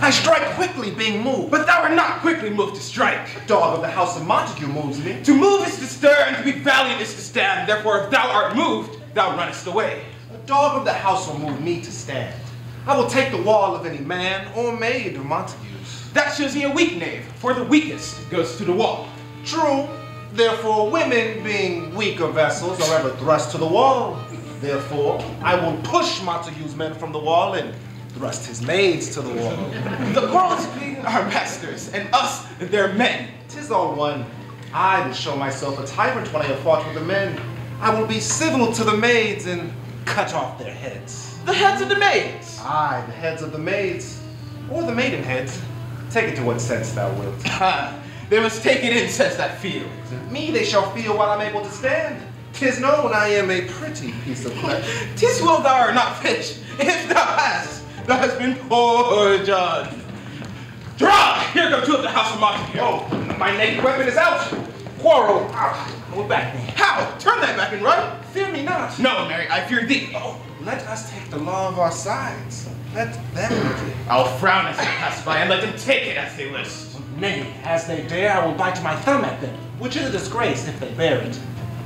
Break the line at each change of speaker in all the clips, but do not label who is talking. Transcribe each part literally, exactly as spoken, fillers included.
I strike quickly, being moved.
But thou art not quickly moved to strike.
The dog of the house of Montague moves me.
To move is to stir, and to be valiant is to stand. Therefore, if thou art moved, thou runnest away.
The dog of the house will move me to stand. I will take the wall of any man or maid of Montague's.
That shows thee a weak knave, for the weakest goes to the wall.
True. Therefore, women, being weaker vessels, are ever thrust to the wall. Therefore, I will push Montague's men from the wall and thrust his maids to the wall.
The quarrels between our masters, and us, their men.
'Tis all one. I will show myself a tyrant when I have fought with the men. I will be civil to the maids and cut off their heads.
The heads of the maids.
Aye, the heads of the maids, or the maiden heads. Take it to what sense thou wilt.
Ah, they must take it in, says that field.
Me they shall feel while I'm able to stand. 'Tis known I am a pretty piece of flesh.
'Tis well thou art not fish. If thou hast, thou hast been poor judge. Draw! Here come two of the house of Montague.
Oh, my naked weapon is out. Quarrel. Ah,
Hold back me. How? Turn thy back and run.
fear me not.
No, Mary, I fear thee.
Oh, let us take the law of our sides. Let them make it.
I'll frown as they pass by and let them take it as they list.
Nay, as they dare, I will bite my thumb at them, which is a disgrace if they bear it.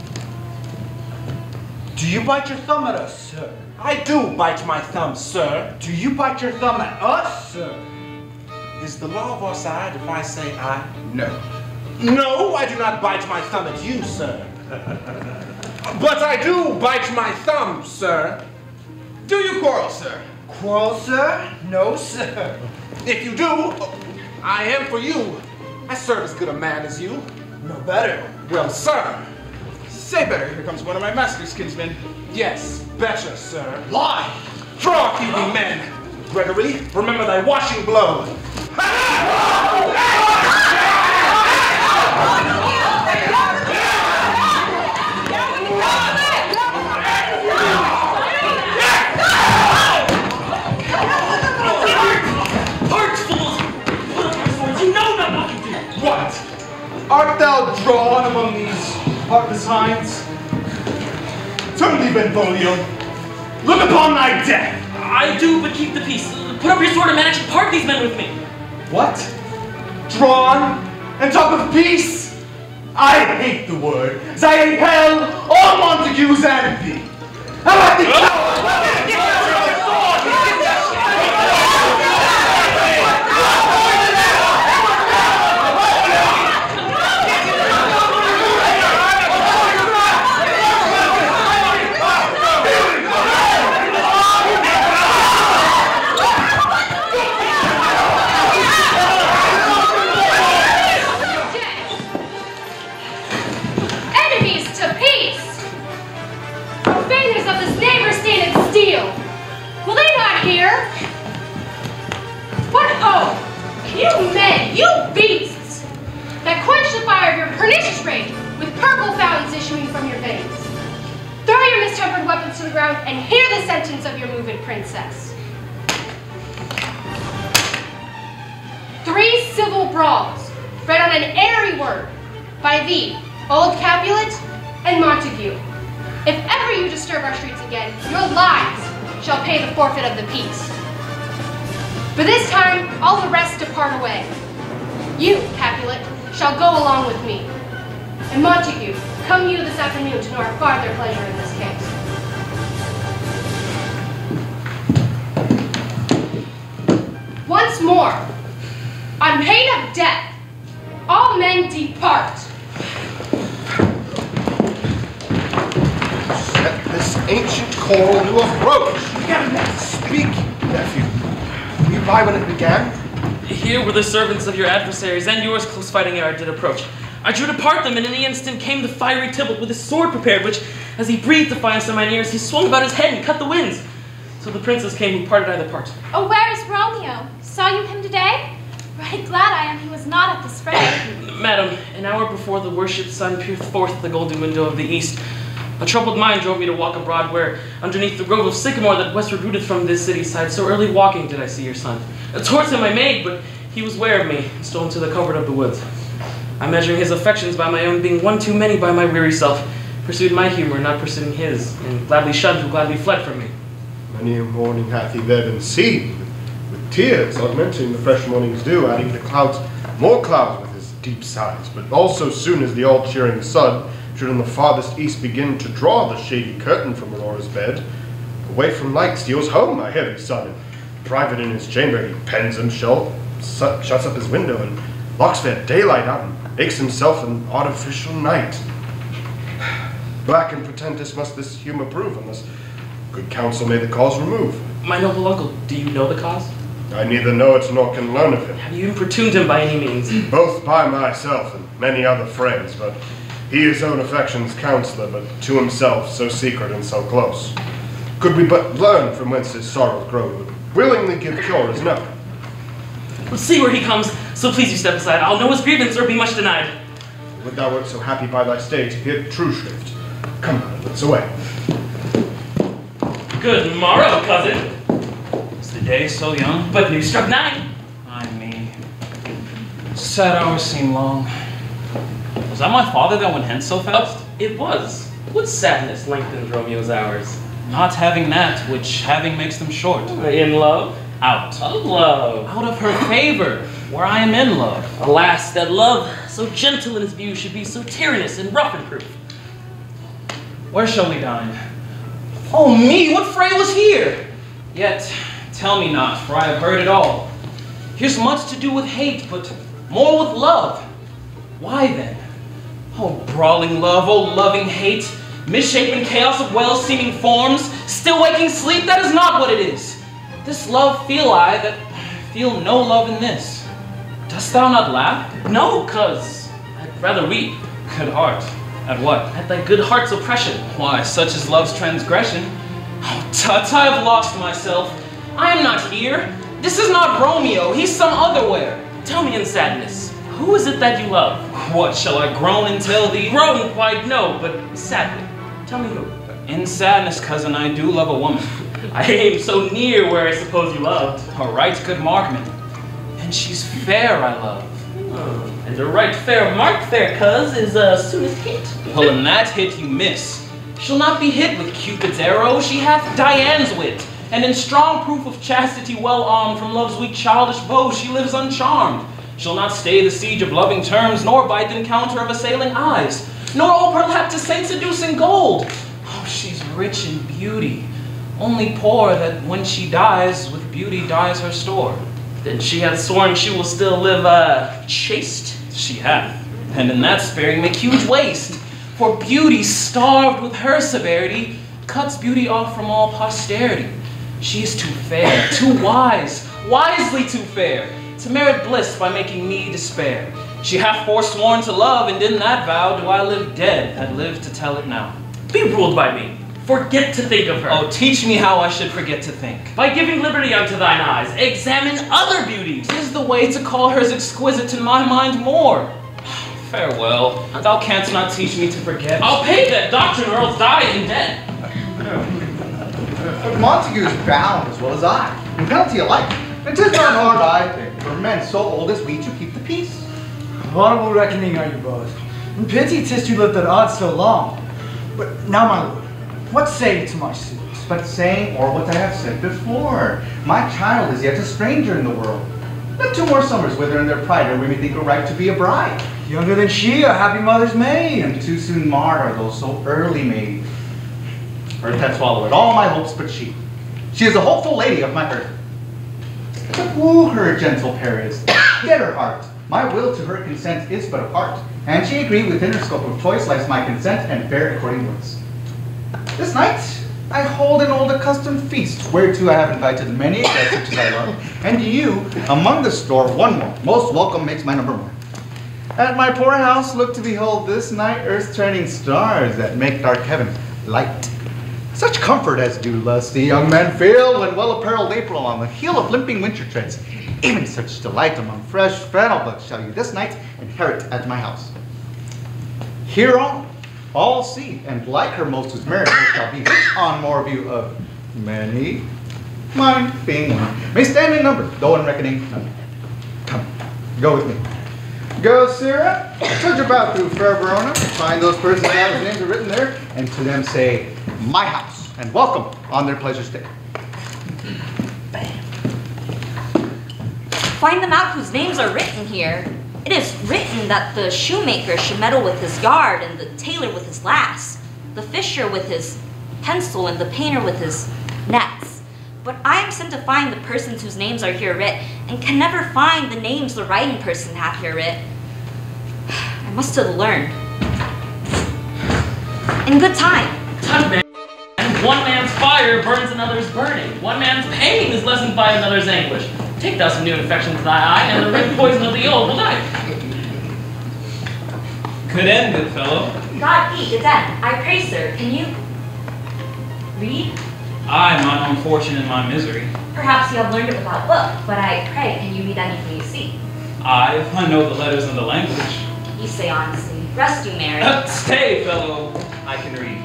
Do you bite your thumb at us, sir?
I do bite my thumb, sir.
Do you bite your thumb at us, sir?
Is the law of our side if I say I? No. No, I do not bite my thumb at you, sir. But I do bite my thumb, sir.
Do you quarrel, sir?
Quarrel, sir? No, sir.
If you do, I am for you. I serve as good a man as you.
No better.
Well, sir.
Say better, here comes one of my master's kinsmen.
Yes, better, sir.
Lie!
Draw, thieving men. Gregory, remember thy washing blow.
What? Art thou drawn among these heartless hinds? Turn thee, Benvolio. Look upon thy death.
I do, but keep the peace. Put up your sword and manage to part these men with me.
What? Drawn? And talk of peace? I hate the word, as I hate hell, all Montagues and thee. How about the coward?
What oh, you men, you beasts, that quench the fire of your pernicious rage with purple fountains issuing from your veins. Throw your mistempered weapons to the ground and hear the sentence of your moving princess. Three civil brawls, bred on an airy word, by thee, old Capulet, and Montague. If ever you disturb our streets again, your lives shall pay the forfeit of the peace. But this time, all the rest depart away. You, Capulet, shall go along with me. And Montague, come you this afternoon to know our farther pleasure in this case. Once more, on pain of death, all men depart.
Set this ancient quarrel to approach. Speak, nephew. Were you by when it began?
Here were the servants of your adversaries and yours close fighting ere I did approach. I drew to part them, and in the instant came the fiery Tybalt with his sword prepared, which, as he breathed defiance in mine ears, he swung about his head and cut the winds. So the princes came who parted either part.
Oh, where is Romeo? Saw you him today? Right glad I am he was not at this fray.
Madam, an hour before the worshipped sun peered forth the golden window of the east, a troubled mind drove me to walk abroad where, underneath the grove of sycamore that westward rooted from this city's side, so early walking did I see your son. Towards him I made, but he was ware of me, and stole into the covert of the woods. I measuring his affections by my own, being one too many by my weary self, pursued my humor, not pursuing his, and gladly shunned who gladly fled from me.
Many a morning hath he led and seen, with tears augmenting the fresh morning's dew, adding the clouds, more clouds with his deep sighs. But also soon as the all-cheering sun should in the farthest east begin to draw the shady curtain from Aurora's bed, away from light steals home my heavy son, and private in his chamber he pens and shut, shuts up his window and locks fair daylight out and makes himself an artificial night. Black and portentous must this humour prove, unless good counsel may the cause remove.
My noble uncle, do you know the cause?
I neither know it nor can learn of him.
Have you importuned him by any means?
Both by myself and many other friends, but he his own affection's counsellor, but to himself so secret and so close. Could we but learn from whence his sorrows grow, would willingly give cure as known.
Let's see where he comes, so please you step aside. I'll know his grievance or be much denied.
Would thou wert so happy by thy stay to hear true shrift. Come, let's away.
Good morrow, cousin.
Is the day so young?
But new struck nine.
Ay me. Sad hours seem long. Was that my father that went hence so fast?
Oh, it was. What sadness lengthens Romeo's hours?
Not having that, which having makes them short.
In love?
Out.
Of love.
Out of her favor, where I am in love.
Alas, that love, so gentle in his view, should be so tyrannous and rough and proof.
Where shall we dine? Oh me, what fray was here? Yet, tell me not, for I have heard it all. Here's much to do with hate, but more with love. Why then? Oh, brawling love, oh, loving hate, misshapen chaos of well-seeming forms, still waking sleep, that is not what it is. This love feel I, that feel no love in this. Dost thou not laugh?
No, cuz I'd rather weep.
Good heart. At what?
At thy good heart's oppression.
Why, such is love's transgression. Oh, tut, I have lost myself. I am not here. This is not Romeo. He's some otherwhere.
Tell me in sadness, who is it that you love?
What, shall I groan and tell thee?
Groan, quite no, but sadly. Tell me who.
In sadness, cousin, I do love a woman.
I aim so near where I suppose you loved.
A right good markman. And she's fair, I love.
Oh, and a right fair mark there, cuz, is uh, soonest hit.
Well, in that hit you miss. She'll not be hit with Cupid's arrow, she hath Diane's wit. And in strong proof of chastity well armed from love's weak childish bow, she lives uncharmed. She'll not stay the siege of loving terms, nor bite the encounter of assailing eyes, nor overlap to saint seducing gold. Oh, she's rich in beauty, only poor that when she dies, with beauty dies her store.
Then she hath sworn she will still live, uh, chaste?
She hath, and in that sparing make huge waste. For beauty, starved with her severity, cuts beauty off from all posterity. She is too fair, too wise, wisely too fair, to merit bliss by making me despair. She hath forsworn to love, and in that vow do I live dead that live to tell it now.
Be ruled by me. Forget to think of her.
Oh, teach me how I should forget to think.
By giving liberty unto thine eyes, examine other beauties.
'Tis the way to call hers exquisite in my mind more. Farewell. Thou canst not teach me to forget.
I'll pay that doctrine or else die in debt.
But Montague is bound as well as I, in penalty alike. And 'tis not hard, I think, for men so old as we to keep the peace.
Laudable reckoning are you both. And pity 'tis you lived at odds so long. But now, my lord, what say you to my suit?
But saying or what I have said before, my child is yet a stranger in the world. Let two more summers wither in their pride, or we may think her right to be a bride.
Younger than she, a happy mother's maid.
And too soon marred are those so early made. Earth hath swallowed all my hopes but she. She is a hopeful lady of my earth. But woo her, gentle Paris, get her heart. My will to her consent is but a part, and she agreed within her scope of choice lies my consent and fair according words. This night I hold an old accustomed feast, whereto I have invited many guests such as I love, and you, among the store, one more, most welcome makes my number more. At my poor house look to behold this night earth's turning stars that make dark heaven light. Such comfort as do lusty young men feel when well-apparelled April on the heel of limping winter treads. Even such delight among fresh fennel buds shall you this night inherit at my house. Here all, all see, and like her most whose merit shall be rich on more view of many, mine being one, may stand in number, though in reckoning none. Come, go with me. Go, Sarah, trudge about through fair Verona, find those persons out whose names are written there, and to them say, my house, and welcome on their pleasure stay.
Find them out whose names are written here. It is written that the shoemaker should meddle with his yard, and the tailor with his lass, the fisher with his pencil, and the painter with his nets. But I am sent to find the persons whose names are here writ, and can never find the names the writing person hath here writ. I must have learned. In good time.
Tut, man. One man's fire burns another's burning. One man's pain is lessened by another's anguish. Take thou some new infection to thy eye, and the red poison of the old will die.
Good end, good fellow.
God be good end. I pray, sir, can you read?
I, my own fortune and my misery.
Perhaps you have learned it without book, but I pray, can you read anything you see?
I, I know the letters and the language.
You say honestly. Rest you, Mary.
Uh, stay, fellow. I can read.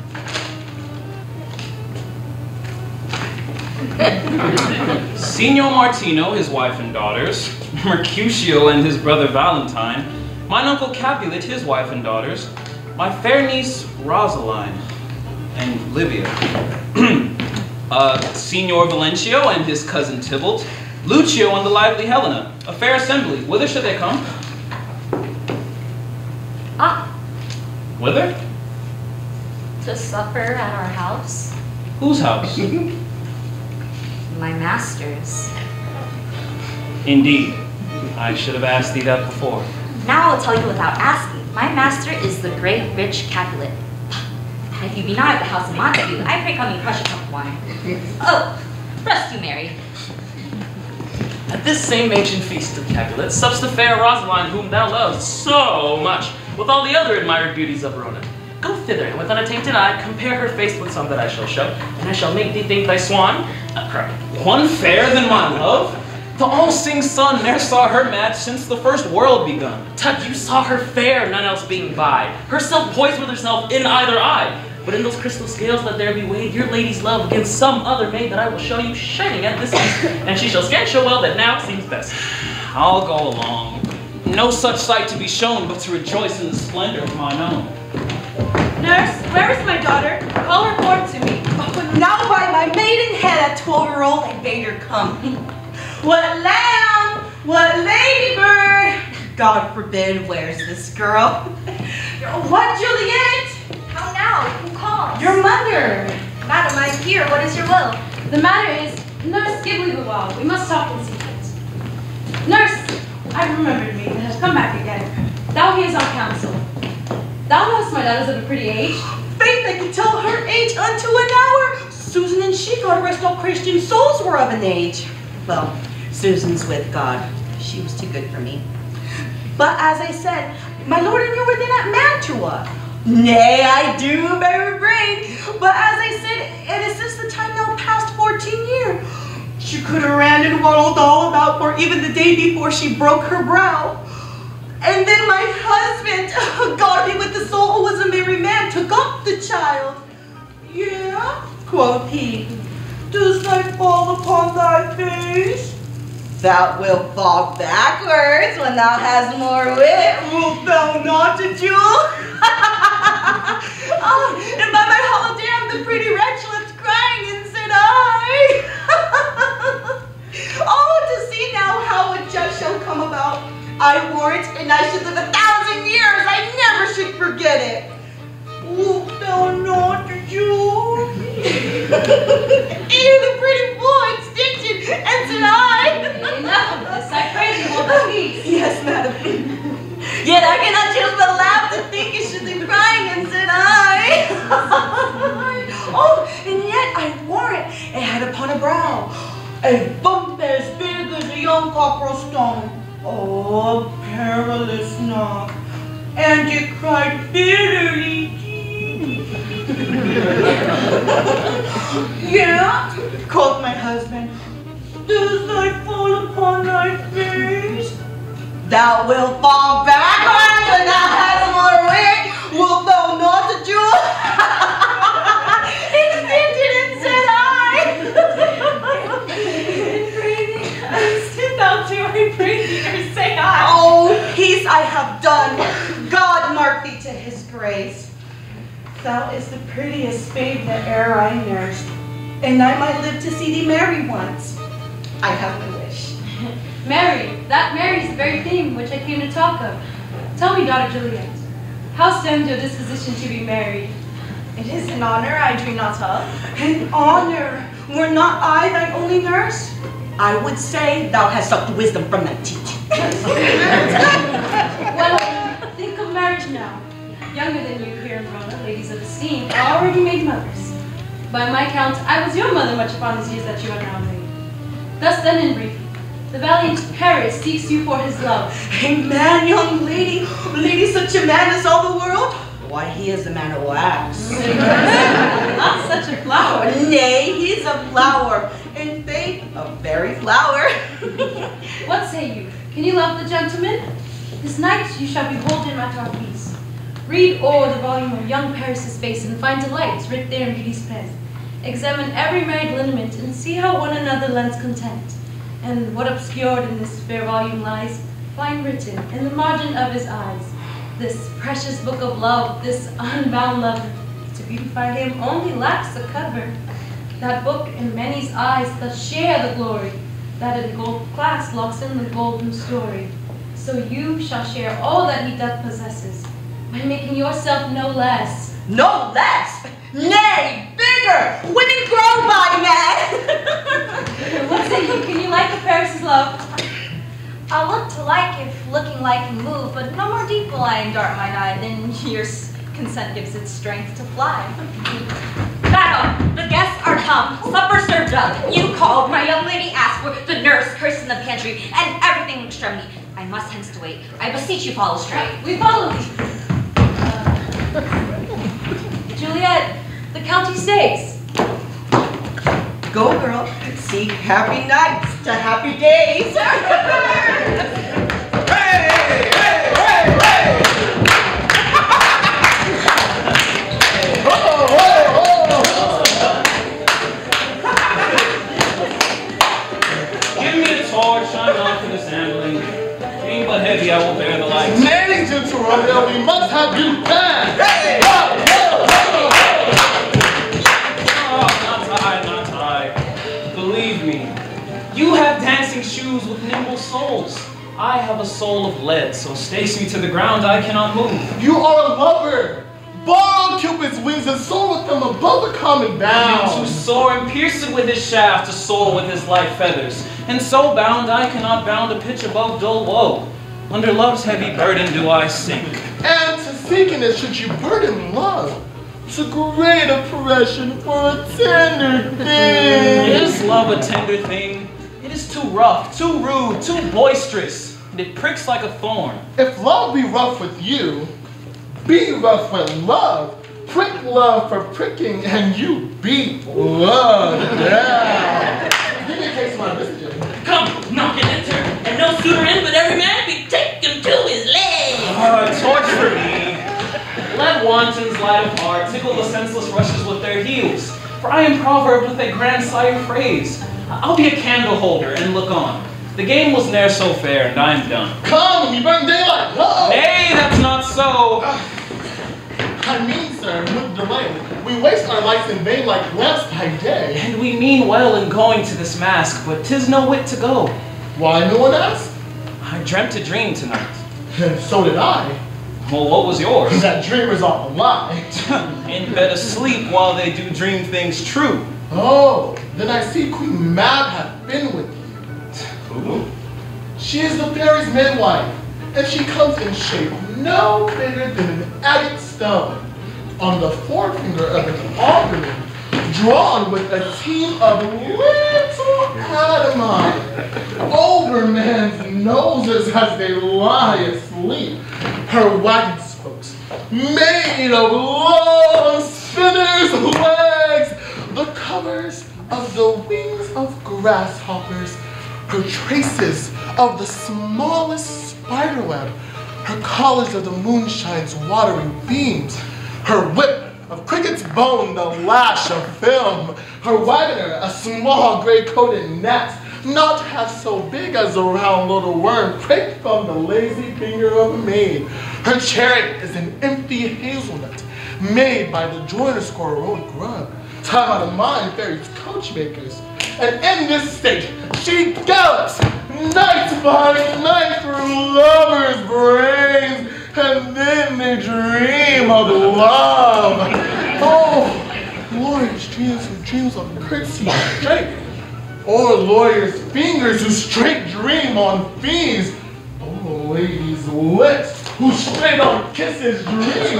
Signor Martino, his wife and daughters, Mercutio and his brother Valentine, mine uncle Capulet, his wife and daughters, my fair niece Rosaline, and Livia, uh, Signor Valencio and his cousin Tybalt, Lucio and the lively Helena, a fair assembly. Whither should they come?
Ah.
Whither?
To supper at our house.
Whose house?
My master's.
Indeed. I should have asked thee that before.
Now I'll tell you without asking. My master is the great rich Capulet. If you be not at the house of Montague, I pray come and crush a cup of wine. Oh, rest you, Mary.
At this same ancient feast of Capulet sups the fair Rosaline, whom thou lovest so much, with all the other admired beauties of Verona. Go thither, and with unattainted eye, compare her face with some that I shall show, and I shall make thee think thy swan a crow.
One fairer than my love? The all-seeing sun ne'er saw her match since the first world begun.
Tut, you saw her fair, none else being by, herself poised with herself in either eye. But in those crystal scales let there be weighed your lady's love against some other maid that I will show you shining at this instant, and she shall scan show well that now seems best.
I'll go along. No such sight to be shown, but to rejoice in the splendor of mine own.
Nurse, where is my daughter? Call her forth to me.
Oh, now by my maiden head, a twelve-year-old, I bade her come. What lamb? What ladybird? God forbid, where's this girl? What, Juliet?
How now? Who calls?
Your mother.
Madam, I am here. What is your will?
The matter is, Nurse, give leave a while. We must talk in secret. Nurse, I remembered me and has come back again. Thou hears our counsel. Thou knowest my daughter's of a pretty age.
Faith, I can tell her age unto an hour. Susan and she thought the rest all Christian souls were of an age. Well, Susan's with God. She was too good for me. But as I said, my lord and you were then at Mantua. Nay, I do bear brain. But as I said, it is since the time now past fourteen years. She could have ran and waddled all about for even the day before she broke her brow. And then my husband, God be with the soul, who was a merry man, took up the child. Yeah, quoth he, does thy fall upon thy face? Thou wilt fall backwards when thou hast more wit, wilt thou not, a jewel? Oh, and by my hollow damn, the pretty wretch left crying, and said I, oh, to see now how a judge shall come about. I warrant, and I should live a thousand years, I never should forget it. Wilt thou not, a jewel? Hear the pretty boy extinction, and said I.
Enough of this, I pray thee, hold thy peace.
Yes, madam. Yet I cannot choose but laugh to think it should be crying, and said I. Oh, and yet I warrant it had upon a brow a bump as big as a young cockerel stone. Oh, a perilous knock, and it cried bitterly. Yeah, quoth my husband, does thy fall upon thy face? Thou wilt fall backwards when thou hast more wit, wilt thou not, a jewel? Extended and said I.
Pray thee, sit thou too, I pray thee, or say I.
Oh, peace I have done. God mark thee to his grace. Thou is the prettiest babe that e'er I nursed, and I might live to see thee marry once. I have my wish.
Mary, that Mary is the very thing which I came to talk of. Tell me, daughter Juliet, how stands your disposition to be married?
It is an honor I dream not of. An honor? Were not I thine only nurse? I would say thou hast sucked wisdom from thy teeth.
Well, think of marriage now. Younger than you here in Rome, ladies of esteem, are already made mothers. By my count, I was your mother much upon these years that you are now made. Thus then, in brief, the valiant Paris seeks you for his love.
A man, young lady, lady, such a man as all the world? Why, he is a man of wax.
Not such a flower.
Nay, he is a flower. In faith, a very flower.
What say you? Can you love the gentleman? This night you shall behold him at our feast. Read o'er the volume of young Paris's face and find delights writ there in beauty's pen. Examine every married lineament and see how one another lends content. And what obscured in this fair volume lies, find written in the margin of his eyes. This precious book of love, this unbound lover, to beautify him only lacks a cover. That book in many's eyes doth share the glory, that in gold class locks in the golden story. So you shall share all that he doth possesses, by making yourself no less.
No less? Nay, bigger! Women grow by men!
What say you? Can you like the Paris' love?
I'll look to like if looking like can move, but no more deep will I dart mine eye than your consent gives its strength to fly. Madam, the guests are come, supper served up. You called, my young lady asked for, the nurse cursed in the pantry, and everything extremity. I must hence to wait. I beseech you follow straight.
We follow thee. Uh, Juliet, the county stays.
Go, girl. Seek happy nights to happy days.
Hey, hey, hey, hey! Oh, oh, oh,
oh. Give me a torch, I'm not for this handling. Being but heavy, I will bear the light.
Nay, gentle Romeo, we must have you back.
Hey!
Oh, oh, oh,
Oh, not I, not I. Believe me, you have dancing shoes with nimble soles. I have a soul of lead, so stakes me to the ground, I cannot move.
you are a lover. Borrow Cupid's wings and soar with them above the common bound.
To soar and pierce it with his shaft, to soar with his light feathers. And so bound, I cannot bound a pitch above dull woe. Under love's heavy burden do I sink.
And to sink in it should you burden love. It's a great oppression for a tender thing.
Is love a tender thing? It is too rough, too rude, too boisterous, and it pricks like a thorn.
If love be rough with you, be rough with love. Prick love for pricking, and you beat love down. Give me a case of my biscuit.
Come, knock and enter, and no sooner in, but every man be taken to his leg.
Ah, a torch for me. Let wantons light of heart tickle the senseless rushes with their heels. For I am proverbed with a grandsire phrase. I'll be a candle holder and look on. The game was ne'er so fair, and I'm done.
Come, we burn daylight. Whoa.
Nay, that's not so.
I mean, sir, with delay, we waste our lives in vain like lamps by day.
And we mean well in going to this mask, but 'tis no wit to go.
Why, no one asked?
I dreamt a dream tonight.
So did I.
Well, what was yours?
That dreamer's all a lie.
In bed asleep while they do dream things true.
Oh, then I see Queen Mab hath been with you.
Who?
She is the fairy's midwife, and she comes in shape no bigger than an agate stone, on the forefinger of an alderman, drawn with a team of little adamine over men's noses as they lie asleep. Her wagon spokes, made of long spinner's legs, the covers of the wings of grasshoppers, her traces of the smallest spiderweb, her collars of the moonshine's watery beams, her whip of cricket's bone, the lash of film, her wagoner a small gray-coated gnat, not half so big as a round little worm pricked from the lazy finger of a maid. Her chariot is an empty hazelnut, made by the joiner's heroic rub.
time out of mind fairies coachmakers. And in this state, she gallops night by night through lovers' brains, and then they dream of love. Oh, glorious dreams who dreams of curtsy straight, or lawyers' fingers who straight dream on fees, or ladies' lips who straight on kisses dream,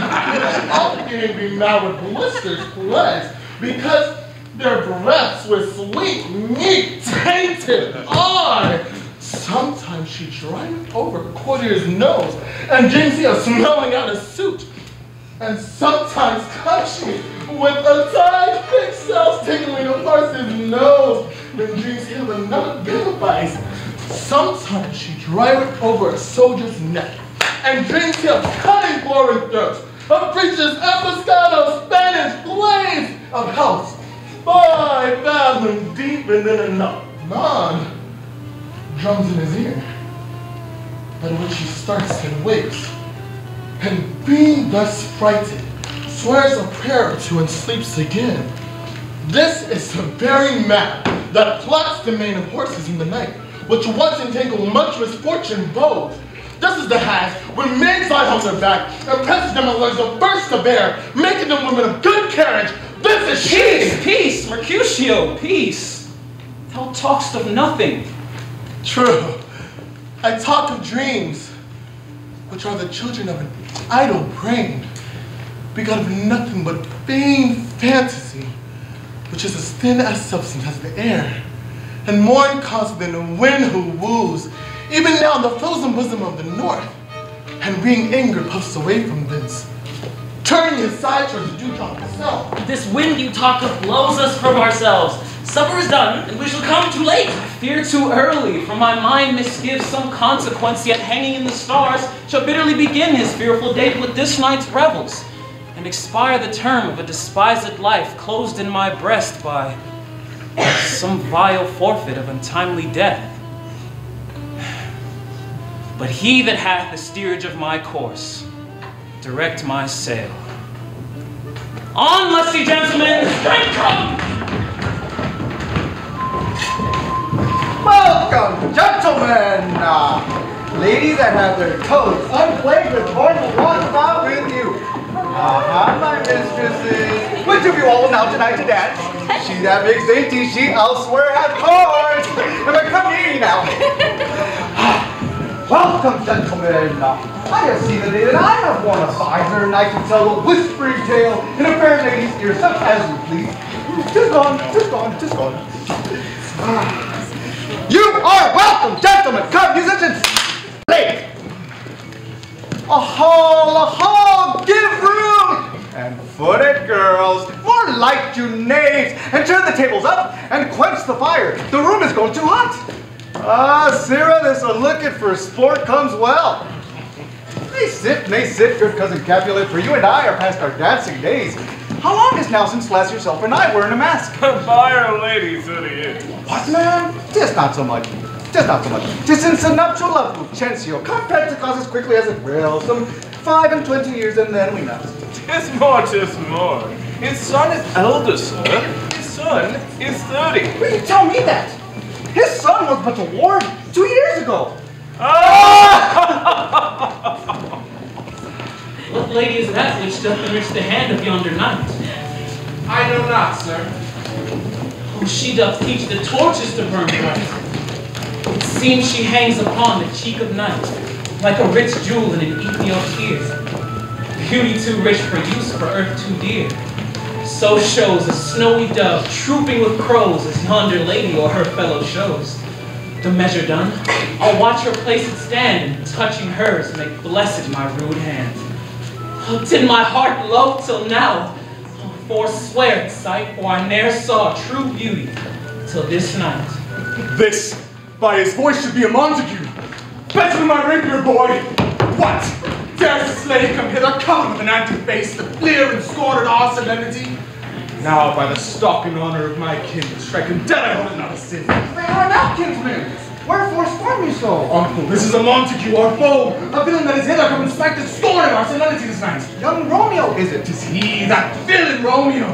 often now with blisters plagues, because their breaths with sweet meat tainted are. Sometimes she drives over Courtier's nose and dreams he is smelling out a suit. And sometimes comes she with a tied thick cells tickling a horse's nose and dreams he has another bit of ice. Sometimes she drives over a soldier's neck and dreams he of cutting foreign throats, of preachers emboscado Spanish blades of health. Five fathom deep and then enough. None drums in his ear, at which he starts and wakes, and being thus frightened, swears a prayer or two and sleeps again. This is the very man that plots the mane of horses in the night, which once entangled much misfortune both. This is the hag when maids lie on their back and presses them and learns the first to bear, making them women of good carriage. This is she!
Peace, peace, Mercutio, peace. Thou talkst of nothing.
True. I talk of dreams, which are the children of an idle brain, begot of nothing but vain fantasy, which is as thin as substance as the air, and more inconstant than the wind who woos, even now in the frozen bosom of the north, and being anger puffs away from thence, turning aside towards the dewdrop itself.
This wind you talk of blows us from ourselves. Supper is done, and we shall come too late.
I fear too early, for my mind misgives some consequence, yet hanging in the stars shall bitterly begin his fearful date with this night's revels, and expire the term of a despised life closed in my breast by some vile forfeit of untimely death. But he that hath the steerage of my course, direct my sail. On, lusty gentlemen, strike up!
Welcome, gentlemen! Uh, ladies that have their toes unplagued with corn will walk about with you. Uh-huh, my mistresses. Which of you all will now tonight to dance? She that makes dainty, she elsewhere hath corns. Am I come ye now? Welcome, gentlemen. Uh, I have seen the day that I have worn a visor, and I can tell a whispering tale in a fair lady's ear, such as you please. Tis gone, tis gone, tis gone. Ah. You are welcome, gentlemen. Come, musicians. Play. A hall, a hall, give room. And foot it, girls. More light, you knaves. And turn the tables up and quench the fire. The room is going too hot. Ah, Sarah, this a looking for sport comes well. Nay, sit, nay, sit, good cousin Capulet, for you and I are past our dancing days. How long is now since last yourself and I were in a mask?
Fire lady thirty-eight.
What, man? Tis not so much. Tis not so much. Tis since the nuptial of Lucentio. Come Pentecost as quickly as it will. Some five and twenty years and then we must.
Tis more, tis more. His son is elder, sir. His son is thirty.
Will you tell me that? His son was but a ward two years ago.
What lady is that which doth enrich the hand of yonder knight?
I know not, sir.
Oh, she doth teach the torches to burn bright. It seems she hangs upon the cheek of night, like a rich jewel in an Ethiopia. Beauty too rich for use, for earth too dear. So shows a snowy dove trooping with crows as yonder lady or her fellow shows. The measure done, I'll watch her place it stand, and touching hers make blessed my rude hand. Oh, did my heart low till now? Oh, forswear its sight, for I ne'er saw true beauty till this night.
This, by his voice, should be a Montague. Better my rapier, boy. What? Dares the slave come hither, come with an anti-face, to fleer and scorn at our solemnity? Now, by the stock and honor of my kin, to strike him dead, I hold it not a sin.
They are not kinsmen. Wherefore scorn you so?
Uncle, this is a Montague, our foe, a villain that is hither come and strike the scorn of our solemnity this night.
Young Romeo is it?
Tis he, that villain Romeo.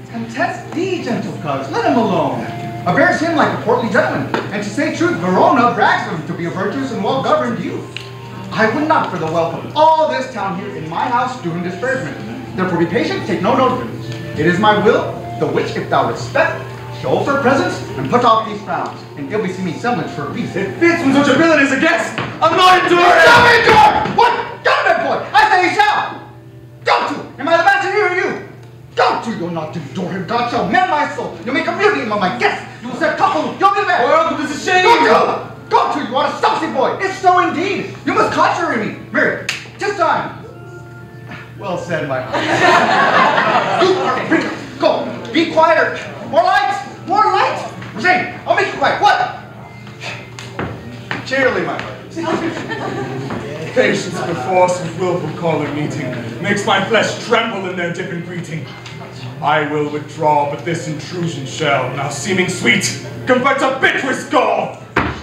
Contest thee, gentle cuz, let him alone. Bears him like a portly gentleman, and to say truth, Verona brags of him to be a virtuous and well-governed youth. I would not for the wealth of all this town here in my house do him disparagement. Therefore be patient, take no note of it. It is my will, the which if thou respect, show for presents, and put off these frowns, and ill beseeming semblance for a feast.
It fits when such ability as a guest. I'm not enduring
it! Shall endure! What? Go to bed, boy! I say he shall! Go to! Am I the master or you? Go to! You'll not endure him. God shall mend my soul. You'll make a beauty among my guests. You will set couple. You'll be there.
Well, this is a shame.
Go to! Go to! You are a saucy boy. It's so indeed. You must contrary me. Mary, just time. Well said, my heart. You are a printer. Go. Be quieter. More light. More light. Jane, I'll make you quiet. What? Cheerily, my heart.
Patience before some willful calling meeting makes my flesh tremble in their dip and greeting. I will withdraw, but this intrusion shall, now seeming sweet, convert to bitterest gall.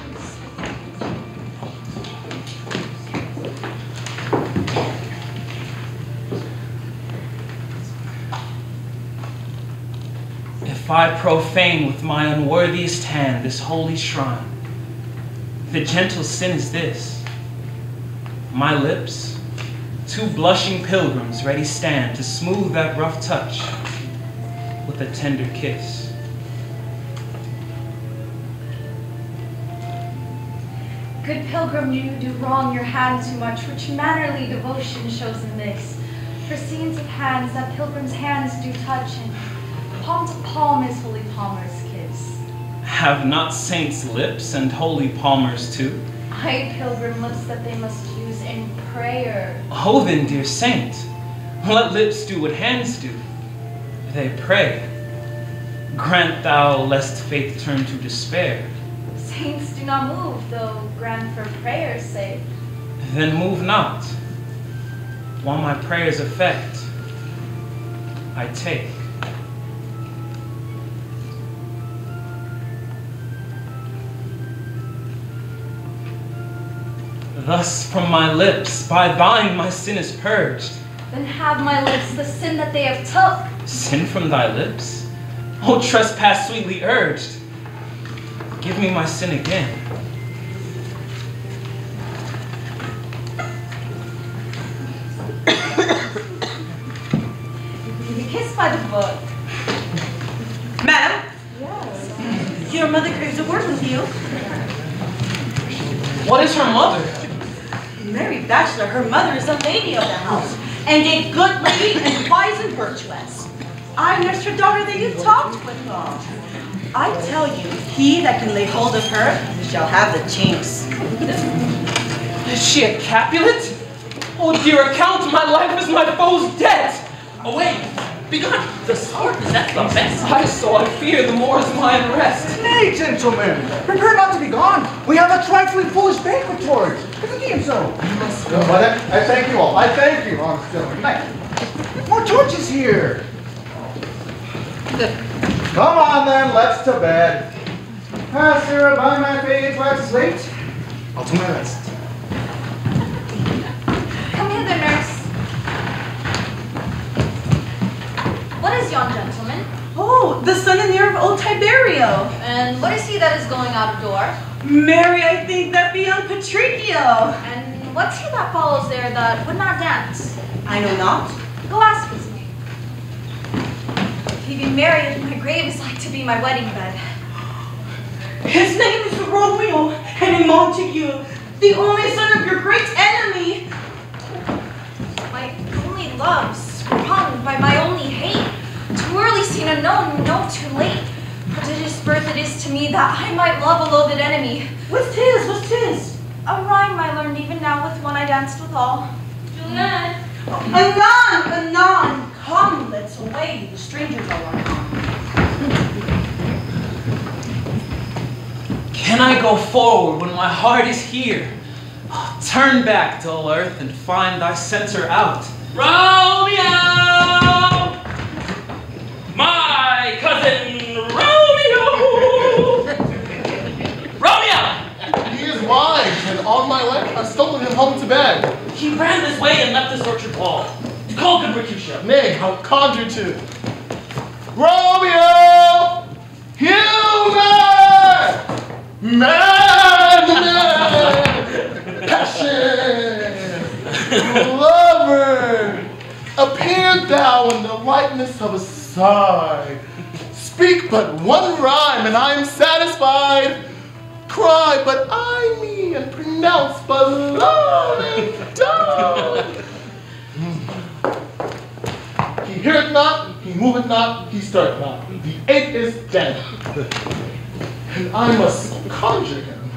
If I profane with my unworthiest hand this holy shrine, the gentle sin is this. My lips, two blushing pilgrims ready stand to smooth that rough touch with a tender kiss.
Good pilgrim, you do wrong your hand too much, which mannerly devotion shows in this. For scenes of hands that pilgrims' hands do touch, and palm to palm is holy palmer's kiss.
Have not saints lips and holy palmers too?
Aye, pilgrim lips that they must use in prayer.
Oh then, dear saint, let lips do what hands do. They pray. Grant thou lest faith turn to despair.
Saints do not move, though grant for prayer's sake.
Then move not. While my prayers effect, I take. Thus from my lips, by thine my sin is purged.
Then have my lips the sin that they have took.
Sin from thy lips? O trespass sweetly urged. Give me my sin again.
Be kissed by the book.
Madam?
Yes.
Your mother craves a word with you.
What is her mother?
Mary Bachelor, her mother is a lady of the house, and a good lady and wise and virtuous. I nursed her daughter that you talked with long. I tell you, he that can lay hold of her shall have the chinks.
Is she a Capulet? Oh dear account, my life is my foe's debt.
Away! Begone! The sword is at the best.
I so I fear the more is my unrest.
Nay, gentlemen, prepare not to be gone. We have a trifling foolish banquet towards. If it be so. No, but I, I thank you all. I thank you, honest gentlemen. Night. More torches here. Come on then, let's to bed. Pass here by my fades wax late. I'll do my best.
Come hither, nurse. What is yon gentleman?
Oh, the son and heir of old Tiberio.
And what is he that is going out of door?
Mary, I think that be young Patricio.
And what's he that follows there that would not dance?
I know not.
Go ask his name. If he be married, my grave is like to be my wedding bed.
His name is Romeo and a Montague, the only son of your great enemy.
My only love, sprung by my only hate. Too early seen unknown, no too late. Prodigious birth it is to me that I might love a loathed enemy.
What's tis? What's tis?
A rhyme I learned even now with one I danced withal.
Juliet!
Anon, anon, come, let's away. The strangers are on.
Can I go forward when my heart is here? Oh, turn back, dull earth, and find thy center out.
Romeo! My cousin Romeo! Romeo!
He is wise, and on my life I've stolen him home to bed.
He ran this way and left this orchard wall. To call good Mercutio.
Nay, how conjure to. Romeo! Human! Madman! Passion! Lover! Appear thou in the likeness of a sigh. Speak but one rhyme and I am satisfied. Cry but eye me and pronounce but love and die. He heareth not, he moveth not, he stirreth not. The ape is dead. And I must conjure him.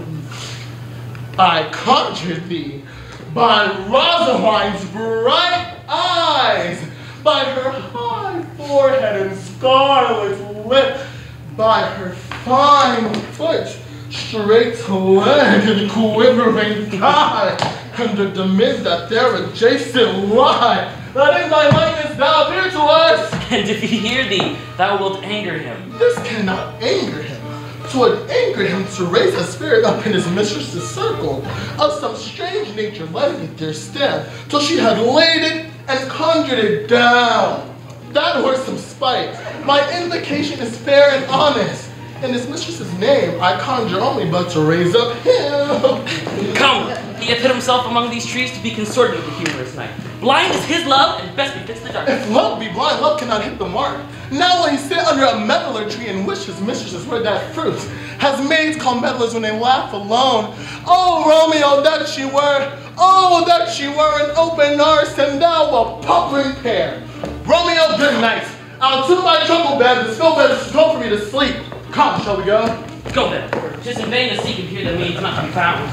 I conjured thee by Rosaline's bright eyes, by her high forehead and scarlet lip, by her fine foot, straight leg and quivering thigh, and the demons that there adjacent lie. That in thy likeness thou appear to us.
And if he hear thee, thou wilt anger him.
This cannot anger him. 'Twould anger him to raise a spirit up in his mistress's circle, of some strange nature letting it there stand, till she had laid it and conjured it down. That were some spite. My invocation is fair and honest. In his mistress's name, I conjure only but to raise up him.
Come, he hath hid himself among these trees to be consorted with the humorous knight. Blind is his love, and best befits the darkness.
If love be blind, love cannot hit the mark. Now will he sit under a medlar tree and wish his mistresses were that fruit. As maids call medlars when they laugh alone. Oh, Romeo, that she were, oh, that she were an open nurse, and thou a puckering pair. Romeo, good night. I'll to my jungle bed, the snow bed is too cold for me to sleep. Come, shall we go?
Go then, for 'tis in vain to seek and hear the maids not to be found.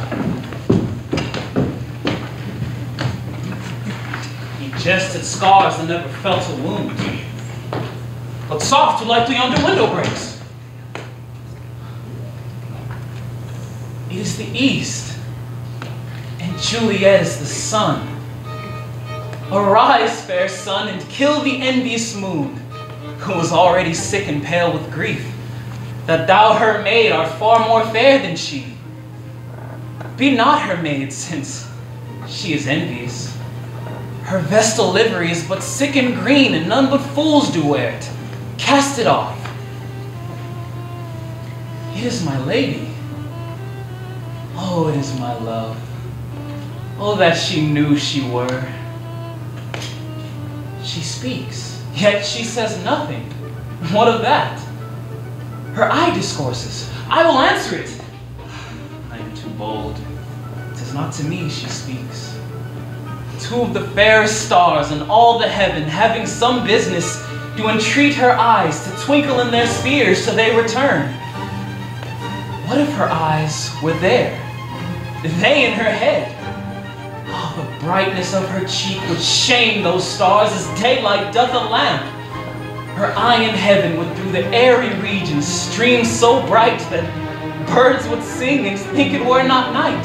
He jests at scars that never felt a wound, but soft to likely under window breaks. It is the east, and Juliet is the sun. Arise, fair sun, and kill the envious moon, who was already sick and pale with grief, that thou her maid art far more fair than she. Be not her maid, since she is envious. Her vestal livery is but sick and green, and none but fools do wear it. Cast it off. It is my lady. Oh, it is my love. Oh, that she knew she were. She speaks, yet she says nothing. What of that? Her eye discourses. I will answer it. I am too bold. 'Tis not to me she speaks. Two of the fairest stars in all the heaven, having some business, do entreat her eyes to twinkle in their spheres till they return. What if her eyes were there? They in her head? Oh, the brightness of her cheek would shame those stars as daylight doth a lamp. Her eye in heaven would through the airy regions stream so bright that birds would sing and think it were not night.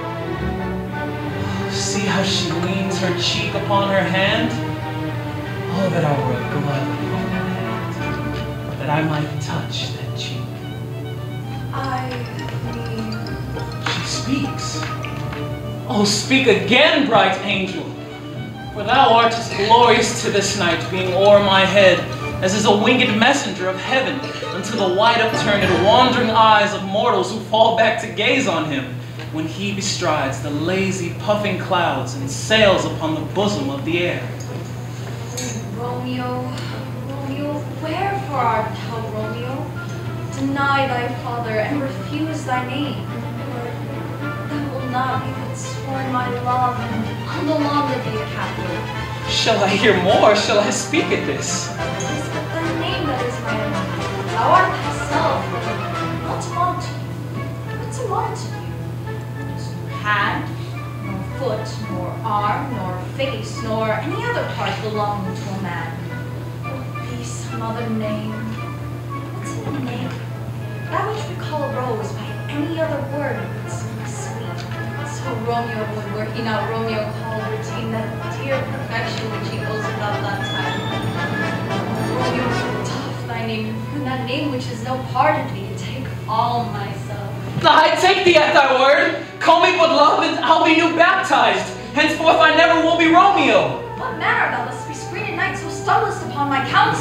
Oh, see how she leans her cheek upon her hand. Oh, that I were a glove upon her hand, that I might touch that cheek.
I mean...
She speaks. Oh, speak again, bright angel, for thou art as glorious to this night, being o'er my head, as is a winged messenger of heaven, unto the wide upturned and wandering eyes of mortals who fall back to gaze on him, when he bestrides the lazy, puffing clouds and sails upon the bosom of the air.
Romeo, Romeo, wherefore art thou, Romeo? Deny thy father and refuse thy name. That will not be but sworn my love, and I'll no longer be a captive.
Shall I hear more? Shall I speak at this?
It is but thy name that is my own. Thou art thyself, but not a Montague. What's a Montague? There's no hand, nor foot, nor arm, nor face, nor any other part belonging to a man. Will be some other name. What's in a name? That which we call a rose by any other word would seem sweet. So Romeo would, were he not Romeo called, retain that dear perfection which he owes without that time. Romeo, doff thy name, and that name which is no part of thee, take all myself.
I take thee at thy word. Call me but love, and I'll be new baptized. Henceforth I never will be Romeo.
What manner thou must be screened at night, so stumblest upon my counsel?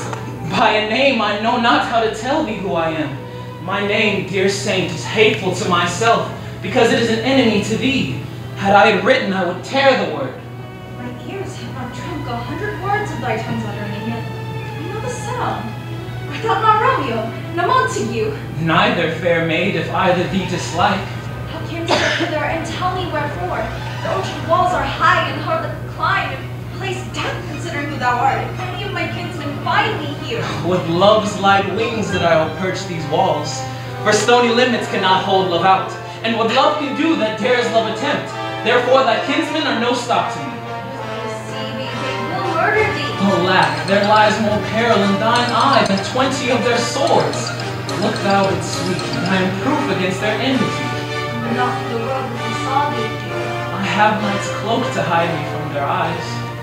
By a name I know not how to tell thee who I am. My name, dear saint, is hateful to myself, because it is an enemy to thee. Had I it written, I would tear the word.
My ears have not drunk a hundred words of thy tongue's uttering, and yet I know the sound. I thought not Romeo, nor Montague.
Neither, fair maid, if either thee dislike.
How camest thou hither, and tell me wherefore? The orchard walls are high and hard to climb, and place death considering who thou art. If any of my kinsmen find me here.
With love's light wings that I will perch these walls, for stony limits cannot hold love out, and what love can do that dares love attempt. Therefore thy kinsmen are no stop to me.
They will murder thee.
Alack, there lies more peril in thine eye than twenty of their swords. Look thou and sweet, and I am proof against their enmity.
Not for the world that we saw thee here.
I have night's cloak to hide me from their eyes.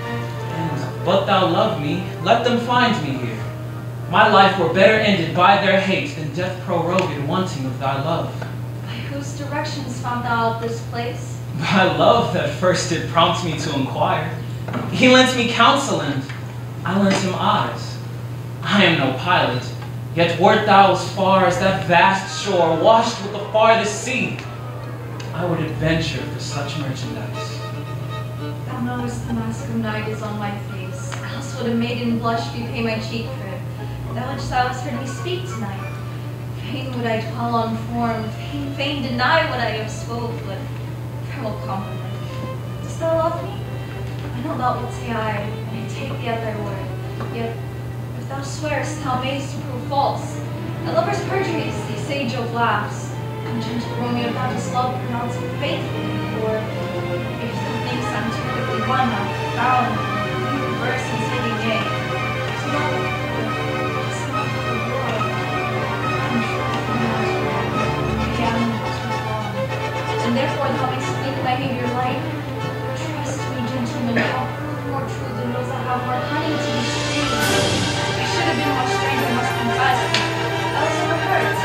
And but thou love me, let them find me here. My life were better ended by their hate than death prorogued wanting of thy love.
By whose directions found thou out this place?
By love that first did prompt me to inquire. He lent me counsel and I lent him eyes. I am no pilot, yet wert thou as far as that vast shore washed with the farthest sea, I would adventure for such merchandise.
Thou knowest the mask of night is on my face, else would a maiden blush repay my cheek for it. That which thou hast heard me speak tonight. Fain would I dwell on form, fain, fain deny what I have spoke, but farewell compliment. Dost thou love me? I know thou wilt say aye, and I take thee at thy word. Yet, if thou swearest, thou mayst prove false. A lover's perjury is the sage of laughs. And gentle Romeo, if thou dost love, pronounce it faithfully, for if thou thinkst I'm too quickly won, I'll frown, and reverse and say thee nay. So no, it's not for the world. I'm sure from that the animals were wrong. And therefore thou mayst think my behavior light. Trust me, gentlemen, I'll prove more true than those that have more honey to be free. I should have been more strange, I must confess. That was never hurt.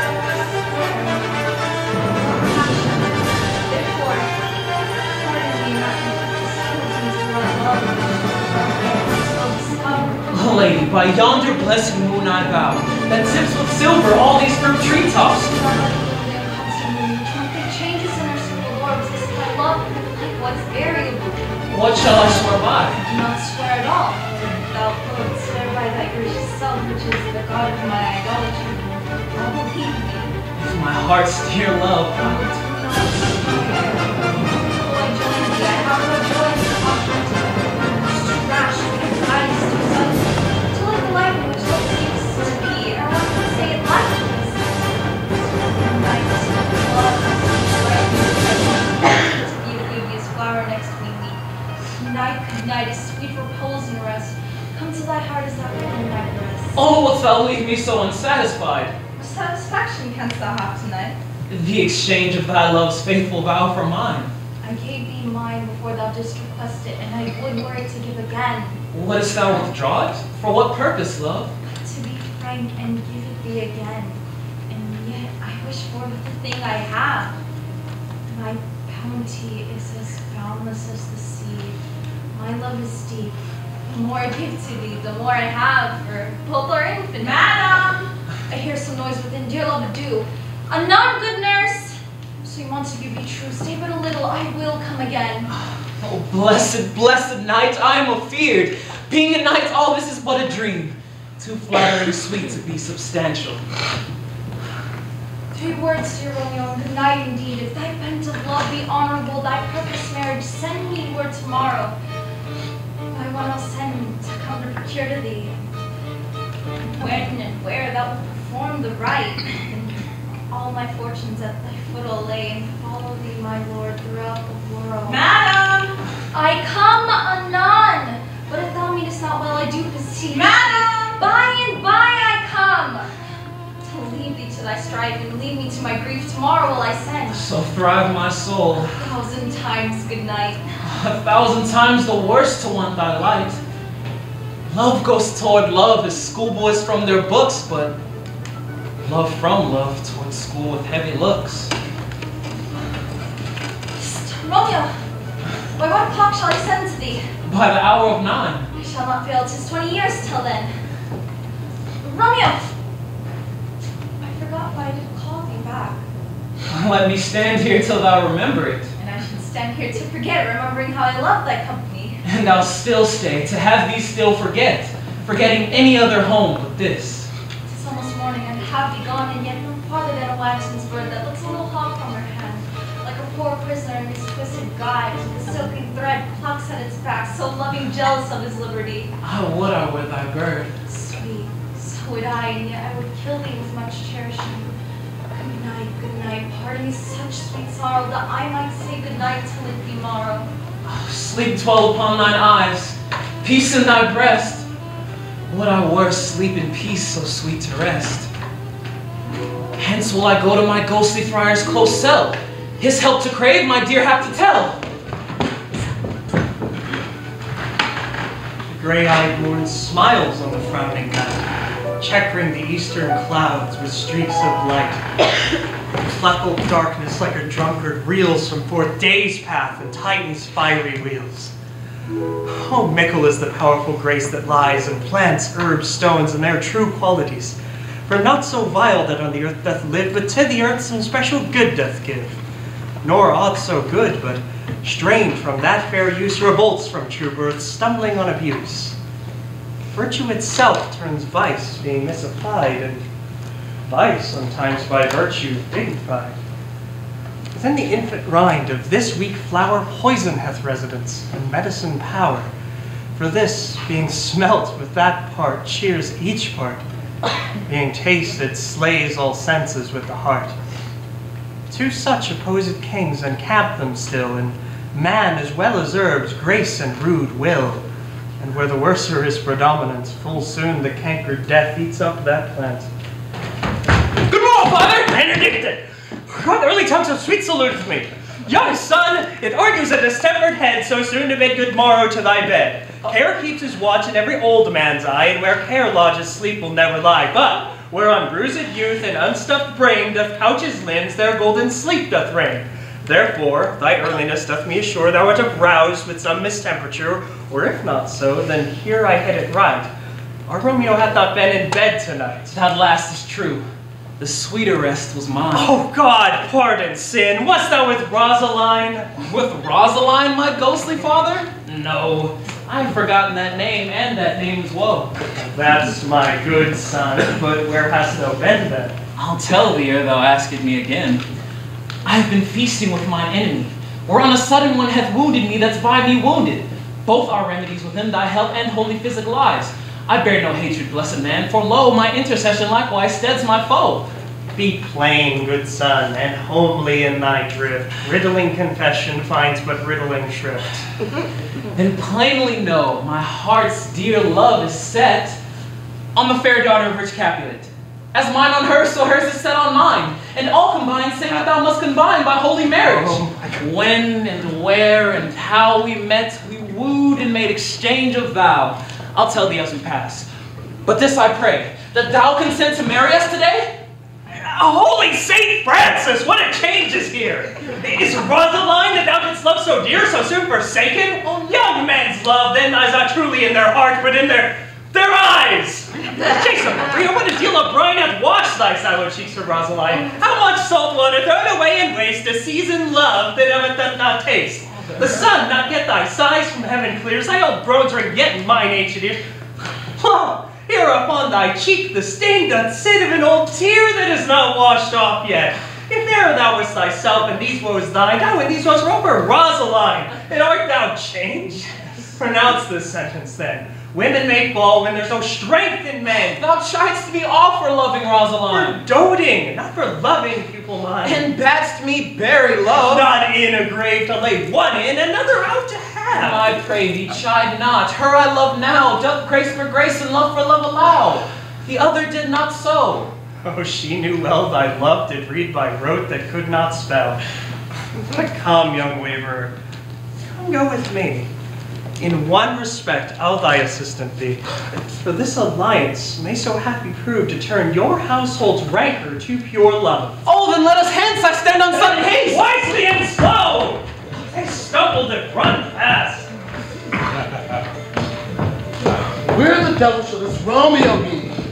Therefore, pardon me not to into our love.
Oh, lady, by yonder blessed moon I vow, that tips with silver all these firm treetops.
Changes in our simple orbs, this is my love, likewise variable.
What shall I swear by?
Do not swear at all. Thou wilt swear by thy gracious self, which is the god of my idolatry. Thou will believe me.
With my heart's dear love, I will
Oh, I join thee. I have no joy in the conflict. It's too rash, because I is too sudden. To live the life in which thou seemst to be, or one could say it lifeless. Night, love, to be the beauteous flower next me weep. Night, good night, is sweet repose and rest. Come to thy heart as thou wilt in thy breast.
Oh, wilt thou leave me so unsatisfied?
What satisfaction canst thou have tonight?
The exchange of thy love's faithful vow for mine.
I gave thee mine before thou didst request it, and I would were it to give again.
Wouldst thou withdraw it? For what purpose, love?
But to be frank and give it thee again. And yet I wish for the thing I have. My bounty is as boundless as the sea. My love is deep. The more I give to thee, the more I have, for both are infinite. Madam! I hear some noise within. Dear love, adieu. Anon, good nurse! Sweet Montague, be true. Stay but a little. I will come again.
Oh, blessed, blessed night, I am afeared. Being a knight, all this is but a dream. Too flattering sweet to be substantial.
Three words, dear Romeo, and good night indeed. If thy bent of love be honorable, thy purpose marriage, send me word tomorrow. By one I'll send to come to procure to thee. When and where thou wilt perform the rite, and all my fortunes at thy foot I'll lay, and follow thee, my lord, throughout the world.
Madam!
I come anon, but if thou meanest not well, I do beseech.
Madam!
By and by I come. To leave thee to thy strife, and leave me to my grief, tomorrow will I send.
So thrive my soul.
A thousand times good night.
A thousand times the worse to want thy light. Love goes toward love as schoolboys from their books, but love from love toward school with heavy looks.
Psst, Romeo, by what clock shall I send to thee?
By the hour of nine.
I shall not fail, 'tis twenty years till then. Romeo! I forgot why I didn't call thee back.
Let me stand here till thou remember it.
And I should stand here to forget, remembering how I love thy company.
And I'll still stay, to have thee still forget, forgetting any other home but this.
It's almost morning, and have thee gone, and yet no farther than a waxen's bird that looks a little hot from her hand, like a poor prisoner in his twisted gyves, with a silken thread plucks at its back, so loving, jealous of his liberty.
Ah, would I were thy bird.
Sweet, so would I, and yet I would kill thee with much cherishing. Good night, good night, pardon me such sweet sorrow, that I might say good night till it be morrow.
Sleep dwell upon thine eyes, peace in thy breast. Would I were sleep in peace so sweet to rest. Hence will I go to my ghostly friar's close cell, his help to crave, my dear hap to tell.
The gray-eyed moon smiles on the frowning night, checkering the eastern clouds with streaks of light. Fleckled darkness like a drunkard reels from forth day's path and Titan's fiery wheels. Oh, mickle is the powerful grace that lies in plants, herbs, stones, and their true qualities. For not so vile that on the earth doth live, but to the earth some special good doth give. Nor aught so good, but strained from that fair use, revolts from true birth, stumbling on abuse. Virtue itself turns vice, being misapplied, and vice sometimes by virtue dignified. Within the infant rind of this weak flower, poison hath residence, and medicine power. For this, being smelt with that part, cheers each part. Being tasted, slays all senses with the heart. Two such opposed kings encamp them still, in man as well as herbs, grace and rude will. And where the worser is predominant, full soon the cankered death eats up that plant.
Good morrow, father!
Benedicte! What early tongues of sweet saluteth me! Young son, it argues a distempered head so soon to bid good morrow to thy bed. Care keeps his watch in every old man's eye, and where care lodges sleep will never lie. But where on bruised youth and unstuffed brain doth couch his limbs, there golden sleep doth reign. Therefore, thy earliness doth me assure thou art aroused with some mistemperature, or if not so, then here I hit it right. Our Romeo hath not been in bed tonight.
That last is true. The sweeter rest was mine.
Oh God, pardon sin. Wast thou with Rosaline?
With Rosaline, my ghostly father? No, I've forgotten that name and that name's woe.
That's my good son, but where hast thou been then?
I'll tell thee ere thou askest me again. I have been feasting with mine enemy, where on a sudden one hath wounded me that's by me wounded. Both are remedies within thy health and holy physic lies. I bear no hatred, blessed man, for lo, my intercession likewise steads my foe.
Be plain, good son, and homely in thy drift. Riddling confession finds but riddling shrift.
Then plainly know my heart's dear love is set on the fair daughter of rich Capulet. As mine on hers, so hers is set on mine. And all combined say that thou must combine by holy marriage.
Oh,
when and where and how we met, we wooed and made exchange of vow. I'll tell thee as we pass. But this I pray, that thou consent to marry us today?
Holy Saint Francis, what a change is here! Is Rosaline that thou didst love so dear, so soon forsaken? Oh, young men's love then lies not truly in their heart, but in their their eyes! Jason Maria, what a deal of brine hath washed thy sallow cheeks for Rosaline? How much salt water thrown away in waste to season love that ever doth not taste? The sun not get thy sighs from heaven clears, thy old brogues ring yet in mine ancient ears. Oh, here upon thy cheek the stain doth sit of an old tear that is not washed off yet. If there thou wast thyself, and these woes thine, thou and these woes were over Rosaline, and art thou changed? Pronounce this sentence then. Women may fall when there's no strength in men.
Thou chidest me off for loving Rosaline.
For doting, not for loving, pupil mine.
And badst me bury love.
Not in a grave to lay one in, another out to have.
I pray thee, chide not. Her I love now, doth grace for grace and love for love allow. The other did not so.
Oh, she knew well thy love did read by rote that could not spell. But come, young waverer, come go with me. In one respect, I'll thy assistant be. For this alliance may so happy prove to turn your household's rancor to pure love.
Oh, then let us hence, I stand on sudden haste.
Wisely and slow! They stumbled and run fast.
Where the devil shall this Romeo be?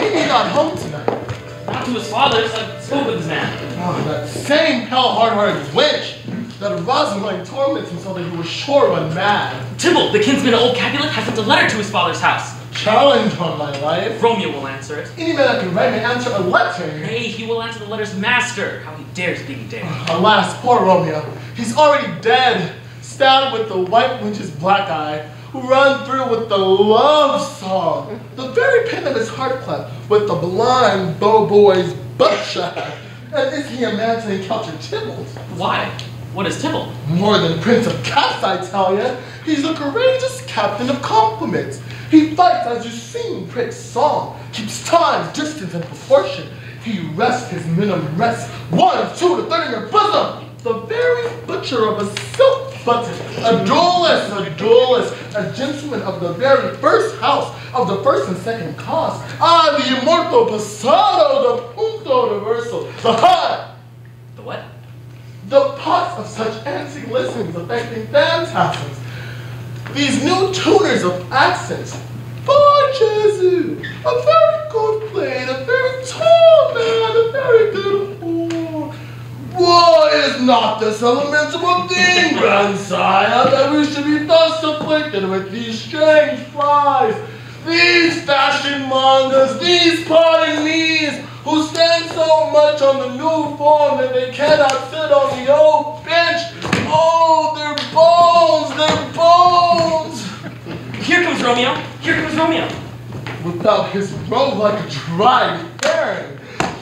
came he not home tonight?
Not to his father's. I spoke with his man.
Oh, that same pale hard-hearted wench that Rosamond tormented him so that he was sure run mad.
Tybalt, the kinsman of old Capulet, has sent a letter to his father's house.
Challenge on my life.
Romeo will answer it.
Any man that can write may answer a letter.
Nay, he will answer the letter's master. How he dares be he dares.
Alas, poor Romeo. He's already dead, stabbed with the white wench's black eye, who run through with the love song, the very pin of his heart cleft, with the blind bow boy's buckshot. And is he a man to encounter Tybalt?
Why? What is Tybalt?
More than Prince of Cats, I tell ya. He's a courageous captain of compliments. He fights as you sing Prick's song, keeps time, distance, and proportion. He rests his minimum rest, one, two, to third in your bosom. The very butcher of a silk button, a duelist, a duelist, a gentleman of the very first house, of the first and second class. Ah, the immortal passado, the punto universal, the high.
The what?
The pots of such antique listenings affecting phantasms. These new tuners of accents. By Jesu, a very good blade, a very tall man, a very good whore. Why is not this a lamentable thing, grandsire, that we should be thus afflicted with these strange flies, these fashion mongers, these pardon me's, who stand so much on the new form that they cannot sit on the old bench? Oh, their bones, their bones!
Here comes Romeo. Here comes Romeo.
Without his robe like a dried herring.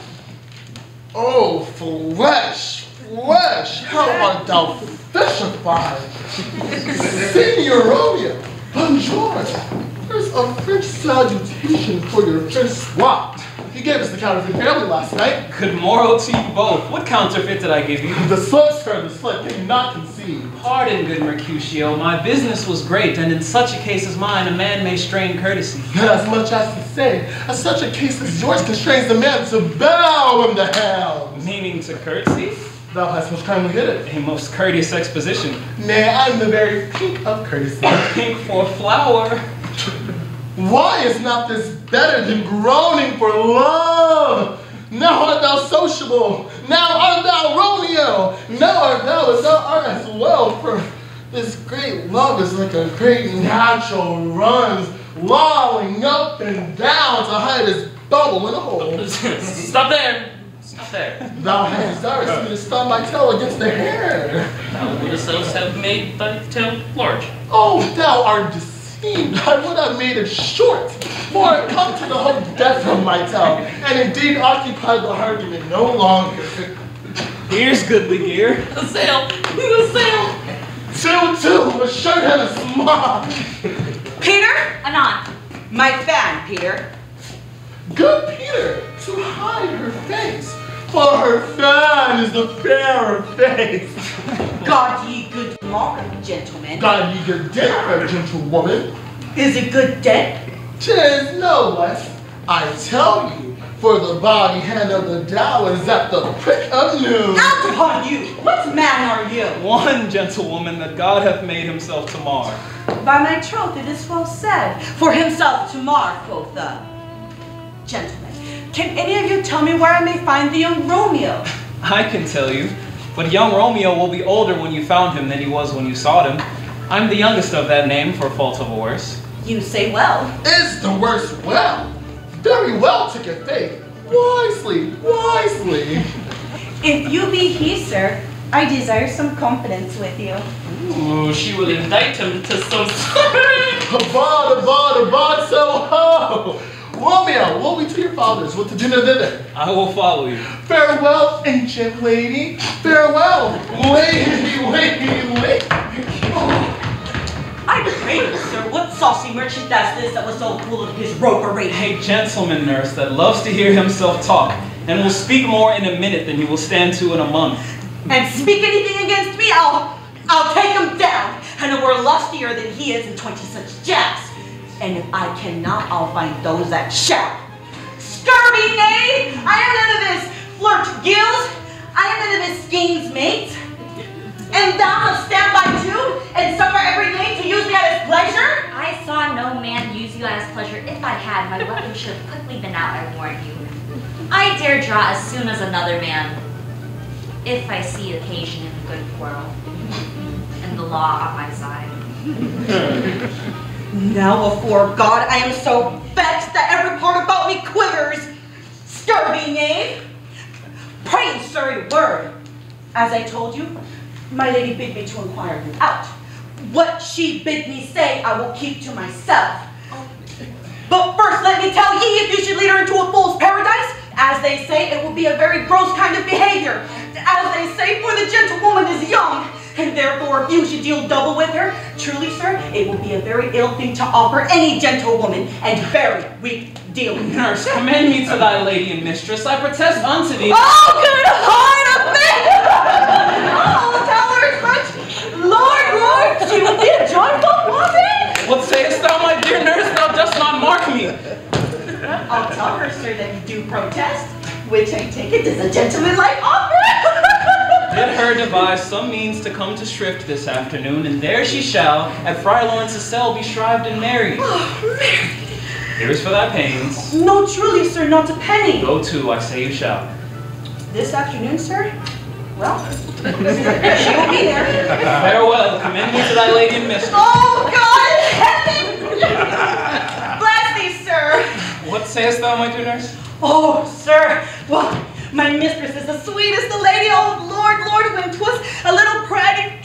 Oh, flesh, flesh, how art thou fishified? Senior Romeo, bonjour. There's a French salutation for your French swap. You gave us the counterfeit barely last night.
Good morrow to you both. What counterfeit did I give you?
The slip, sir, the slip. Can you not conceive?
Pardon, good Mercutio. My business was great, and in such a case as mine, a man may strain courtesy.
As much as to say, as such a case as yours constrains the man to bow in the hounds.
Meaning to curtsy?
Thou hast most kindly hit it.
A most courteous exposition.
Nay, I'm the very pink of courtesy.
Pink for flower.
Why is not this better than groaning for love? Now art thou sociable. Now art thou Romeo. Now art thou as thou art as well. For this great love is like a great natural runs, lolling up and down to hide his bubble in a hole.
Stop there. Stop there.
Thou hast desirous me to stomp my tail against the hair.
Thou wouldst else have made thy tail large.
Oh, thou art deceived. I would have made it short, for it come to the whole depth of my tail, and indeed occupied the argument no longer.
Here's goodly gear.
A sail. The sail.
Two, two, a shirt and a smock.
Peter?
Anon.
My fan, Peter.
Good Peter, to hide her face, for her fan is the fairer face.
God ye good morrow, gentlemen.
God ye good dinner, gentlewoman.
Is it good dead?
Tis no less, I tell you, for the body hand of the Dow is at the prick of noon.
Out upon you! What man are you?
One gentlewoman that God hath made himself to mar.
By my troth, it is well said. For himself to mar, quoth the gentleman. Can any of you tell me where I may find the young Romeo?
I can tell you, but young Romeo will be older when you found him than he was when you sought him. I'm the youngest of that name, for fault of a worse.
You say well.
Is the worst well? Very well took your faith. Wisely, wisely.
If you be he, sir, I desire some confidence with you.
Ooh, she will indict him to some...
Abad, abad, abad, so ho! Romeo, woe be to your fathers with the dinner thither.
I will follow you.
Farewell, ancient lady. Farewell, lady, lady, lady. Oh.
I pray you, sir, what saucy merchant does this that was so full of his ropery?
A gentleman, nurse, that loves to hear himself talk, and will speak more in a minute than you will stand to in a month.
And speak anything against me, I'll, I'll take him down, and we're lustier than he is in twenty such jabs. And if I cannot, I'll find those that shall. Scurvy knave! I am none of his flirt gills. I am none of his schemes, mate. And thou must stand by too, and suffer every knave to use me at his pleasure?
I saw no man use you as pleasure. If I had, my weapon should have quickly been out, I warn you. I dare draw as soon as another man, if I see occasion in a good quarrel, and the law on my side.
Now before God, I am so vexed that every part about me quivers. Scurvy knave! Pray, sir, a word. As I told you, my lady bid me to inquire you out. What she bid me say, I will keep to myself. But first, let me tell ye, if you should lead her into a fool's paradise, as they say, it will be a very gross kind of behavior. As they say, for the gentlewoman is young, and therefore if you should deal double with her, truly, sir, it will be a very ill thing to offer any gentlewoman, and very weak dealing.
Nurse, commend me to thy lady and mistress. I protest unto thee.
Oh, good heart of me! Oh, tell her as much. Lord, Lord, she would be a joyful woman.
What sayest thou, my dear nurse? Thou dost not mark me.
I'll tell her, sir, that you do protest, which I take it is a gentlemanlike offer.
Bid her devise some means to come to Shrift this afternoon, and there she shall, at Friar Lawrence's cell, be shrived and married.
Oh, married.
Here is for thy pains.
No, truly, sir, not a penny.
Go to, I say you shall.
This afternoon, sir? Well, she will be there.
Farewell, commend me to thy lady and mistress.
Oh, God in heaven! Bless thee, sir.
What sayest thou, my dear nurse?
Oh, sir, well, my mistress is the sweetest the lady. Oh, Lord, Lord, when 'twas a little pratty.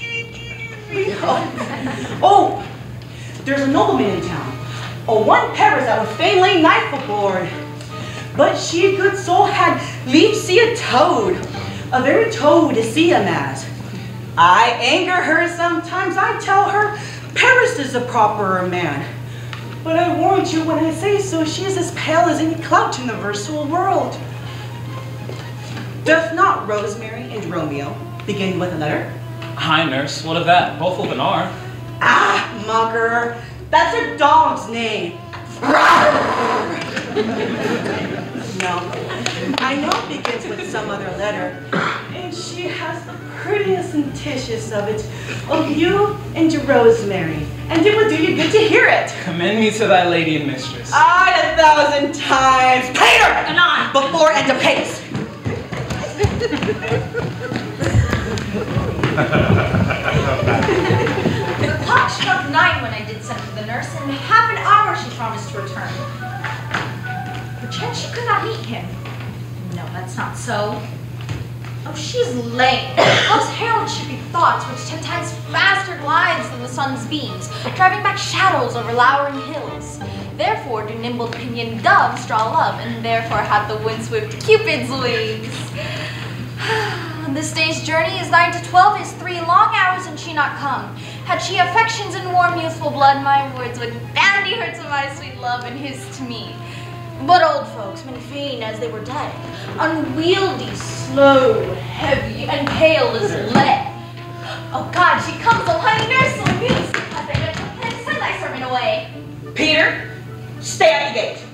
Oh. oh, there's a nobleman in town. Oh, one Paris that would fain lay knife aboard. But she, good soul, had leave see a toad, a very toad to see him as. I anger her sometimes. I tell her Paris is the properer man. But I warrant you when I say so, she is as pale as any clout in the versatile world. Doth not Rosemary and Romeo begin with a letter?
Hi, nurse. What of that? Both open are.
Ah, mocker. That's her dog's name. No, I know it begins with some other letter. And she has the prettiest and titious of it, of you and Rosemary. And it would do you good to hear it.
Commend me to thy lady and mistress.
I a thousand times. Peter! Anon! Before and to pace.
The clock struck nine when I did send for the nurse, and in half an hour she promised to return. Perchance she could not meet him. No, that's not so. Oh, she's lame. Those heralds should be thoughts which ten times faster glides than the sun's beams, driving back shadows over lowering hills. Therefore do nimble pinioned doves draw love, and therefore hath the wind swift Cupid's wings. This day's journey is nine to twelve, is three long hours, and she not come. Had she affections and warm youthful blood, my words would bandy her to my sweet love, and his to me. But old folks, many fain as they were dead, unwieldy, slow, heavy, and pale as lead. Oh God, she comes, oh honey nurse, so amused, as I went to play, send thy servant away.
Peter, stay at the gate.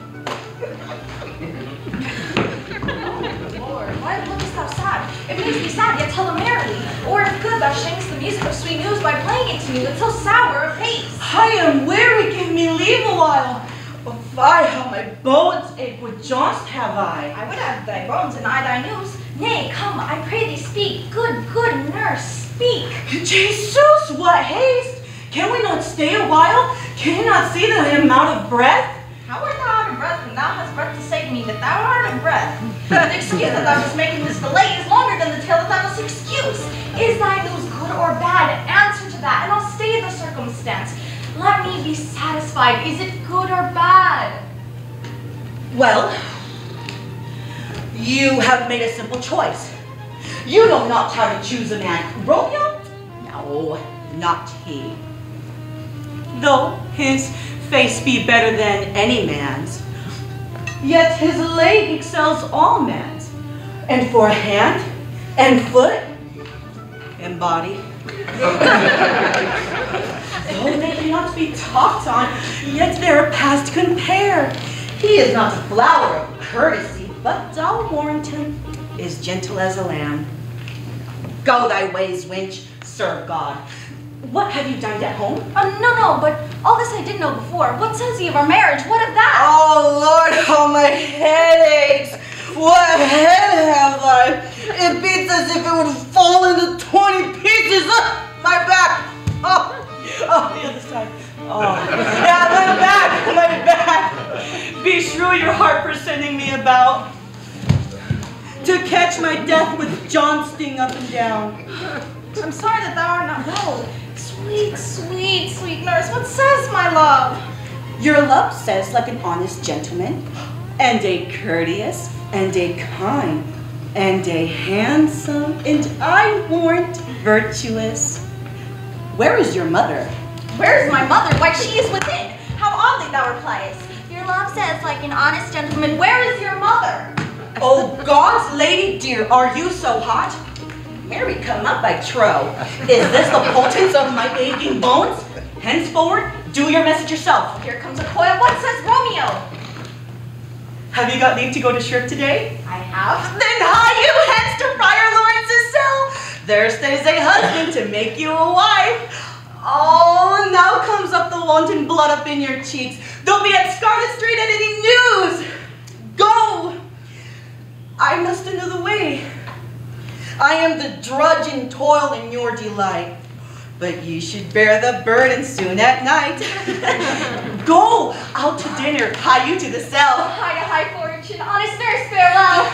Lord, why lookest thou sad? If needs be sad, yet tell them merrily. Or if good, thou shankest the music of sweet news by playing it to me with so sour a pace.
I am weary, give me leave a while. Oh, fie, how my bones ache with jaunts have I.
I would have thy bones and I thy news. Nay, come, I pray thee speak. Good, good nurse, speak.
Jesus, what haste! Can we not stay a while? Can you not see that I am out of breath?
How art thou out of breath when thou hast breath to say to me that thou art out of breath? The excuse that thou dost make in this delay is longer than the tale that thou dost excuse. Is thy news good or bad? Answer to that, and I'll stay the circumstance. Let me be satisfied. Is it good or bad?
Well, you have made a simple choice. You know not how to choose a man. Romeo? No, not he. Though his face be better than any man's, yet his leg excels all man's, and for hand and foot and body. Though they cannot be talked on, yet they're past compare. He is not a flower of courtesy, but I'll warrant him is gentle as a lamb. Go thy ways, wench, serve God. What, have you dined at home?
Uh, no, no, but all this I did know before. What says he of our marriage? What of that?
Oh, Lord, how my head aches. What head have I? It beats as if it would fall into twenty pieces. Oh, my back. Oh, oh, the other side. Oh, yeah, my back, my back. Beshrew your heart for sending me about to catch my death with Johnsting up and down.
I'm sorry that thou art not well. Sweet, sweet, sweet nurse, what says my love?
Your love says like an honest gentleman, and a courteous, and a kind, and a handsome, and I warrant virtuous. Where is your mother?
Where is my mother? Why, she is within. How oddly thou repliest.
Your love says like an honest gentleman. Where is your mother?
Oh, God's lady dear, are you so hot? Mary, come up, I trow. Is this the potence of my aching bones? Henceforward, do your message yourself.
Here comes a coil. What says Romeo?
Have you got leave to go to shirk today?
I have.
Then hie you hence to Friar Lawrence's cell. There stays a husband to make you a wife. Oh, now comes up the wanton blood up in your cheeks. They'll be at Scarlet Street at any news. Go. I must know the way. I am the drudge and toil in your delight, but you should bear the burden soon at night. Go out to dinner, hie you to the cell.
Hie to high fortune, honest nurse, farewell.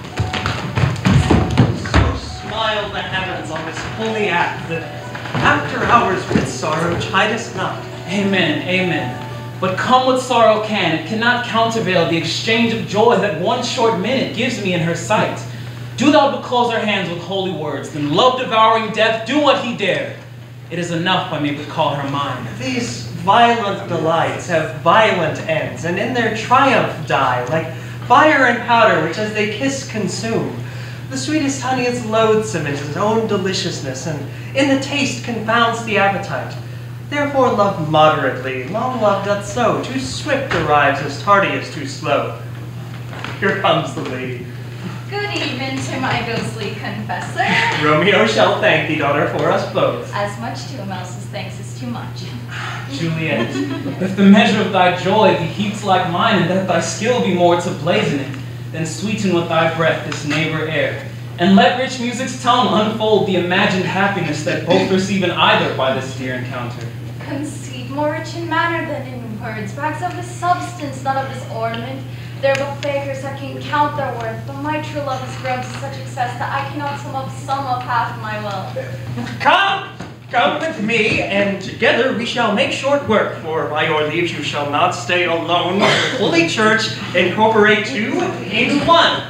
So smile the heavens on this holy act that after hours with sorrow chide us not.
Amen, amen. But come what sorrow can, it cannot countervail the exchange of joy that one short minute gives me in her sight. Do thou but close our hands with holy words, then love-devouring death do what he dare. It is enough I may but call her mine.
These violent delights have violent ends, and in their triumph die, like fire and powder, which as they kiss consume. The sweetest honey is loathsome in its own deliciousness, and in the taste confounds the appetite. Therefore love moderately, long love doth so, too swift arrives as tardy as too slow. Here comes the lady.
Good evening to my ghostly confessor.
Romeo shall thank thee, daughter, for us both.
As much to him else's thanks is too much.
Juliet, if the measure of thy joy be heaped like mine, and that thy skill be more to blazon it, then sweeten with thy breath this neighbor air, and let rich music's tone unfold the imagined happiness that both receive in either by this dear encounter.
Conceit more rich in manner than in words, brags of his substance, not of his ornament. There are but fakers that can count their worth, but my true love has grown to such excess that I cannot sum up sum up half my wealth.
Come, come with me, and together we shall make short work, for by your leave you shall not stay alone, but the Holy Church incorporate two into one.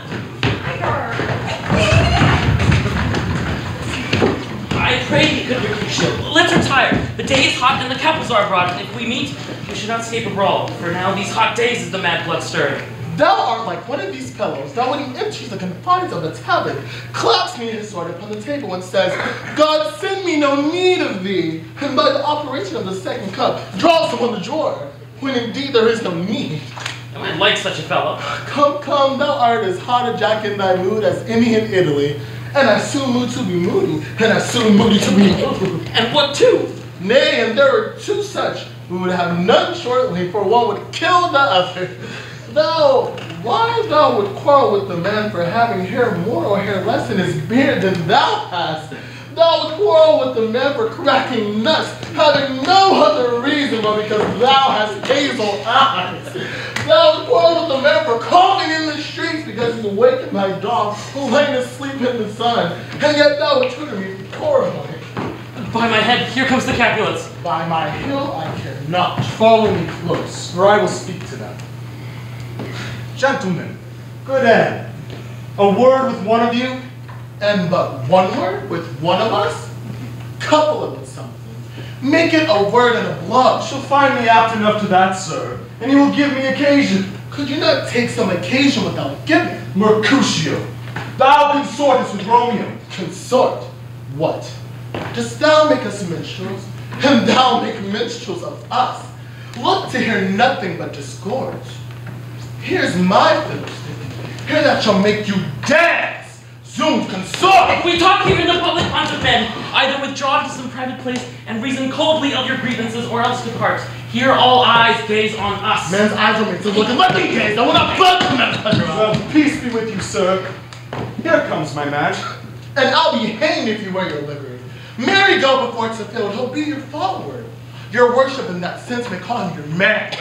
I pray thee, good Mercutio, let's retire. The day is hot and the captives are abroad, and if we meet, we should not escape a brawl, for now these hot days is the mad blood stirring.
Thou art like one of these fellows that when he enters the confines of the tavern, claps me his sword upon the table and says, God send me no need of thee, and by the operation of the second cup, draws upon the drawer, when indeed there is no need.
Am I like such a fellow?
Come, come, thou art as hot a jack in thy mood as any in Italy, and I soon mood to be moody, and I soon moody to be moody.
And what two?
Nay, and there are two such, we would have none shortly, for one would kill the other. Thou, why thou would quarrel with the man for having hair more or hair less in his beard than thou hast? Thou would quarrel with the man for cracking nuts, having no other reason but because thou hast hazel eyes. Thou would quarrel with the man for coughing in the streets because he's awakened thy dog who lay asleep in the sun, and yet thou would tutor me poorly.
By my head, here comes the Capulets.
By my hill, I care not. Follow me close, for I will speak to them.
Gentlemen, good end. A word with one of you?
And but one word with one of us? Couple it with something. Make it a word and a blush.
She'll find me apt enough to that, sir, and he will give me occasion.
Could you not take some occasion without giving?
Mercutio, thou consortest with Romeo.
Consort? What? Dost thou make us minstrels, and thou make minstrels of us? Look to hear nothing but discords. Here's my fiddlestick, here that shall make you dance, Zoom consort!
We talk here in the public haunts of men. Either withdraw to some private place and reason coldly of your grievances, or else depart. Here all eyes gaze on us.
Man's eyes are made to look and let me gaze. I will not budge from that pleasure.
Well, peace be with you, sir. Here comes my man.
And I'll be hanged if you wear your livery. Marry go before it's fulfilled. He'll be your follower. Your worship in that sense may call him your man.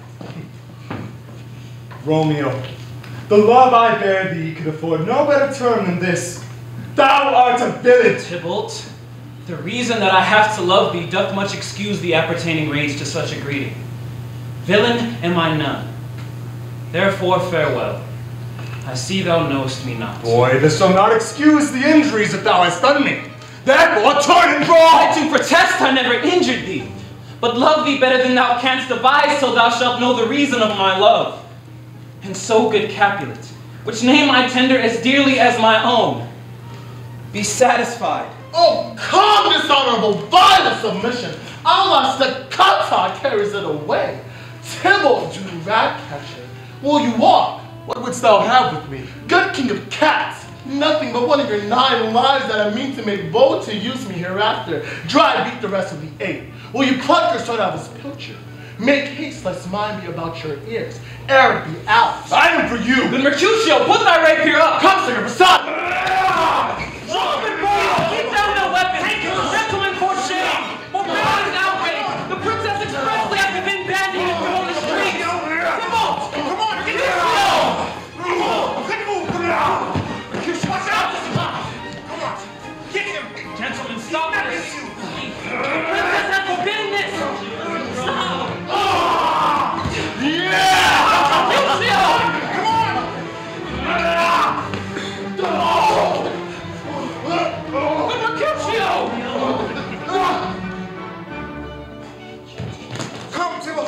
Romeo, the love I bear thee could afford no better term than this. Thou art a villain.
Tybalt, the reason that I have to love thee doth much excuse the appertaining rage to such a greeting. Villain am I none. Therefore farewell. I see thou knowest me not.
Boy, this shall not excuse the injuries that thou hast done me. Therefore turn and draw.
I to protest I never injured thee, but love thee better than thou canst devise till thou shalt know the reason of my love. And so, good Capulet, which name I tender as dearly as my own, be satisfied.
Oh, calm, dishonorable, vile submission. Allah Staccato carries it away. Tybalt, you rat catcher, will you walk?
What wouldst thou have with me?
Good king of cats, nothing but one of your nine lives that I mean to make bold to use me hereafter. Dry beat the rest of the eight. Will you pluck your sword out of his pilcher? Make haste, lest mine be about your ears. Ere be out.
I am for you.
Then Mercutio, put thy rapier up.
Come, sir, beside me.
Keep down the weapon. Gentlemen, for shame. For beyond an outrage. The princess expressly has been bandying it on the streets. Tybalt, come on, get this go. Mercutio, watch out. Come on, get him. Gentlemen, stop this. The princess has forbidden this. Stop.
Yeah!
Mercutio!
Come, Tybalt.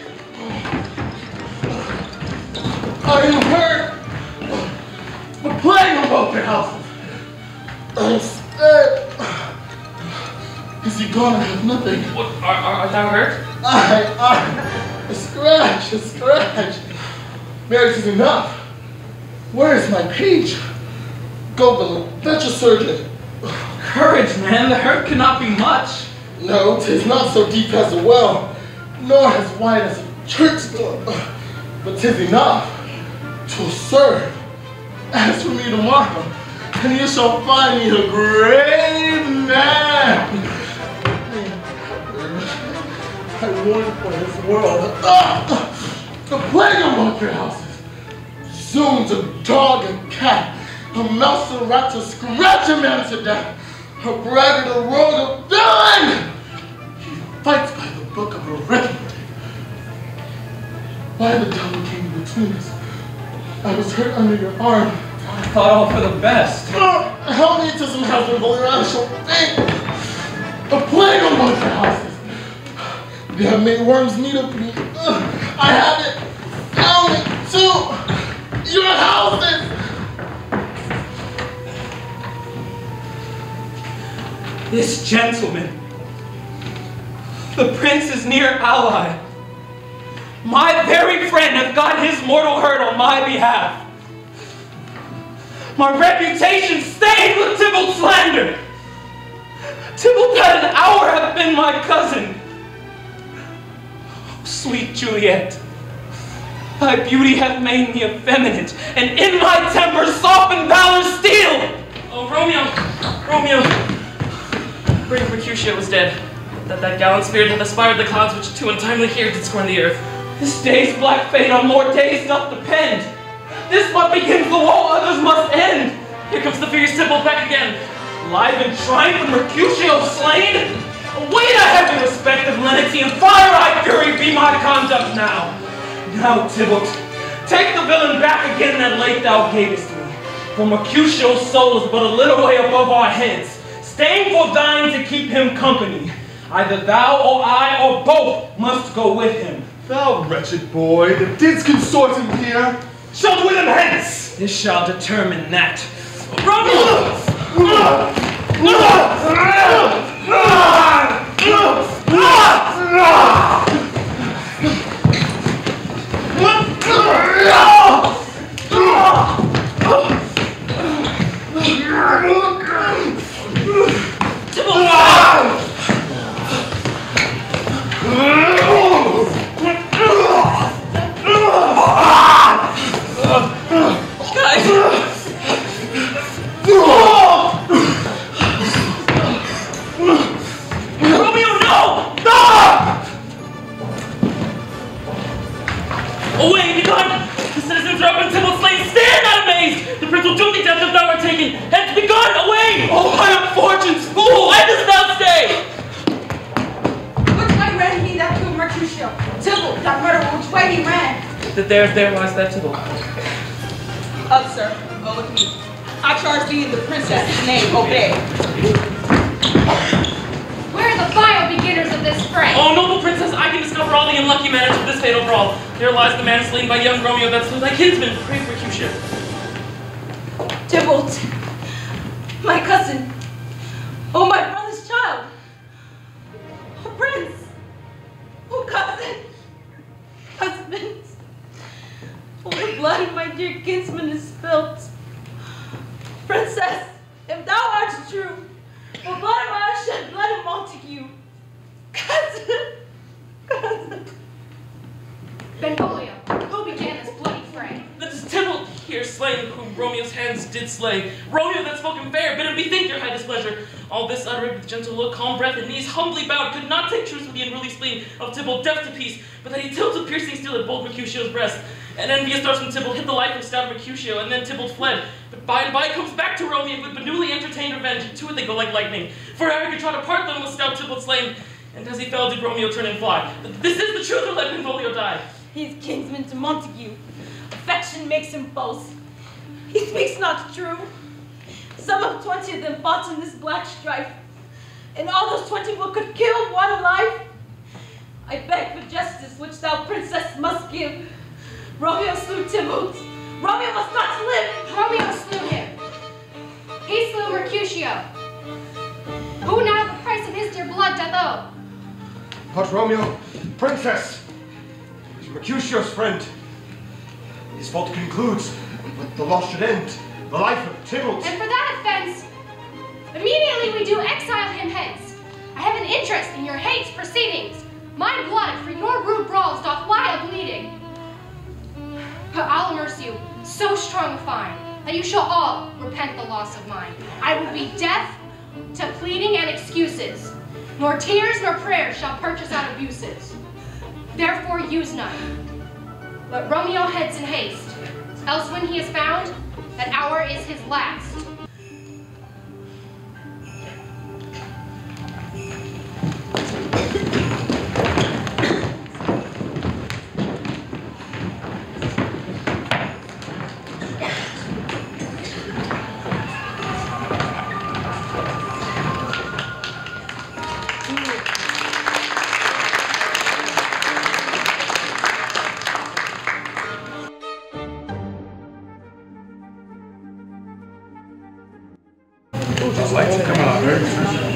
I am hurt. The plague of both your houses. I'm scared. Is he gone? I have nothing.
What, are, are, are thou hurt?
I, I, a scratch, a scratch. Marriage is enough. Where is my page? Go, villain, fetch a surgeon.
Courage, man, the hurt cannot be much.
No, 'tis not so deep as a well, nor as wide as a church door. But 'tis enough to serve. As for me tomorrow, and you shall find me a great man. I warn for this world. Ah, the plague among your houses. Soon to dog and cat, a mouse and rat to scratch a man to death, a braggart, a rogue, a villain. He fights by the book of arithmetic. Why the devil came between us? I was hurt under your arm.
I thought all for the best.
Oh, help me to some husband, bully around, shall think. A plague among your houses. They have made worms meat of me. Ugh, I have it. Found it too. Your houses.
This gentleman, the prince's near ally, my very friend, hath got his mortal hurt on my behalf. My reputation stained with Tybalt's slander. Tybalt had an hour have been my cousin. Oh, sweet Juliet, thy beauty hath made me effeminate, and in my temper softened valor's steel.
Oh, Romeo, Romeo. Brave Mercutio was dead. That that gallant spirit hath aspired the clouds which too untimely here did scorn the earth.
This day's black fate on more days doth depend. This but begins the woe others must end.
Here comes the fierce Tybalt back again.
Live in triumph and Mercutio slain? Wait a heavy respect of lenity and fire-eyed fury be my conduct now. Now, Tybalt, take the villain back again that late thou gavest me. For Mercutio's soul is but a little way above our heads, staying for thine to keep him company. Either thou or I or both must go with him.
Thou wretched boy that didst consort him here, shalt with him hence!
This shall determine that.
Romeo! that there, there lies that Tybalt.
Up, sir. Oh, look at me. I charge thee in the princess's name. Obey.
Where are the vile beginners of this fray?
Oh, noble princess, I can discover all the unlucky manners of this fatal brawl. There lies the man slain by young Romeo that slew thy kinsman. Pray for Mercutio.
Tybalt, my cousin. Oh, my brother's child. Oh, prince. Oh, cousin. Husband. Oh, the blood of my dear kinsman is spilt. Princess, if thou art true, the blood of our shed blood of Montague. Cousin. Cousin.
Benvolio, who began this bloody fray?
That is Tybalt here slain, whom Romeo's hands did slay. Romeo that spoken fair, bid him bethink your high displeasure. All this uttered with gentle look, calm breath, and knees humbly bowed, could not take truce with the unruly spleen of Tybalt deaf to peace, but that he tilted piercing steel at bold Mercutio's breast. And envious darts from Tybalt hit the life of stout Mercutio, and then Tybalt fled. But by and by comes back to Romeo with but newly entertained revenge. To it they go like lightning. For Eric tried to part them with stout Tybalt slain, and as he fell did Romeo turn and fly. This is the truth, or let Benvolio die.
He is kinsman to Montague. Affection makes him false. He speaks not true. Some of twenty of them fought in this black strife, and all those twenty will could kill one life. I beg for justice, which thou, princess, must give. Romeo slew Tybalt. Romeo must not live.
Romeo slew him. He slew Mercutio. Who now the price of his dear blood doth owe?
But Romeo, princess, is Mercutio's friend. His fault concludes, but the loss should end. The life of Tybalt.
And for that offense, immediately we do exile him hence. I have an interest in your hate's proceedings. My blood for your rude brawls doth lie a bleeding. But I'll immerse you so strong a fine that you shall all repent the loss of mine. I will be deaf to pleading and excuses, nor tears nor prayers shall purchase out abuses. Therefore use none. But Romeo heads in haste, else when he is found, that hour is his last.
Lights are coming on very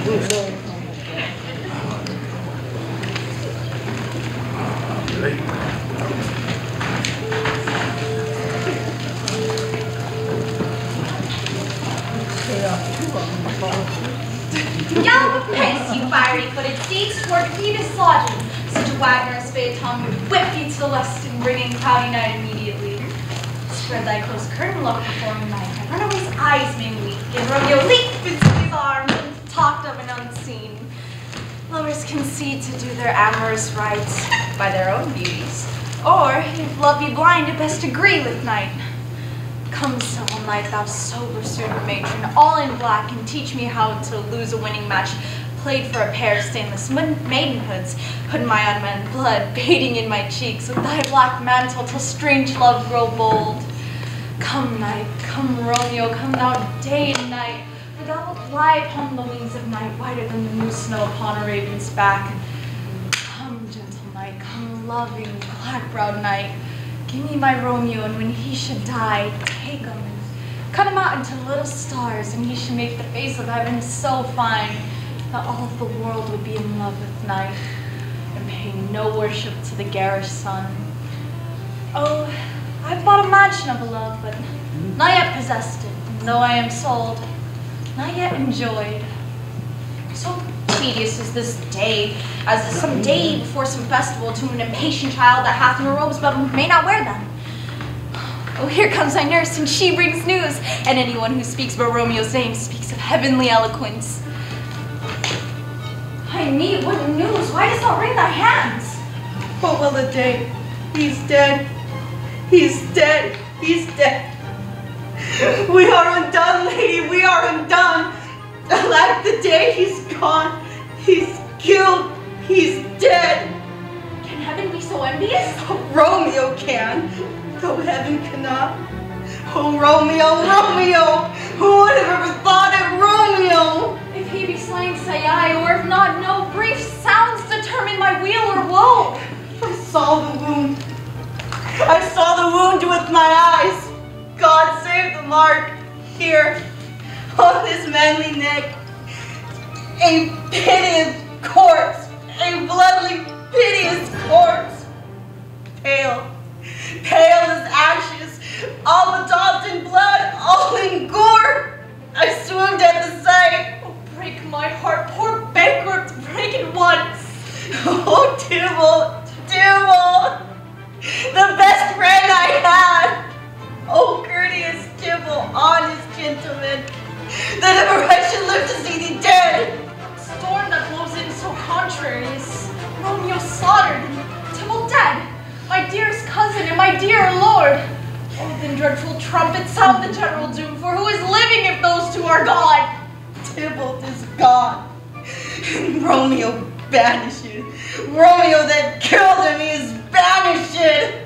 Gallop apace, you fiery-footed steeds, toward Phoebus' lodging. Such a Wagner's phaeton would whip thee to the west and bring in cloudy night immediately. Spread thy close curtain, look before night. My runaway's eyes may weak, and Romeo leap into his arms and talked of and unseen. Lovers concede to do their amorous rites by their own beauties, or if love be blind, it best agree with night. Come, simple night, thou sober suitor matron, all in black, and teach me how to lose a winning match, played for a pair of stainless maidenhoods, put my unmanned blood, bathing in my cheeks, with thy black mantle till strange love grow bold. Come, night, come, Romeo, come thou day and night, for thou wilt lie upon the wings of night, whiter than the new snow upon a raven's back. Come, gentle night, come, loving, black-browed night, give me my Romeo, and when he should die, take him and cut him out into little stars, and he should make the face of heaven so fine that all of the world would be in love with night, and pay no worship to the garish sun. Oh, I've bought a mansion of love, but not yet possessed it, and though I am sold, not yet enjoyed. So tedious is this day, as is some day before some festival to an impatient child that hath no robes but may not wear them. Oh, here comes my nurse, and she brings news, and anyone who speaks but Romeo's name speaks of heavenly eloquence. I need what news? Why dost thou wring thy hands?
What will the day? He's dead. He's dead. He's dead. We are undone, lady. We are undone. Alack the day, he's gone. He's killed. He's dead.
Can
heaven be so envious?
Romeo can, though heaven cannot. Oh, Romeo, Romeo! Who would have ever thought it, Romeo?
If he be slain, say I, or if not, no brief sounds determine my weal or woe.
I saw the wound. I saw the wound with my eyes. God save the mark. Here, on this manly neck, a piteous corpse, a bloodily piteous corpse. Pale, pale as ashes, all bedaubed in blood, all in gore. I swooned at the sight.
Oh, break my heart, poor bankrupt, break it once.
Oh, Tybalt, Tybalt, the best friend I had. Oh, courteous Tybalt, honest gentleman, that ever I should live to see thee dead.
Storm that blows in so contrary is Romeo slaughtered and Tybalt dead, my dearest cousin and my dear lord. Oh, then dreadful trumpet sound the general doom, for who is living if those two are gone?
Tybalt is gone, and Romeo banished. Romeo that killed him is banished.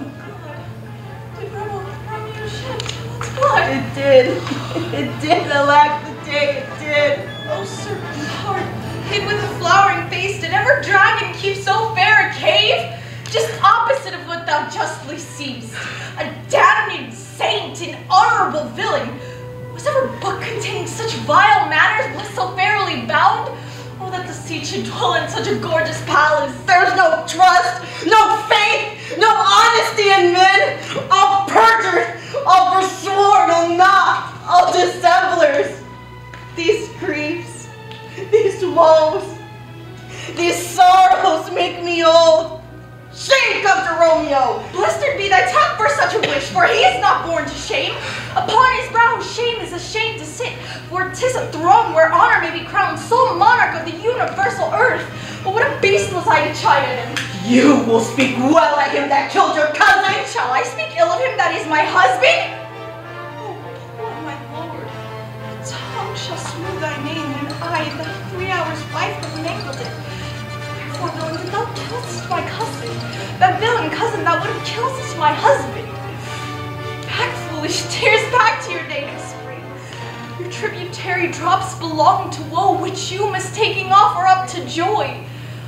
Blood.
It did. It did. Alack the day, it did.
Oh, serpent heart, hid with a flowering face, did ever dragon keep so fair a cave? Just opposite of what thou justly seest. A damned saint, an honorable villain. Was ever book containing such vile manners, bliss so fairly bound? Oh, that the seed should dwell in such a gorgeous palace.
There's no trust, no faith, no honesty in men. All perjured, all forsworn, all not, all dissemblers. These griefs, these woes, these sorrows make me old. Shame come to Romeo!
Blistered be thy tongue for such a wish, for he is not born to shame. Upon his brow shame is ashamed to sit, for 'tis a throne where honor may be crowned, sole monarch of the universal earth. But what a beast was I to chide at him!
You will speak well at him that killed your cousin!
Shall I speak ill of him that is my husband? Oh, poor my lord, the tongue shall smooth thy name, and I, the three hours' wife, have mangled it. Wherefore, villain, did thou killest my cousin? That villain cousin that would have killed us my husband. Back, foolish tears, back to your native spring. Your tributary drops belong to woe, which you, mistaking offer up to joy.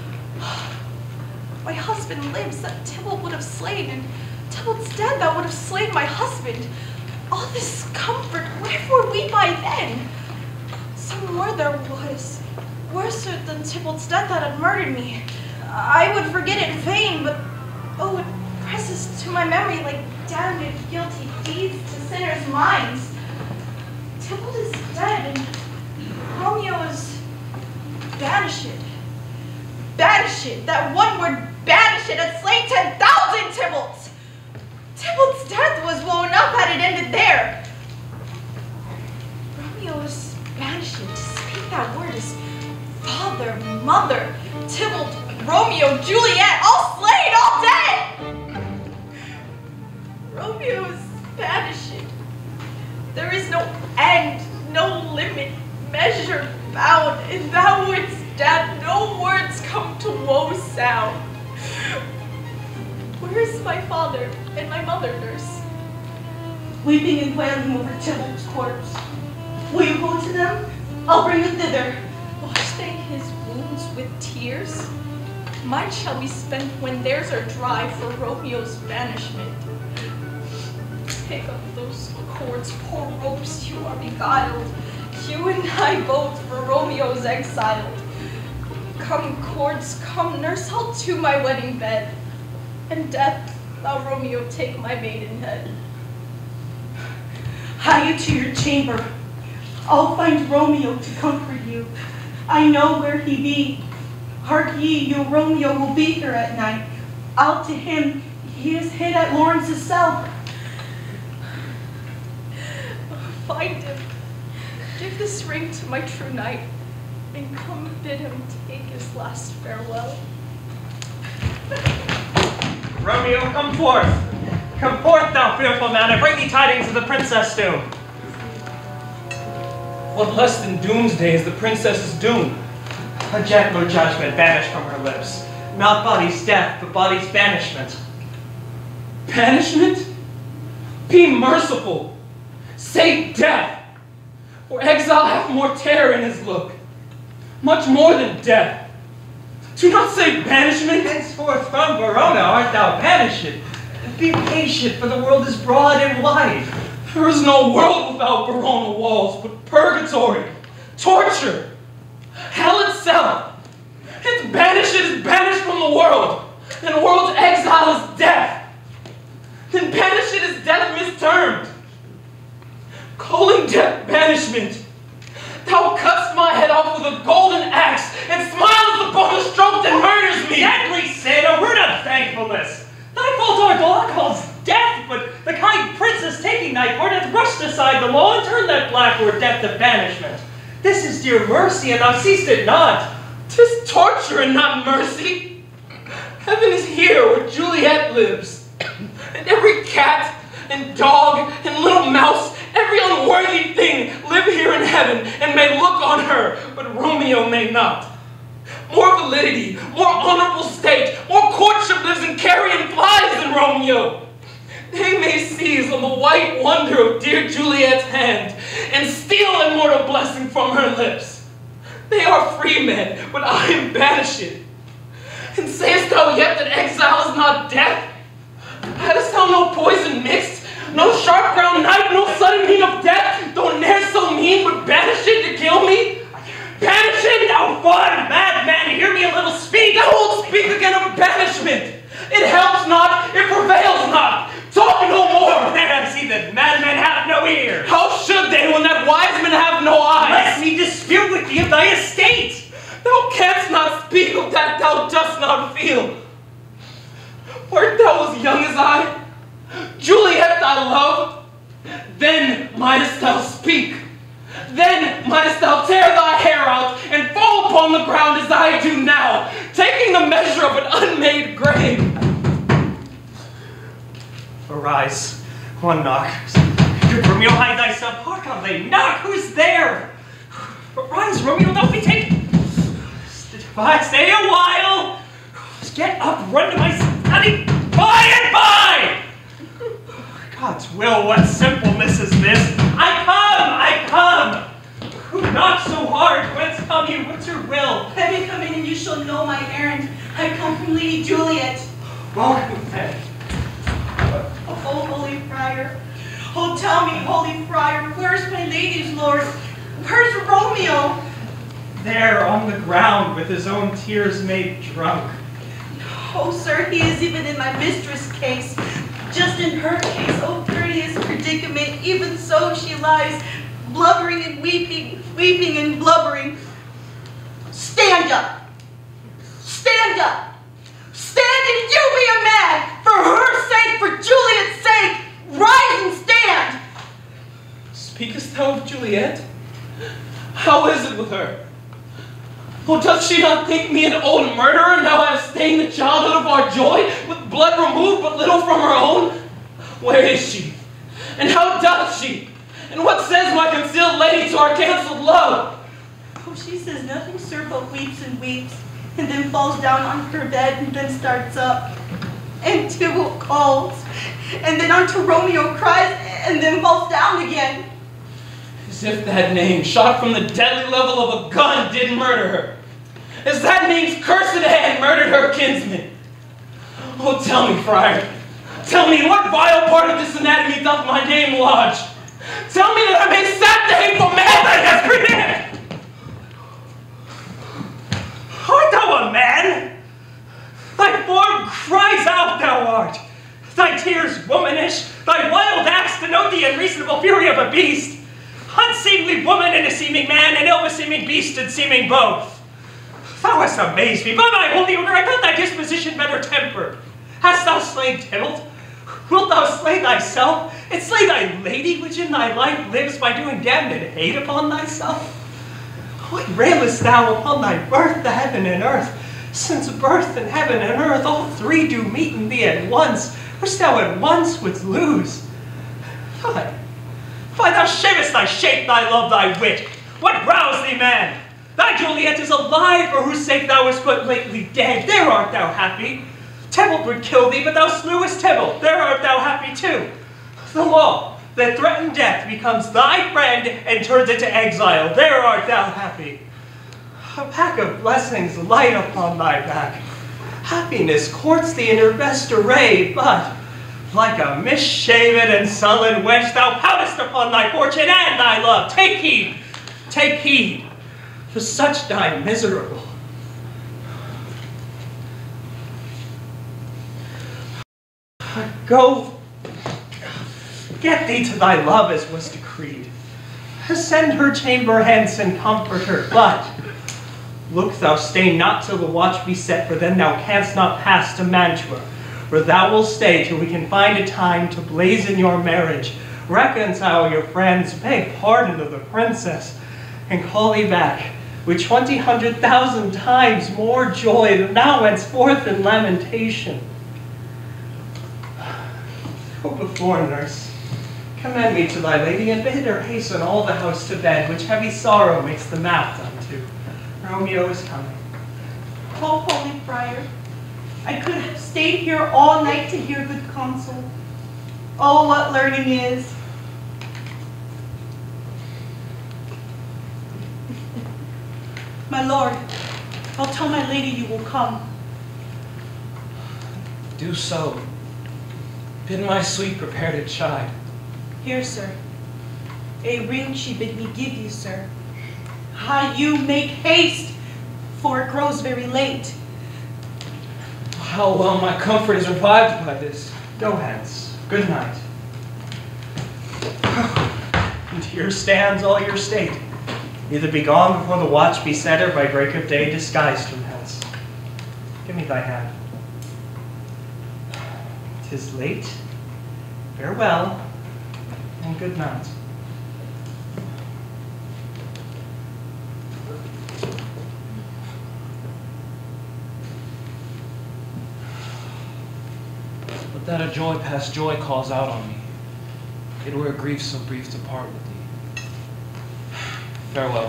My husband lives that Tybalt would have slain, and Tybalt's dead that would have slain my husband. All this comfort, wherefore weep I then? Some more there was, worse than Tybalt's death that had murdered me. I would forget it in vain, but oh, it presses to my memory like damned guilty deeds to sinners' minds. Tybalt is dead, and Romeo is banished. Banished, that one word banished had slain ten thousand Tybalts. Tybalt's death was woe enough had it ended there. Romeo is banished. To speak that word is father, mother, Tybalt, Romeo, Juliet, all slain, all dead! Romeo is banished. There is no end, no limit, measure, bound, and thou wouldst death, no words come to woe sound. Where is my father and my mother, nurse?
Weeping and wailing over Tybalt's corpse. Will you go to them? I'll bring you thither.
Wash they his wounds with tears? Mine shall be spent when theirs are dry for Romeo's banishment. Take up those cords, poor ropes, you are beguiled. You and I both for Romeo's exiled. Come, cords, come, nurse, I'll to my wedding bed. And death, thou Romeo, take my maidenhead.
Hie you to your chamber. I'll find Romeo to comfort you. I know where he be. Hark ye, your Romeo will be here at night. Out to him, he is hid at Lawrence's cell.
Find him. Give this ring to my true knight, and come bid him take his last farewell.
Romeo, come forth! Come forth, thou fearful man, and bring me tidings of the princess doom. What less than doomsday is the princess's doom? A gentler judgment banished from her lips.
Not body's death, but body's banishment.
Banishment? Be merciful. Say death. For exile hath more terror in his look. Much more than death. Do not say banishment.
Henceforth from Verona art thou banished. Be patient, for the world is broad and wide.
There is no world without Verona walls, but purgatory, torture, hell itself. It's banished, it is banished from the world. And the world's exile is death. Then banished is death mistermed. Calling death banishment. Thou cuts my head off with a golden axe and smiles upon the stroke that murders me.
Deadly sin, a word of thankfulness. Thy fault our law calls death, but the kind princess taking thy part hath rushed aside the law and turned that black word death to banishment. This is dear mercy, and thou seest it not.
'Tis torture and not mercy. Heaven is here where Juliet lives, and every cat and dog and little mouse, every unworthy thing live here in heaven and may look on her, but Romeo may not. More validity, more honorable state, more courtship lives in carrion flies than Romeo. They may seize on the white wonder of dear Juliet's hand and steal immortal blessing from her lips. They are free men, but I am banished. And sayest thou yet that exile is not death? Hadst thou no poison mixed, no sharp ground knife, no sudden mean of death, though ne'er so mean, but banish it to kill me? Banish it, thou fond madman, hear me a little speak. Thou wilt speak again of banishment. It helps not, it prevails not. Talk no more.
Then I see that madmen have no ear.
How should they when that wise men have no eyes?
Let me dispute with thee of thy estate.
Thou canst not speak of that thou dost not feel. Wert thou as young as I, Juliet thy love, then mightest thou speak. Then mightest thou tear thy hair out and fall upon the ground as I do now, taking the measure of an unmade grave.
Arise, one knock. Good Romeo, hide thyself. Hark how they knock. Who's there? Arise, Romeo, don't be taken. Stay, stay a while. Get up, run to my study. By and by. God's will, what simpleness is this? I come, I come. Who knocks so hard? Whence come you? What's your will?
Let me come in and you shall know my errand. I come from Lady Juliet.
Welcome then.
Oh, holy friar. Oh, tell me, holy friar, where's my lady's lord? Where's Romeo?
There on the ground with his own tears made drunk.
Oh, sir, he is even in my mistress' case. Just in her case, oh, courteous predicament, even so she lies, blubbering and weeping, weeping and blubbering. Stand up! Stand up! Stand and you be a man! For her sake, for Juliet's sake, rise and stand!
Speakest thou of Juliet? How is it with her? Oh, doth she not think me an old murderer, now I have stained the childhood of our joy, with blood removed but little from her own? Where is she? And how doth she? And what says my concealed lady to our cancelled love?
Oh, she says nothing, sir, but weeps and weeps, and then falls down on her bed, and then starts up. And Tybalt calls, and then unto Romeo cries, and then falls down again.
As if that name, shot from the deadly level of a gun, did murder her. As that name's cursed hand murdered her kinsman. Oh, tell me, friar, tell me, in what vile part of this anatomy doth my name lodge? Tell me that I may sap the hateful man that has prevented.
Art thou a man? Thy form cries out thou art. Thy tears womanish, thy wild acts denote the unreasonable fury of a beast. Unseemly woman and a seeming man, and ill-beseeming beast and seeming both. Thou hast amazed me. By my holy order, I thought thy disposition better tempered. Hast thou slain Tybalt? Wilt thou slay thyself, and slay thy lady which in thy life lives by doing damned hate upon thyself? What railest thou upon thy birth, the heaven and earth? Since birth and heaven and earth, all three do meet in thee at once, which thou at once wouldst lose. Fie. Why, thou shamest thy shape, thy love, thy wit. What roused thee, man? Thy Juliet Juliet is alive, for whose sake thou wast but lately dead. There art thou happy. Tybalt would kill thee, but thou slewest Tybalt. There art thou happy too. The law that threatened death becomes thy friend and turns it to exile. There art thou happy. A pack of blessings light upon thy back. Happiness courts thee in her best array, but like a misshaven and sullen wench, thou poutest upon thy fortune and thy love. Take heed, take heed, for such die miserable. Go, get thee to thy love as was decreed. Send her chamber hence and comfort her, but look thou stay not till the watch be set, for then thou canst not pass to Mantua, where thou wilt stay till we can find a time to blazon your marriage, reconcile your friends, beg pardon of the princess, and call thee back with twenty hundred thousand times more joy than thou wentst forth in lamentation. Go before, nurse. Commend me to thy lady, and bid her hasten all the house to bed, which heavy sorrow makes the mouth unto. Romeo is coming.
Oh, holy friar, I could have stayed here all night to hear good counsel. Oh, what learning is. My lord, I'll tell my lady you will come.
Do so. Bid my sweet prepare to chide.
Here, sir. A ring she bid me give you, sir. Ah, you make haste, for it grows very late.
How well my comfort is revived by this.
Go hence. Good night. And here stands all your state. Either be gone before the watch be set, or by break of day disguised from hence. Give me thy hand. 'Tis late. Farewell, and good night.
But that a joy past joy calls out on me. It were a grief so brief to part with thee. Farewell.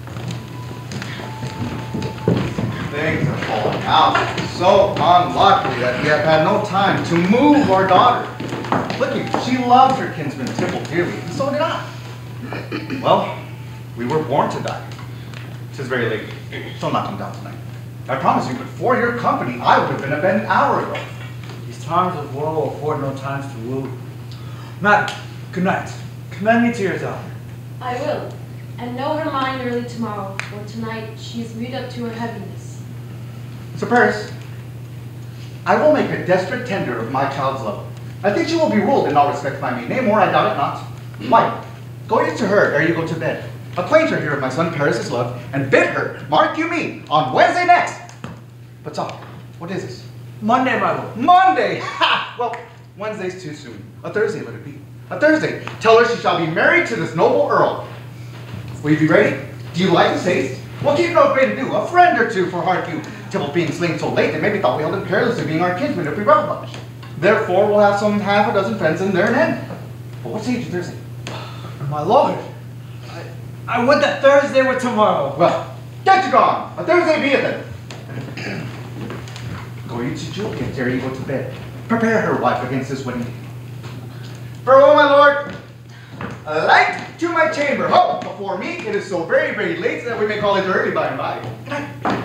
Things are falling out so unluckily that we have had no time to move our daughter. Look, she loved her kinsman Tybalt dearly, and so did I. Well, we were born to die. 'Tis very late. She'll not come down tonight. I promise you, but for your company, I would have been in bed an hour ago.
These times of woe afford no times to woo. Madam, good night. Commend me to your daughter.
I will, and know her mind early tomorrow, for tonight she is mewed up to her heaviness.
Sir Paris, I will make a desperate tender of my child's love. I think she will be ruled in all respects by me. Nay, more, I doubt it not. Why, go in to her ere you go to bed. Acquaint her here of my son Paris's love, and bid her, mark you me, on Wednesday next. But stop, what is this?
Monday, my lord.
Monday! Ha! Well, Wednesday's too soon. A Thursday let it be. A Thursday. Tell her she shall be married to this noble earl. Will you be ready? Do you like this haste? We'll keep no great ado. A friend or two, for hark you, Tybalt being slain so late, they maybe thought we held him perilous of being our kinsman if we rebel much. Therefore, we'll have some half a dozen friends and there an end. But what say you to Thursday?
My lord, I, I would that Thursday were tomorrow.
Well, get you gone. A Thursday be it then. Go you to Juliet ere you go to bed. Prepare her wife against this wedding day. Farewell, my lord. A light to my chamber. Ho! Before me, it is so very, very late that we may call it early by and by. Good night.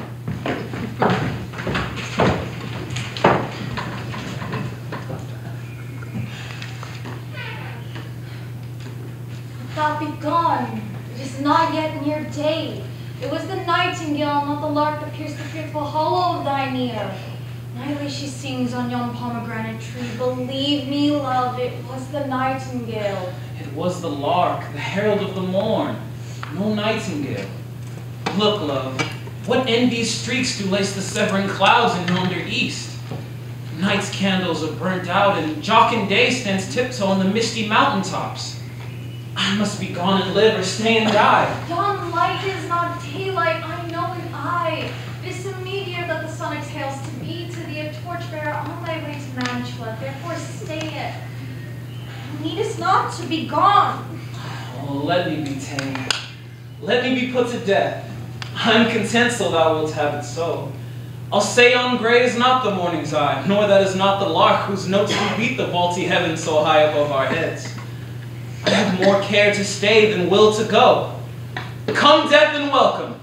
Thou be gone. It is not yet near day. It was the nightingale, not the lark, that pierced the fearful hollow of thine ear. Nightly she sings on yon pomegranate tree. Believe me, love, it was the nightingale.
It was the lark, the herald of the morn. No nightingale. Look, love, what envious streaks do lace the severing clouds in yonder east? Night's candles are burnt out, and jocund day stands tiptoe on the misty mountaintops. I must be gone and live, or stay and die.
Yon light is not daylight, I know it I. This a meteor that the sun exhales to be to thee a torchbearer on thy way to Mantua. Therefore stay it. Needest not to be gone.
Oh, let me be tamed. Let me be put to death. I'm content so thou wilt have it so. I'll say on grey is not the morning's eye, nor that is not the lark whose notes we beat the vaulty heaven so high above our heads. I have more care to stay than will to go. Come death and welcome.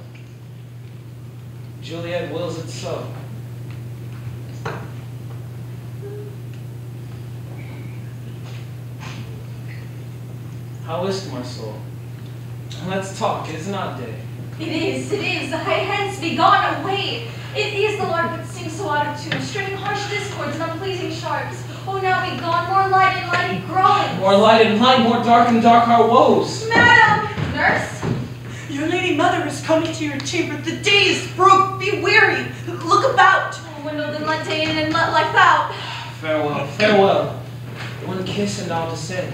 Juliet wills it so. How is't, my soul? Let's talk, it is not day.
It is, it is. Hie hence, be gone away. It is the lark that sings so out of tune, stringing harsh discords and unpleasing sharps. Oh, now be gone, more light and light it growing.
More light and light, more dark and dark our woes.
Madam! Nurse?
Your lady mother is coming to your chamber. The day is broke. Be weary. Look about.
Oh, window, then let day in and let life out.
Farewell, farewell. One kiss and I'll descend.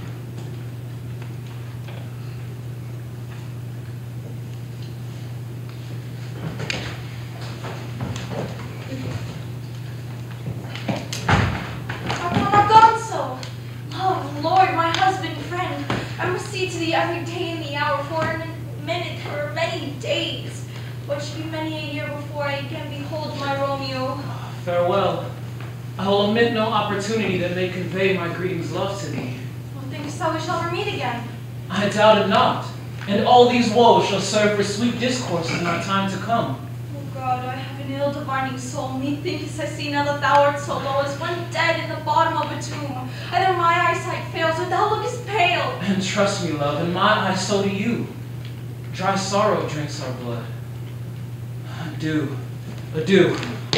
Every day in the hour, for a minute, for many days. What should be many a year before I again behold my Romeo?
Farewell. I will omit no opportunity that may convey my greetings love to thee.
Well, thinkest thou we shall meet again?
I doubt it not, and all these woes shall serve for sweet discourse in our time to come.
Oh God, I have an ill divining soul. Methinkest I see now that thou art so low as one dead in the bottom of a tomb. Either my eyesight fails or thou lookest pale.
And trust me, love, in my eyes so do you. Dry sorrow drinks our blood. Adieu, adieu.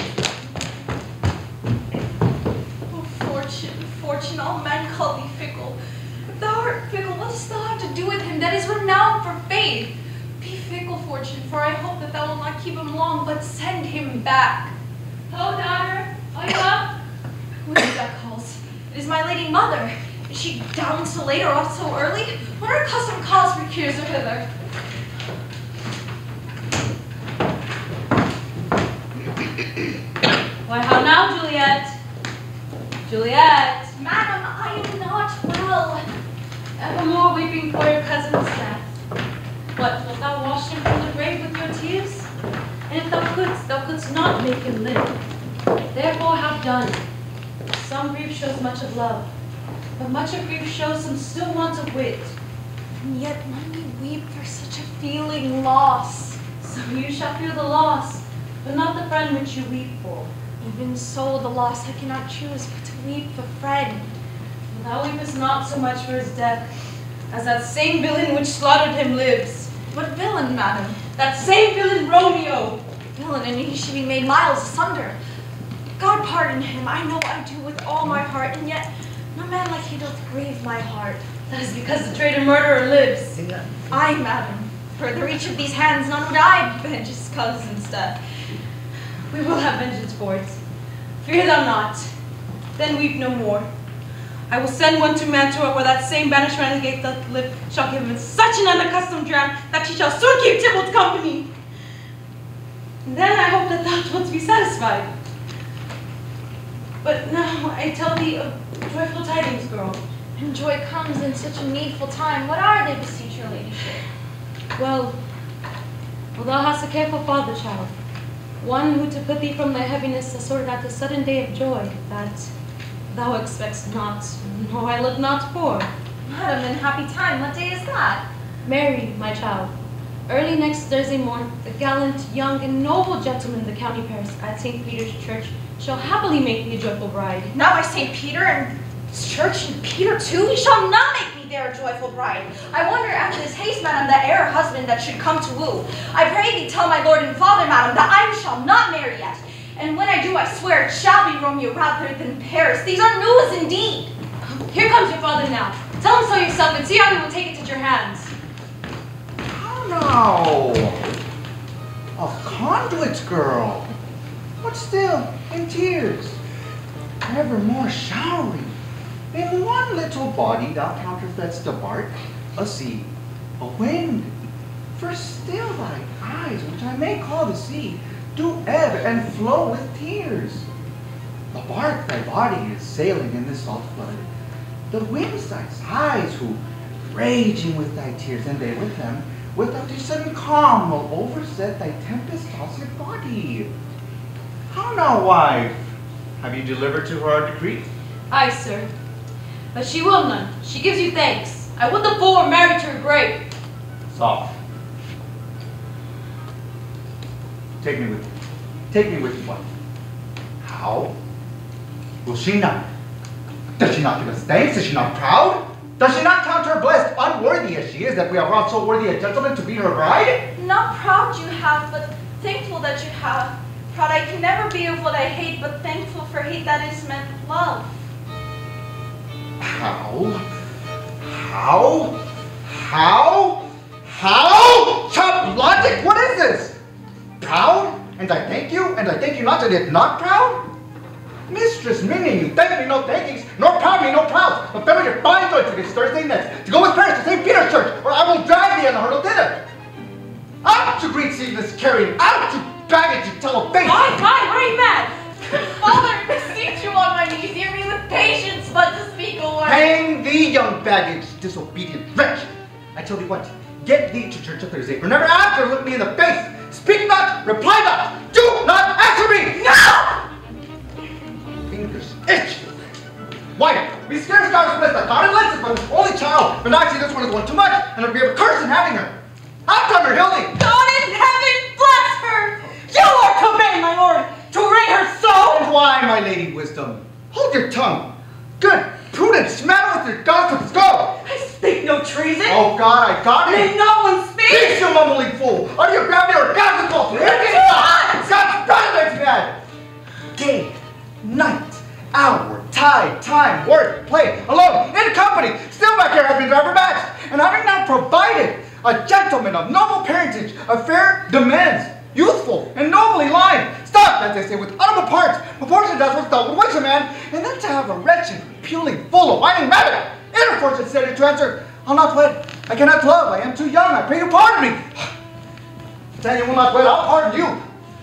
Oh, fortune, fortune, all men call thee fickle. If thou art fickle, what dost thou have to do with him that is renowned for faith? Be fickle, fortune, for I hope that thou wilt not keep him long, but send him back.
Hello, daughter. Are you up?
Who is it that calls? It is my lady mother. Is she down so late or up so early? What are accustomed calls procures her hither?
Why, how now, Juliet? Juliet!
Madam, I am not well.
Evermore weeping for your cousin's death. What, wilt thou wash him from the grave with your tears? And if thou couldst, thou couldst not make him live. Therefore have done. Some grief shows much of love, but much of grief shows some still want of wit.
And yet when we weep for such a feeling loss.
So you shall feel the loss, but not the friend which you weep for.
Even so, the loss I cannot choose but to weep for friend.
For thou weepest not so much for his death, as that same villain which slaughtered him lives.
What villain, madam?
That same villain Romeo!
Villain, and he should be made miles asunder. God pardon him, I know I do with all my heart, and yet no man like he doth grieve my heart.
That is because the traitor murderer lives.
Aye, madam. For the reach of these hands, none would I avenge his cousin's death.
We will have vengeance for it. Fear thou not. Then weep no more. I will send one to Mantua, where that same banished renegade doth live, shall give him such an unaccustomed dram that he shall soon keep Tybalt company. And then I hope that thou wilt be satisfied. But now I tell thee of joyful tidings, girl.
And joy comes in such a needful time. What are they, beseech your ladyship?
Well, well, thou hast a careful father, child. One who to put thee from thy heaviness assorted at the sudden day of joy, that thou expectst not, nor I look not for.
Madam, in happy time, what day is that?
Mary, my child, early next Thursday morn, the gallant, young, and noble gentleman of the county Paris at Saint Peter's Church shall happily make thee a joyful bride.
Not by Saint Peter and his church and Peter too? He shall not make me there a joyful bride. I wonder after this haste, madam, that heir husband that should come to woo. I pray thee tell my lord and father, madam, that I shall not marry yet. And when I do, I swear it shall be Romeo rather than Paris. These are news indeed.
Here comes your father now. Tell him so yourself and see how he will take it at your hands.
How now? A conduit girl. What still? In tears. Ever more showering. In one little body thou counterfeits the bark, a sea, a wind. For still thy eyes, which I may call the sea, do ebb and flow with tears. The bark thy body is sailing in the salt flood. The winds thy sighs, who, raging with thy tears, and they with them, without a sudden calm will overset thy tempest-tossed body. How now, wife? Have you delivered to her our decree?
Aye, sir. But she will none. She gives you thanks. I would the fool were married to her grave.
Soft. Take me with you. Take me with you, wife. How? Will she not? Does she not give us thanks? Is she not proud? Does she not count her blessed, unworthy as she is, that we have brought so worthy a gentleman to be her bride?
Not proud you have, but thankful that you have. Proud I can never be of what I hate, but thankful for hate that is meant love.
How? How? How? How? Chop logic? What is this? Proud? And I thank you? And I thank you not and yet not proud? Mistress Minion, you thank me no thankings, nor proud me no proud, but better your fine joy to this Thursday next, to go with Paris to Saint Peter's Church, or I will drag thee on the hurdle thither. Out to greet seedless carrion, out to baggage and tell a face.
Why, why, are you mad? Father, I beseech you on my knees, hear me with patience, but to speak a word.
Hang thee, young baggage, disobedient wretch. I tell thee what, get thee to church on Thursday, or never after look me in the face. Speak not, reply not, do not answer me!
No!
Fingers itch. Why? We scarce got split that God and lets it from his only child, but I see this one is one too much, and it'll be a curse in having her. Out from her, Hildy!
God in heaven bless her! You are to obey, my lord, to array her so!
And why, my lady Wisdom? Hold your tongue. Good, prudence, matter with your gossips, go!
I speak no treason.
Oh God, I got it!
May no one speak!
Peace, you mumbling fool! Are you grab me or gossip call? You're getting God! God's brother makes me mad! Day, night, hour, tide, time, work, play, alone, in company, still my care has been driver matched, and having now provided a gentleman of noble parentage, of fair demands, youthful and nobly lined, stocked, as they say, with honorable parts, proportioned as was thought would wise a man, and then to have a wretched, puling, full of whining matter, intercourse and steady to answer, I'll not wed, I cannot love, I am too young, I pray you pardon me. Then you will not wed, I'll pardon you.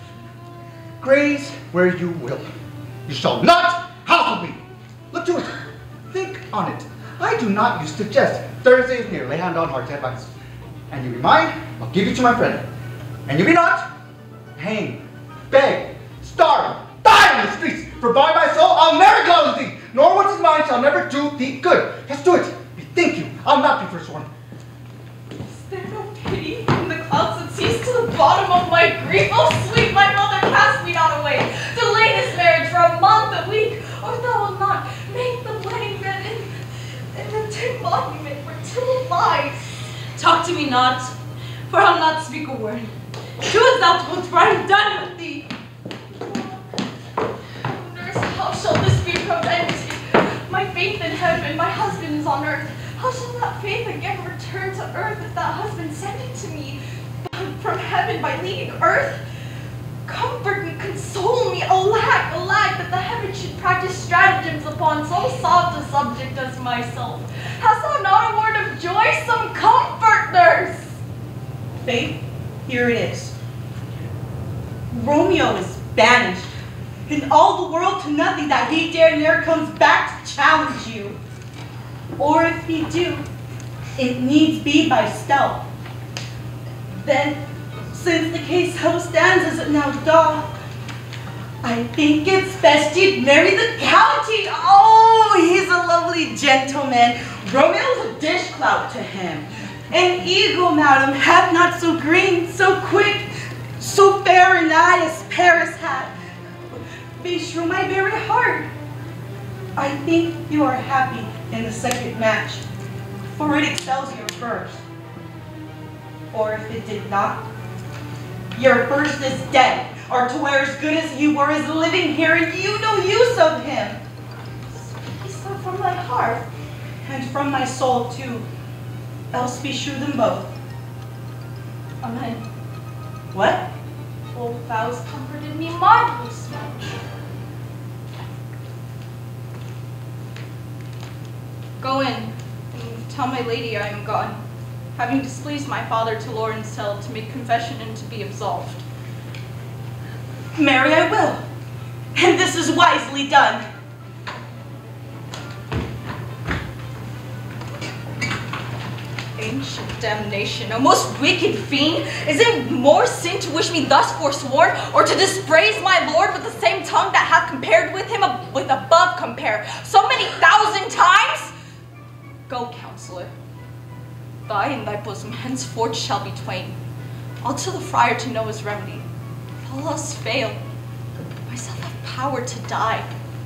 Graze where you will. You shall not house with me. Look to it. Think on it. I do not use to jest. Thursday is near. Lay hand on heart to advice. And you be mine, I'll give you to my friend. And you be not, hang, beg, starve, die in the streets. For by my soul, I'll never close thee. Nor what is mine shall never do thee good. Let's do it. Bethink you. I'll not be forsworn.
Is there no pity from the clouds that sees to the bottom of my grief? Oh, sweet, my mother, cast me not away. Delay this marriage for a month, a week, or thou wilt not make the wedding bed and, and the dead monument for two lives.
Talk to me not, for I'll not speak a word. Do as thou wilt, for I am done with thee.
Nurse, how shall this be prevented? My faith in heaven, my husband is on earth. How shall that faith again return to earth if that husband sent it to me from heaven by leaving earth? Comfort me, console me, alack, alack, that the heavens should practice stratagems upon so soft a subject as myself. Hast thou not a word of joy, some comfort, nurse?
Faith, here it is. Romeo is banished, and all the world to nothing that he dare ne'er comes back to challenge you. Or if he do, it needs be by stealth. Then, since the case so stands as it now doth, I think it's best you'd marry the county. Oh, he's a lovely gentleman. Romeo's a dish clout to him. An eagle, madam, hath not so green, so quick, so fair an eye as Paris hath. Beshrew my very heart. I think you are happy in the second match, for it excels your first. Or if it did not, your first is dead, or to where as good as you were is living here, and you no use of him. Speak so from my heart, and from my soul too, else beshrew them both.
Amen.
What?
Old vows comforted me marvelous much. Go in, and tell my lady I am gone, having displeased my father to Lauren's cell to make confession and to be absolved.
Marry I will, and this is wisely done.
ancient damnation, O most wicked fiend, is it more sin to wish me thus forsworn, or to dispraise my Lord with the same tongue that hath compared with him ab with above compare so many thousand times? Go, counselor. Thy and thy bosom henceforth shall be twain. I'll tell the friar to know his remedy. If all else fail, myself have power to die.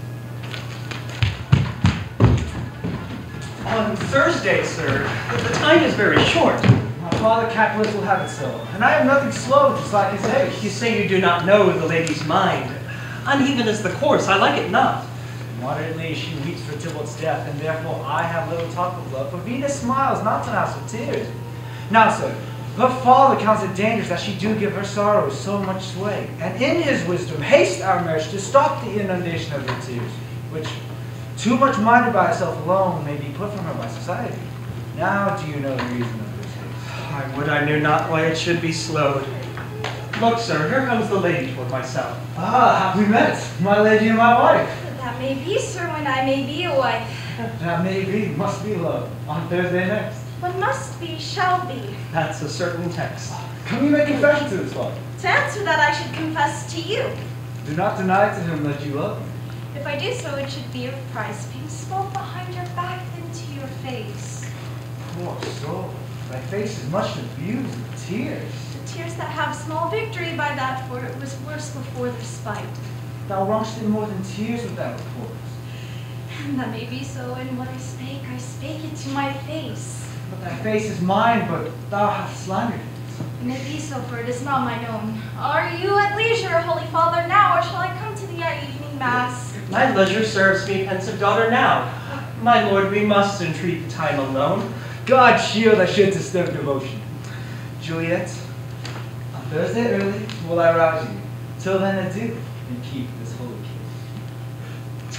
On Thursday, sir. The time is very short.
My father Capulet will have it so, and I am nothing slow, just like his age.
You say you do not know the lady's mind. Uneven is the course, I like it not.
Moderately she weeps for Tybalt's death, and therefore I have little talk of love, for Venus smiles, not to house with tears. Now, sir, her father counts it dangerous that she do give her sorrows so much sway, and in his wisdom haste our marriage to stop the inundation of her tears, which, too much minded by herself alone, may be put from her by society. Now do you know the reason of this haste?
I would I knew not why it should be slowed. Look, sir, here comes the lady toward myself.
Ah, have we met, my lady and my wife?
That may be, sir, when I may be a wife.
That may be, must be, love, on Thursday next.
What must be, shall be.
That's a certain text.
Can we make confession to this father?
To answer that, I should confess to you.
Do not deny to him that you love him.
If I do so, it should be of price, being spoke behind your back than to your face.
Poor soul, thy face is much abused with tears.
The tears that have small victory by that, for it was worse before the spite.
Thou wrongest in more than tears without report.
And that may be so, and what I spake, I spake it to my face.
But thy face is mine, but thou hast slandered it.
And it be so, for it is not mine own. Are you at leisure, Holy Father, now, or shall I come to thee at evening mass?
My leisure serves me, pensive daughter, now. My lord, we must entreat the time alone.
God shield thy should disturb devotion. Juliet, on Thursday early will I rouse you. Till then adieu, and keep this holy kiss.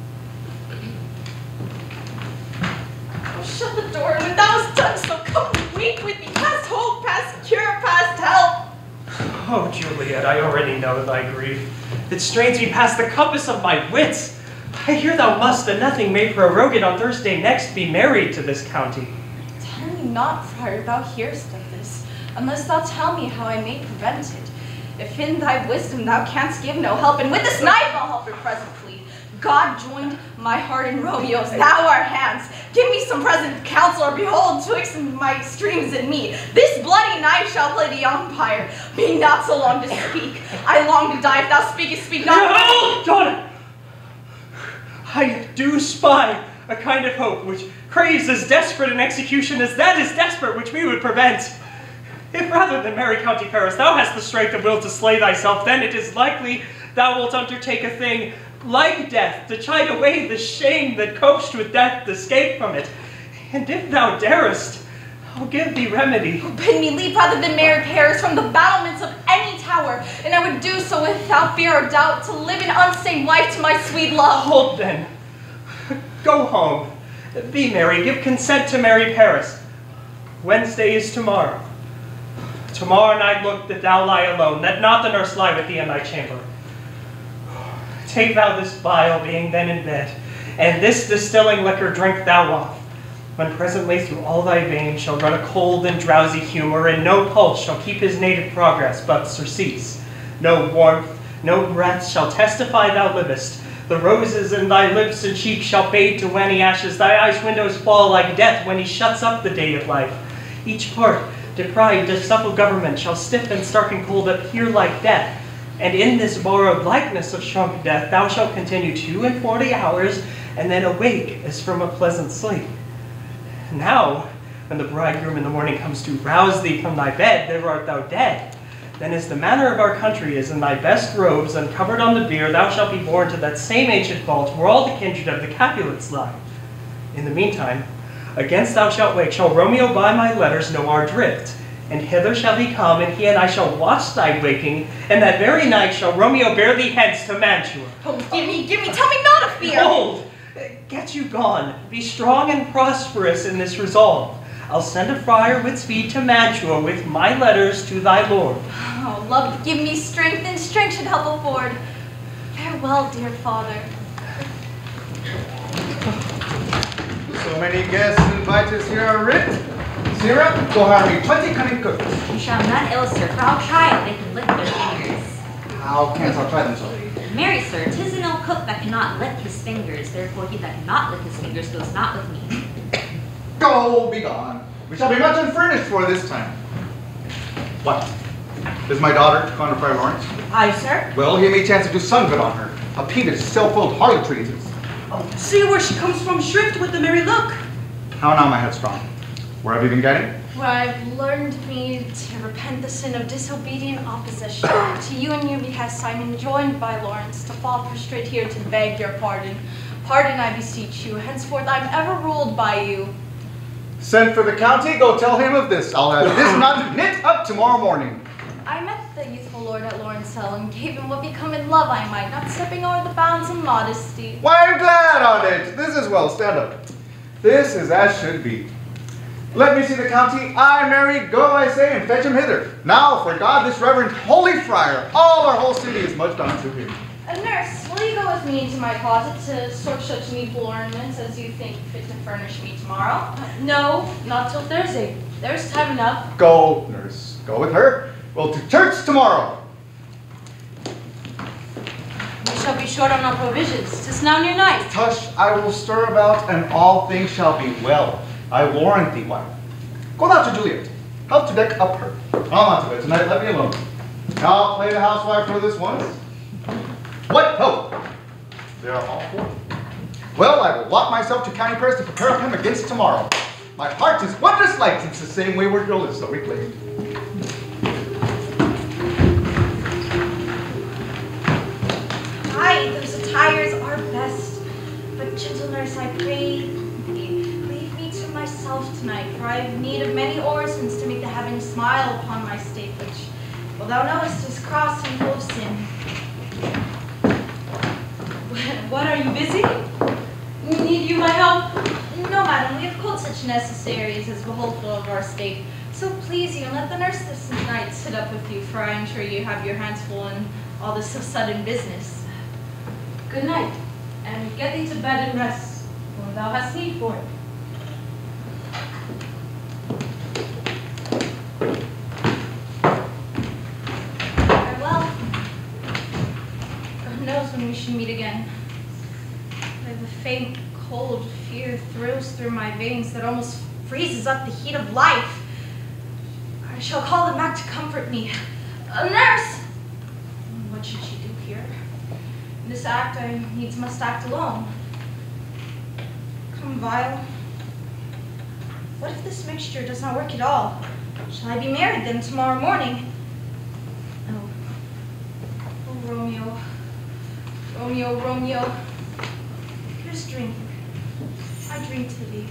Oh, shut the door, and when thou hast done so, come weep with me, past hope, past cure, past help.
Oh, Juliet, I already know thy grief. It strains me past the compass of my wits. I hear thou must, and nothing may prorogue it on Thursday next, be married to this county.
Tell me not, friar, thou hearest of this, unless thou tell me how I may prevent it. If in thy wisdom thou canst give no help, and with this knife I'll help her presently. God joined my heart and Romeo's, thou our hands. Give me some present counsel, or behold, twixt my streams and me, this bloody knife shall play the umpire. Be not so long to speak. I long to die. If thou speakest, speak not.
No, daughter! I do spy a kind of hope which craves as desperate an execution as that is desperate which we would prevent. If rather than marry County Paris thou hast the strength of will to slay thyself, then it is likely thou wilt undertake a thing like death, to chide away the shame that coaxed with death escape from it. And if thou darest, I'll give thee remedy.
Bid me leave rather than marry Paris from the battlements of any tower, and I would do so without fear or doubt, to live an unsaved life to my sweet love.
Hold then. Go home. Be merry. Give consent to marry Paris. Wednesday is tomorrow. Tomorrow night look that thou lie alone, that not the nurse lie with thee in thy chamber. Take thou this vial, being then in bed, and this distilling liquor drink thou off, when presently through all thy veins shall run a cold and drowsy humor, and no pulse shall keep his native progress, but surcease. No warmth, no breath shall testify thou livest. The roses in thy lips and cheeks shall fade to wane ashes, thy eyes' windows fall like death when he shuts up the day of life. Each part, deprived to supple government, shall stiff and stark and cold appear like death. And in this borrowed likeness of shrunk death, thou shalt continue two and forty hours, and then awake as from a pleasant sleep. Now, when the bridegroom in the morning comes to rouse thee from thy bed, there art thou dead. Then as the manner of our country is, in thy best robes, uncovered on the bier, thou shalt be borne to that same ancient vault where all the kindred of the Capulets lie. In the meantime, against thou shalt wake, shall Romeo by my letters know our drift. And hither shall he come, and he and I shall watch thy waking, and that very night shall Romeo bear thee hence to Mantua.
Oh, give me, give me, tell me not of fear.
Behold, get you gone. Be strong and prosperous in this resolve. I'll send a friar with speed to Mantua with my letters to thy lord.
Oh, love, give me strength, and strength should help afford. Farewell, dear father.
So many guests and inviters here are writ. Sarah, go hire me twenty cunning cooks.
You shall not ill, sir, for I'll try if they can lick their fingers.
How canst thou try them so?
Marry, sir, 'tis an ill cook that cannot lick his fingers, therefore he that cannot lick his fingers goes not with me.
Go, be gone. We shall be much unfurnished for this time. What? Is my daughter to Connor Friar Lawrence?
Aye, sir.
Well, he may chance to do some good on her. A peevish, self-willed harlotry it is.
Oh, see where she comes from, shrift with the merry look.
How now, my headstrong? Where have you been getting?
Where I've learned me to repent the sin of disobedient opposition. To you and your behest I am enjoined by Lawrence to fall prostrate here to beg your pardon. Pardon, I beseech you. Henceforth I am ever ruled by you.
Send for the county, go tell him of this. I'll have this knot knit up tomorrow morning.
I met the youthful lord at Lawrence Hill and gave him what become in love I might, not stepping over the bounds of modesty.
Why, I'm glad on it. This is well. Stand up. This is as should be. Let me see the county. I, Mary, go, I say, and fetch him hither. Now, for God, this reverend holy friar, all our whole city is much unto him.
A nurse, will you go with me into my closet to sort such needful ornaments as you think fit to furnish me tomorrow?
Uh, no, not till Thursday. There's time enough.
Go, nurse. Go with her. We'll to church tomorrow.
We shall be short on our provisions. 'Tis now near night.
Tush, I will stir about, and all things shall be well. I warrant thee, wife. Go thou to Juliet. Help to deck up her. I'll not do it tonight. Let me alone. Now I'll play the housewife for this once. What? Help! They are all four. Well, I will lock myself to county prayers to prepare him against tomorrow. My heart is wondrous light since the same wayward girl is so reclaimed.
Aye, those attires are best. But gentle nurse, I pray thee, leave me to myself tonight, for I have need of many orisons to make the heavens smile upon my state, which, well, thou knowest, is cross and full of sin.
What, are you busy? Need you my help?
No, madam, we have called such necessaries as beholdful of our state. So please you, and let the nurse this night sit up with you, for I am sure you have your hands full in all this so sudden business.
Good night, and get thee to bed and rest, when thou hast need for it.
Farewell. God knows when we should meet again. I have a faint, cold fear thrills through my veins that almost freezes up the heat of life. I shall call them back to comfort me. A nurse! What should she do here? In this act, I needs must act alone. Come, vial. What if this mixture does not work at all? Shall I be married then tomorrow morning? Oh, oh Romeo, Romeo, Romeo. Here's drink. I drink to thee.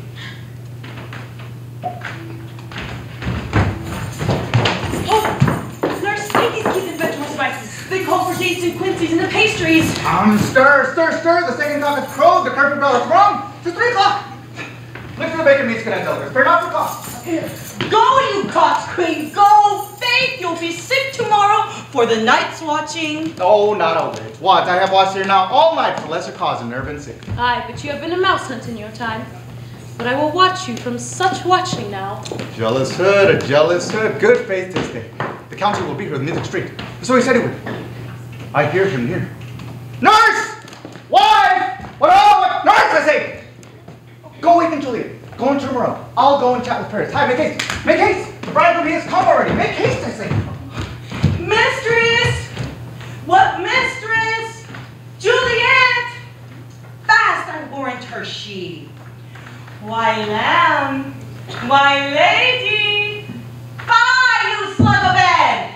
Oh! Nurse, take these keys and vegetable spices. They call for dates and quinces and the pastries.
Um, stir, stir, stir. The second cock has crowed. The curfew bell is rung. It's three o'clock. Look for the bacon meats, cadet elders. Spare not for cost.
Go, you cock's queen, go! Faith, you'll be sick tomorrow for the night's watching.
Oh, not a whit. What? I have watched here now all night for lesser cause and never been sick.
Aye, but you have been a mouse hunt in your time. But I will watch you from such watching now.
Jealous hood, a jealous hood. Good faith this day. The county will be here in Midland Street. So he said he would. I hear him near. Nurse! Wife! What oh, what? Nurse, I say! Go awaken Juliet. Go and turn her up. I'll go and chat with Paris. Hi, make haste. Make haste! The bridegroom he has come already. Make haste, I say.
Mistress! What mistress? Juliet! Fast, I warrant her she. Why, lamb? Why, lady? Fie, you slug of bed!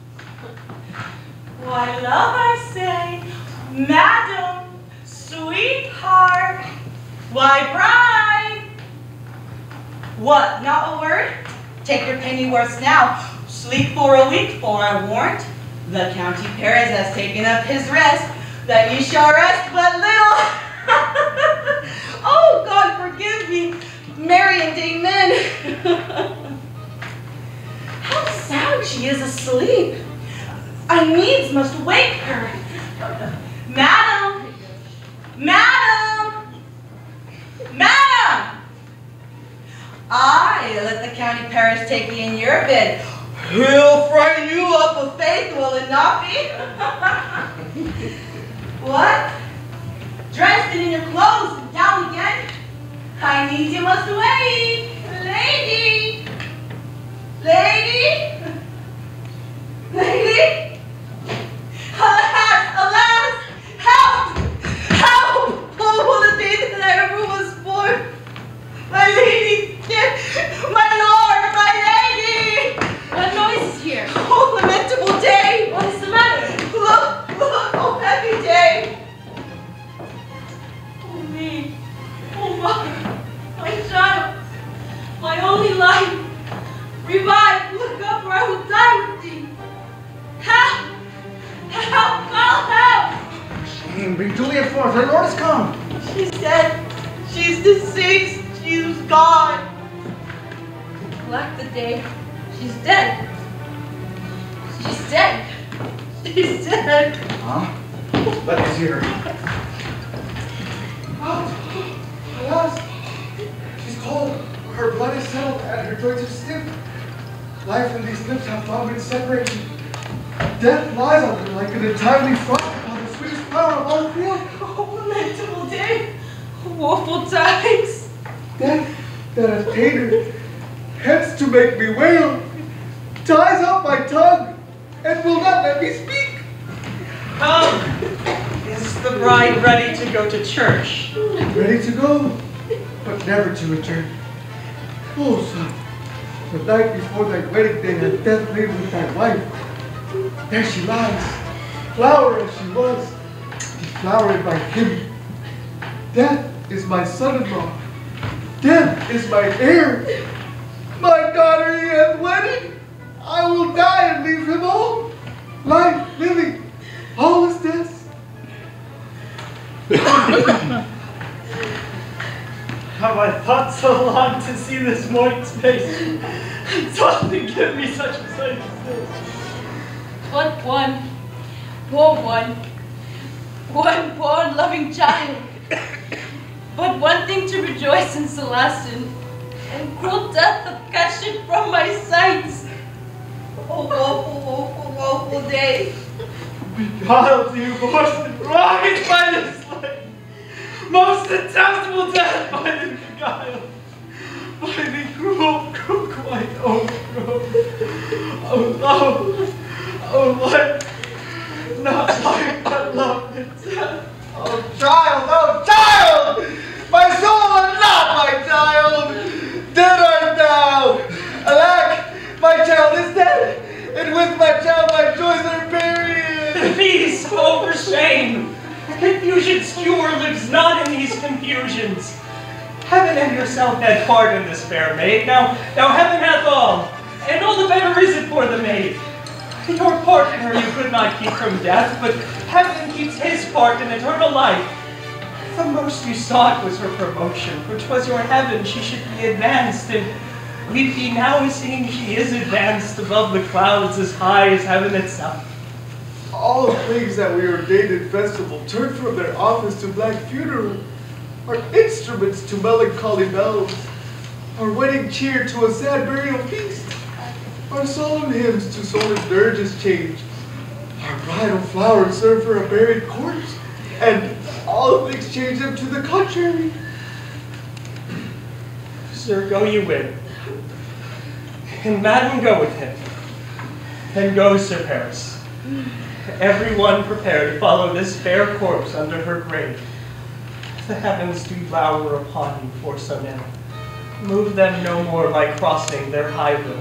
Why, love, I say, madam, sweetheart, why, bride? What, not a word? Take your pennyworth now. Sleep for a week, for I warrant the county Paris has taken up his rest, that ye shall rest but little. Oh, God, forgive me, Mary and Amen. How sound she is asleep. I needs must wake her. Madam, madam, madam. I let the county parish taking in your bid. He'll frighten you up of faith, will it not be? What? Dressed and in your clothes and down again? I need you must wait. Lady! Lady! Lady! Alas! Alas! Help! Help! Oh, will it be that I ever was born? My lady! My lord! My lady!
What noise is here?
Oh, lamentable day!
What is the matter?
Look! Look! Oh, heavy day!
Oh, me. Oh, my. My child. My only life. Revive. Look up or I will die with thee. Help! Help! Call help!
Shame, bring Juliet forth. Her lord has come.
She's dead. She's deceased. She's gone.
Lack the day. She's dead. She's dead.
She's dead.
Huh? Let us hear her.
Oh, alas, she's cold. Her blood is settled and her joints are stiff. Life and these lips have long been separated. Death lies on her like an untimely frost upon the sweetest flower of all the field.
Oh, lamentable day. Woeful times.
Death that has pained her, hence to make me wail, ties up my tongue and will not let me speak.
Come. Is the bride ready to go to church?
Ready to go, but never to return. Oh, son, the night before thy wedding day had death laid with thy wife. There she lies, flower as she was, deflowered by him. Death is my son-in-law. Death is my heir. My daughter he hath wedded. I will die and leave him all. Life, living, all is death.
Have I thought so long to see this morning's face? Thought to give me such a sight as this.
But one, poor one, one poor loving child. But one thing to rejoice in, Celestin, and cruel death hath catched it from my sight. Oh, woeful, woeful, woeful day.
Beguiled you, Boston, wronged by this life. Most detestable death by the beguiled, by the cruel, cruel, quite overgrown. Oh, love, oh, life, not life, but love itself.
Oh, child, oh, child! My soul and not my child! Dead art thou! Alack, my child is dead, and with my child my joys are buried!
Peace over shame! Confusion's cure lives not in these confusions. Heaven and yourself had part in this fair maid. Now, now heaven hath all, and all the better is it for the maid. Your part in her you could not keep from death, but heaven keeps his part in eternal life. The most you sought was her promotion, for 'twas your heaven she should be advanced, and we be now seeing she is advanced above the clouds as high as heaven itself.
All things that we ordained in festival turn from their office to black funeral, our instruments to melancholy bells, our wedding cheer to a sad burial feast, our solemn hymns to solemn dirges change, our bridal flowers serve for a buried corpse, and all things change them to the contrary.
Sir, go you in, and madam go with him. Then go, Sir Paris. Everyone prepare to follow this fair corpse under her grave. The heavens do lower upon you for so now. Move them no more by crossing their high will.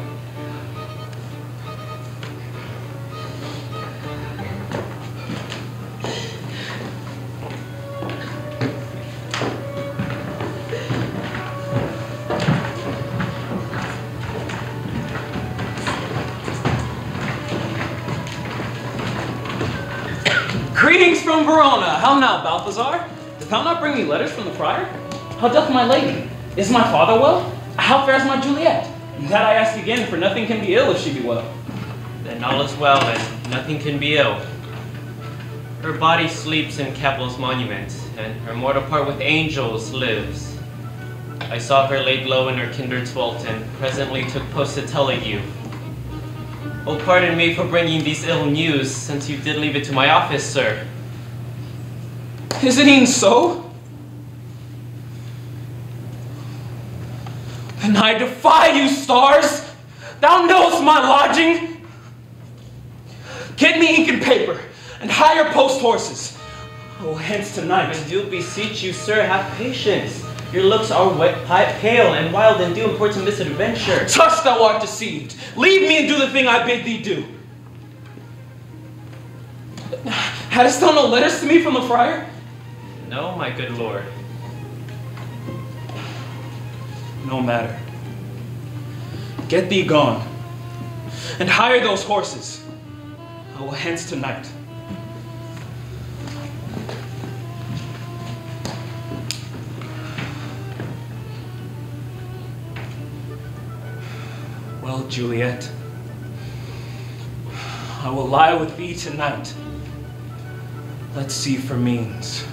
Greetings from Verona. How now, Balthazar? Did thou not bring me letters from the friar? How doth my lady? Is my father well? How fares my Juliet? That I ask again, for nothing can be ill if she be well.
Then all is well, and nothing can be ill. Her body sleeps in Kepler's monument, and her mortal part with angels lives. I saw her laid low in her kindred's vault, and presently took post to tell it you. Oh, pardon me for bringing these ill news, since you did leave it to my office, sir.
Is it e'en so? Then I defy you, stars! Thou knowest my lodging! Get me ink and paper, and hire post horses. Oh, hence tonight.
I do beseech you, sir, have patience. Your looks are wet, pale, and wild, and do import some misadventure.
Tush, thou art deceived. Leave me and do the thing I bid thee do. Hadst thou no letters to me from the friar?
No, my good lord.
No matter. Get thee gone, and hire those horses. I will hence tonight. Well, Juliet, I will lie with thee tonight. Let's see for means.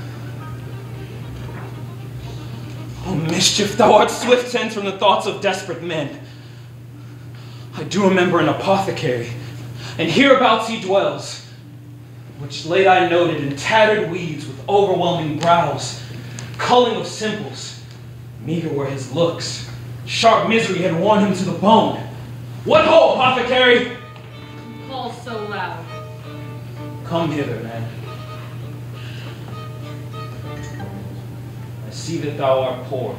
Oh, mischief, thou art swift sent from the thoughts of desperate men. I do remember an apothecary, and hereabouts he dwells, which late I noted in tattered weeds with overwhelming brows, culling of simples. Meager were his looks, sharp misery had worn him to the bone. What ho, apothecary?
You call so loud.
Come hither, man. I see that thou art poor.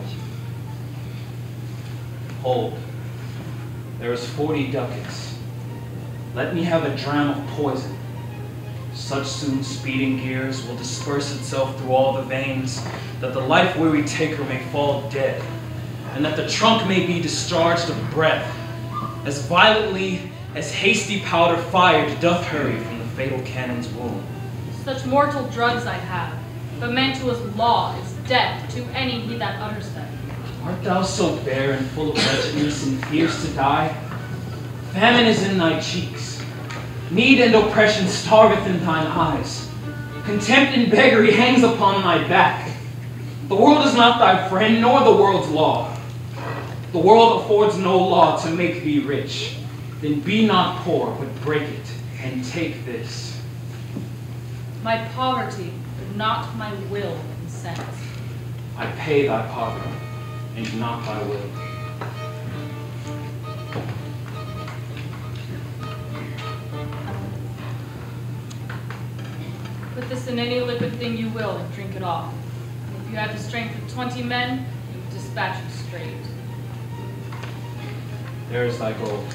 Hold, there is forty ducats. Let me have a dram of poison. Such soon speeding gears will disperse itself through all the veins, that the life-weary taker may fall dead, and that the trunk may be discharged of breath, as violently as hasty powder fired doth hurry from the fatal cannon's wound.
Such mortal drugs I have, but Mantua's law is death to any he that utters them.
Art thou so bare and full of wretchedness and fierce to die? Famine is in thy cheeks. Need and oppression starveth in thine eyes. Contempt and beggary hangs upon thy back. The world is not thy friend, nor the world's law. The world affords no law to make thee rich. Then be not poor, but break it, and take this.
My poverty, but not my will consents.
I pay thy poverty, and not thy will.
Put this in any liquid thing you will and drink it off. And if you have the strength of twenty men, you dispatch it straight.
There is thy gold.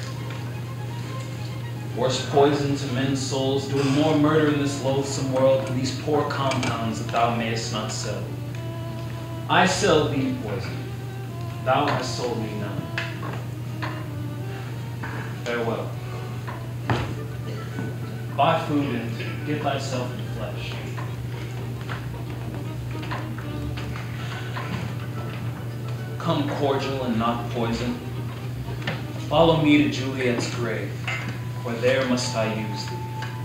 Worse poison to men's souls, doing more murder in this loathsome world than these poor compounds that thou mayest not sell. I sell thee poison. Thou hast sold me none. Farewell. Buy food and get thyself into flesh. Come cordial and not poison. Follow me to Juliet's grave, for there must I use thee.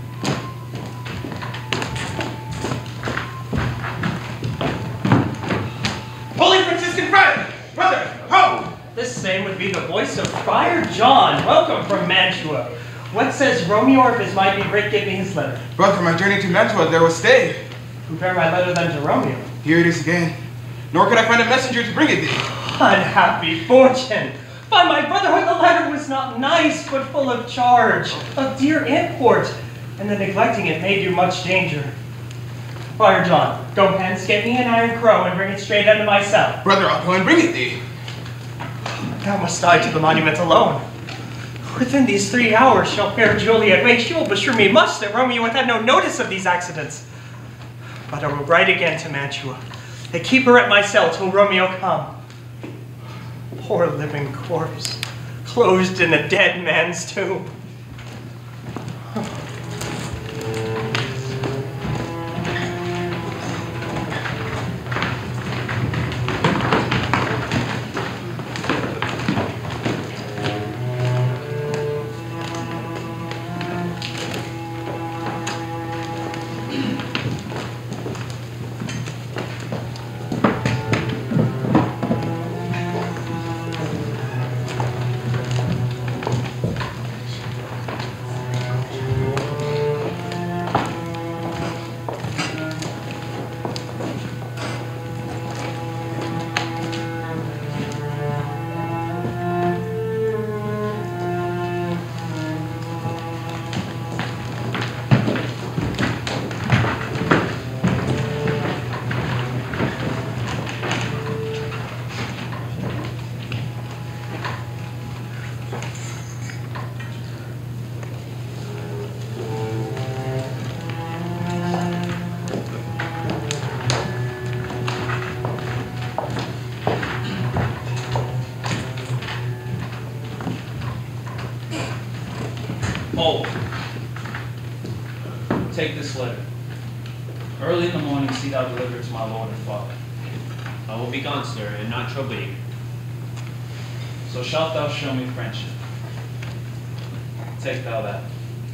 Holy Franciscan Friar! Brother, ho! This same would be the voice of Friar John. Welcome from Mantua. What says Romeo, if his might be great, give me his letter.
Brother, my journey to Mantua, there was stay.
Compare my letter then to Romeo.
Here it is again. Nor could I find a messenger to bring it thee.
Unhappy fortune! By my brotherhood, the letter was not nice, but full of charge, of dear import, and the neglecting it may do much danger. Friar John, go hence, get me an iron crow, and bring it straight unto my cell.
Brother, I'll go and bring it thee.
Thou must die to the monument alone. Within these three hours shall fair Juliet wake. She will besure me much that Romeo hath had no notice of these accidents. But I will write again to Mantua, and keep her at my cell till Romeo come. Poor living corpse, closed in a dead man's tomb.
take this letter. Early in the morning, see thou deliver it to my lord and father.
I will be gone, sir, and not trouble you.
So shalt thou show me friendship. Take thou that.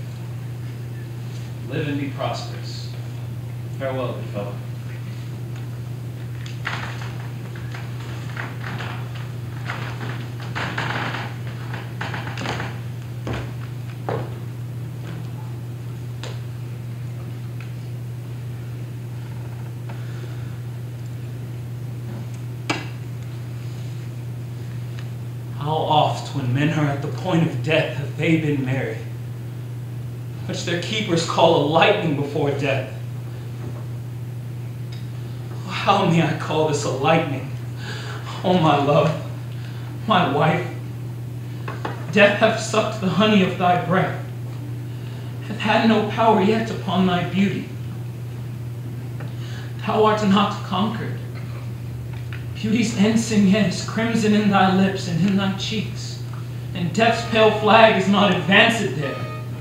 Live and be prosperous. Farewell, good fellow. How oft, when men are at the point of death, have they been married, which their keepers call a lightning before death? How may I call this a lightning? Oh, my love, my wife, death hath sucked the honey of thy breath, hath had no power yet upon thy beauty. Thou art not conquered. Beauty's ensign yet is crimson in thy lips and in thy cheeks, and death's pale flag is not advanced there.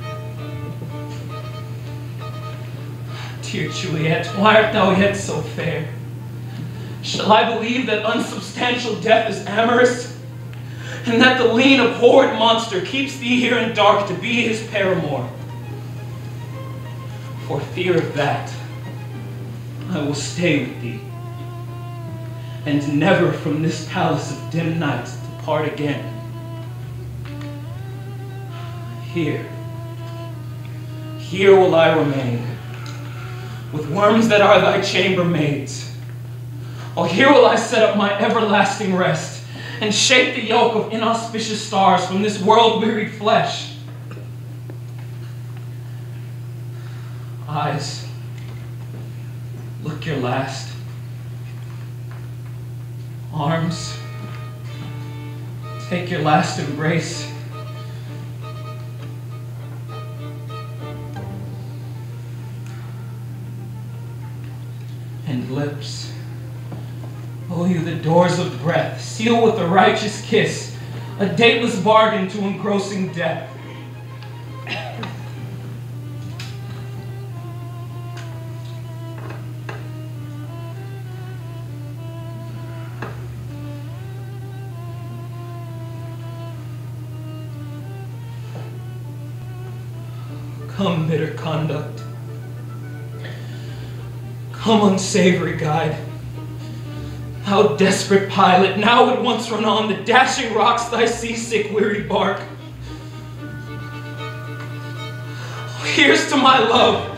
Dear Juliet, why art thou yet so fair? Shall I believe that unsubstantial death is amorous, and that the lean, abhorred monster keeps thee here in dark to be his paramour? For fear of that, I will stay with thee, and never from this palace of dim night depart again. Here, here will I remain, with worms that are thy chambermaids. Oh, here will I set up my everlasting rest, and shake the yoke of inauspicious stars from this world-wearied flesh. Eyes, look your last. Arms, take your last embrace. And lips, oh, you the doors of breath, seal with a righteous kiss, a dateless bargain to engrossing death. Come, bitter conduct. Come, unsavory guide. Thou desperate pilot, now at once run on the dashing rocks thy seasick weary bark. Here's to my love.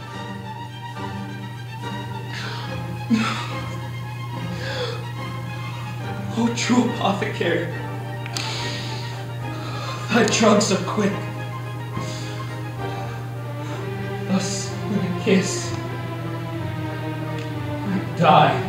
Oh, true apothecary, thy drugs are quick. Thus, with a kiss, I die.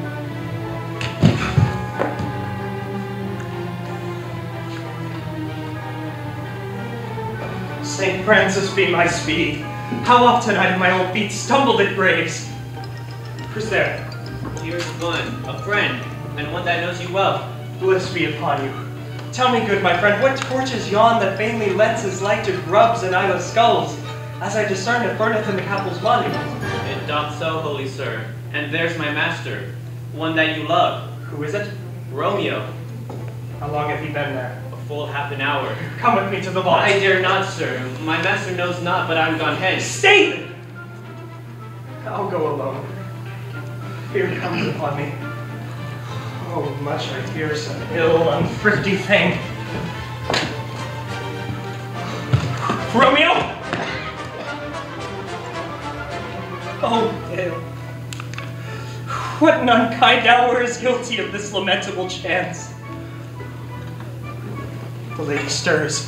Saint Francis be my speed. How often I my old feet stumbled at graves. Who's there?
Here's one, a friend, and one that knows you well.
Bliss be upon you. Tell me, good my friend, what torch is yon that vainly lends his light to grubs and idle skulls, as I discern it burneth in the capel's monument?
It doth so, holy sir. And there's my master, one that you love.
Who is it?
Romeo.
How long have he been there?
A full half an hour.
Come with me to the vault.
I dare not, sir. My master knows not, but I'm gone hence.
Stay then! I'll go alone. Fear comes upon me. Oh, much I fear some ill, unthrifty thing. Romeo! Oh, Dale. What an unkind hour is guilty of this lamentable chance. The lady stirs.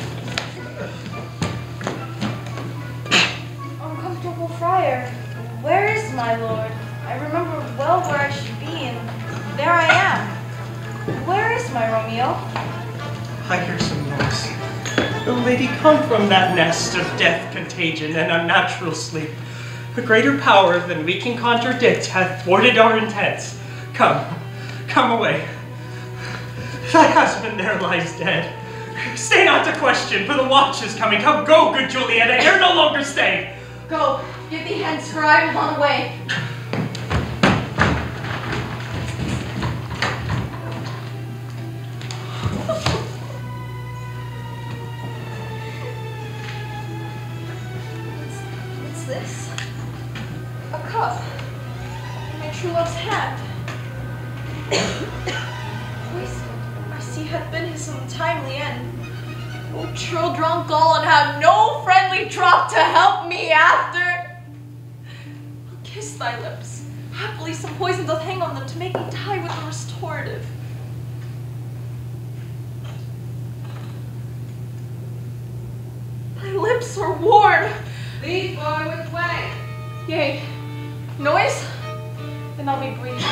Uncomfortable friar, where is my lord? I remember well where I should be, and there I am. Where is my Romeo?
I hear some noise. The lady come from that nest of death, contagion, and unnatural sleep. A greater power than we can contradict hath thwarted our intents. Come, come away. Thy husband there lies dead. Stay not to question, for the watch is coming. Come, go, good Juliet, I dare no longer stay.
Go, give thee hence, for I am on the way. What's this? A cup. My true love's hand. Wasted, I see hath been his untimely end. O true drunk gall, and have no friendly drop to help me after. I'll kiss thy lips. Happily some poison doth hang on them to make me die with a restorative. Thy lips are worn.
Lead, boy, which way?
Yea. Noise? Then I'll be brief.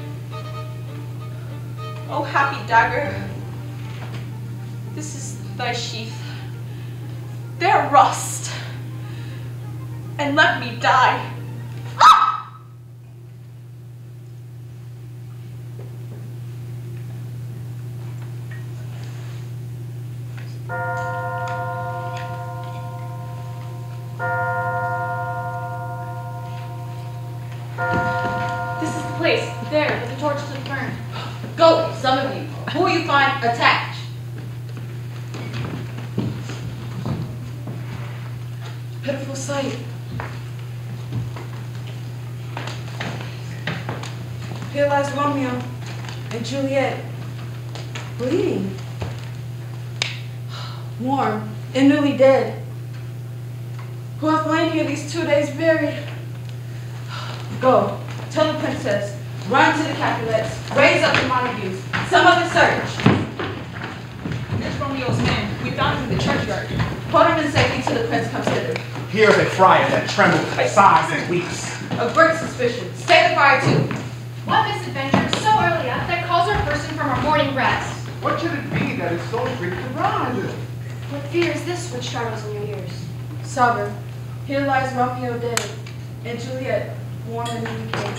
O happy dagger, this is thy sheath. There rust, and let me die. Ah!
This is the place, there, where the torch stood burned. Go, some of you. Who you find, attack.
Pitiful sight. Here lies Romeo and Juliet, bleeding, warm and newly dead, who hath lain here these two days buried. Go, tell the princess, run to the Capulets, raise up the Montagues, some other search.
Here's Romeo's man. We found him in the churchyard.
Put him in safety till the prince comes hither.
Here is a friar that trembles, sighs, and weeps.
A great suspicion. Stay the friar too.
What misadventure so early up that calls our person from our morning rest?
What should it be that is so sweet to run?
What fear is this which startles in your ears?
Sovereign, here lies Romeo dead, and Juliet, warm and newly dead.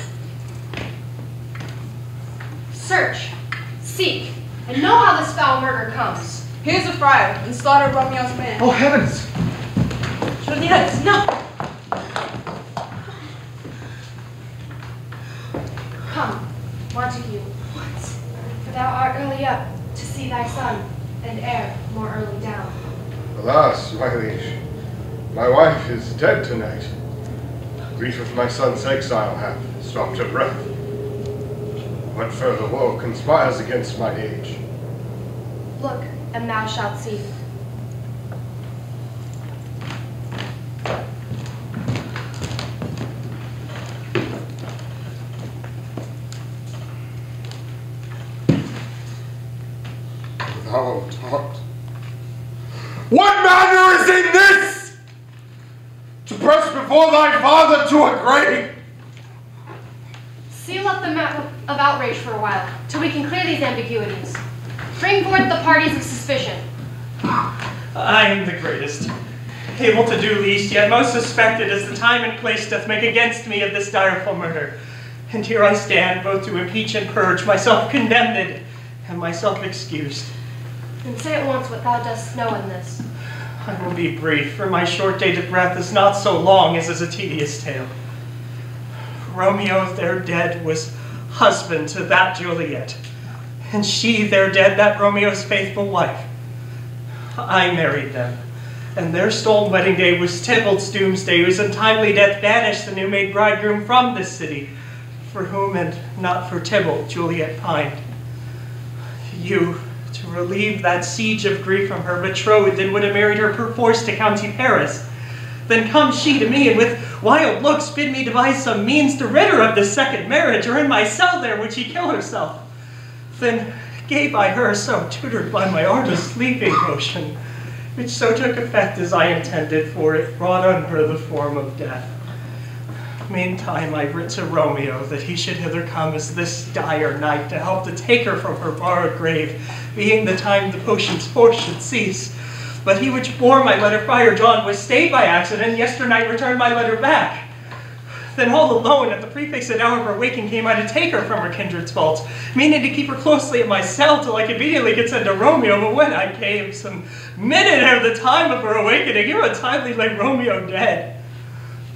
Search, seek, and know how this foul murder comes.
Here's a friar, and slaughtered Romeo's man.
Oh heavens!
Juliet, no!
Come, Montague. What? For thou art early up to see thy son, and heir more early down.
Alas, my liege, my wife is dead tonight. Grief of my son's exile hath stopped her breath. What further woe conspires against my age?
Look, and thou shalt see.
Thou taught. What manner is in this? To press before thy father to a grave?
Seal up the map of outrage for a while, till we can clear these ambiguities. Bring forth the parties of suspicion.
I am the greatest, able to do least, yet most suspected as the time and place doth make against me of this direful murder. And here I stand, both to impeach and purge, myself condemned, and myself excused.
And say at once what thou dost know in this.
I will be brief, for my short date of breath is not so long as is a tedious tale. Romeo, there dead, was husband to that Juliet, and she, there dead, that Romeo's faithful wife. I married them, and their stolen wedding day was Tybalt's doomsday, whose untimely death banished the new-made bridegroom from this city, for whom and not for Tybalt Juliet pined. You, to relieve that siege of grief from her betrothed, and would have married her perforce to County Paris. Then comes she to me, and with wild looks bid me devise some means to rid her of this second marriage, or in my cell there would she kill herself. Then gave I her, so tutored by my artist sleeping potion, which so took effect as I intended, for it brought on her the form of death. Meantime I writ to Romeo that he should hither come as this dire night to help to take her from her borrowed grave, being the time the potion's force should cease. But he which bore my letter, Friar John, was stayed by accident, and yesternight returned my letter back. Then all alone at the prefixed hour of her waking came I to take her from her kindred's vault, meaning to keep her closely at my cell till I conveniently could send to Romeo. But when I came, some minute ere the time of her awakening, here untimely lay Romeo dead.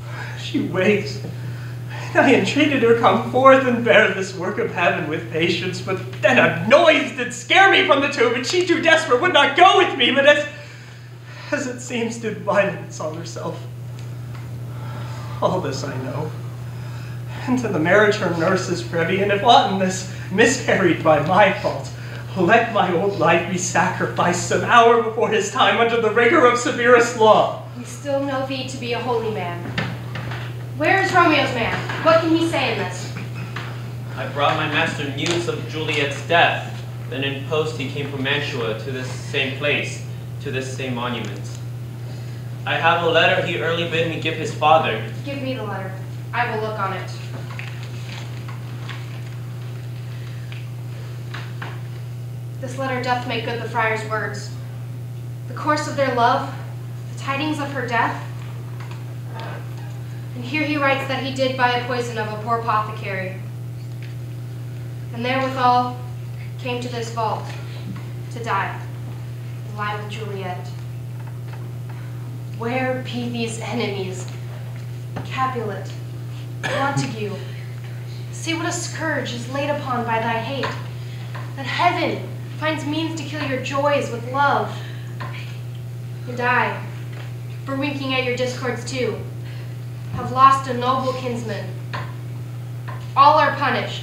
She waits. And I entreated her come forth and bear this work of heaven with patience, but then a noise did scare me from the tomb, and she too desperate would not go with me, but as, as it seems did violence on herself. All this I know. And to the marriage her nurse is privy, and if aught in this miscarried by my fault, let my old life be sacrificed an hour before his time under the rigor of severest law.
We still know thee to be a holy man. Where is Romeo's man? What can he say in this?
I brought my master news of Juliet's death. Then in post he came from Mantua to this same place, to this same monument. I have a letter he early bid me give his father.
Give me the letter. I will look on it. This letter doth make good the friar's words. The course of their love, the tidings of her death. And here he writes that he did buy a poison of a poor apothecary. And therewithal came to this vault to die, and lie with Juliet. Where be these enemies? Capulet, Montague, see what a scourge is laid upon by thy hate, that heaven finds means to kill your joys with love. And I, for winking at your discords too, have lost a noble kinsman. All are punished.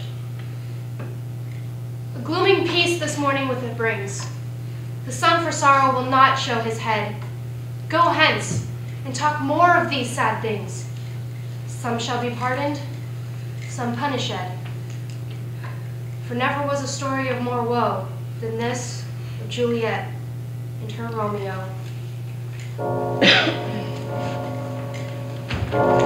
A glooming peace this morning with it brings. The sun for sorrow will not show his head. Go hence, and talk more of these sad things. Some shall be pardoned, some punished. For never was a story of more woe than this of Juliet and her Romeo.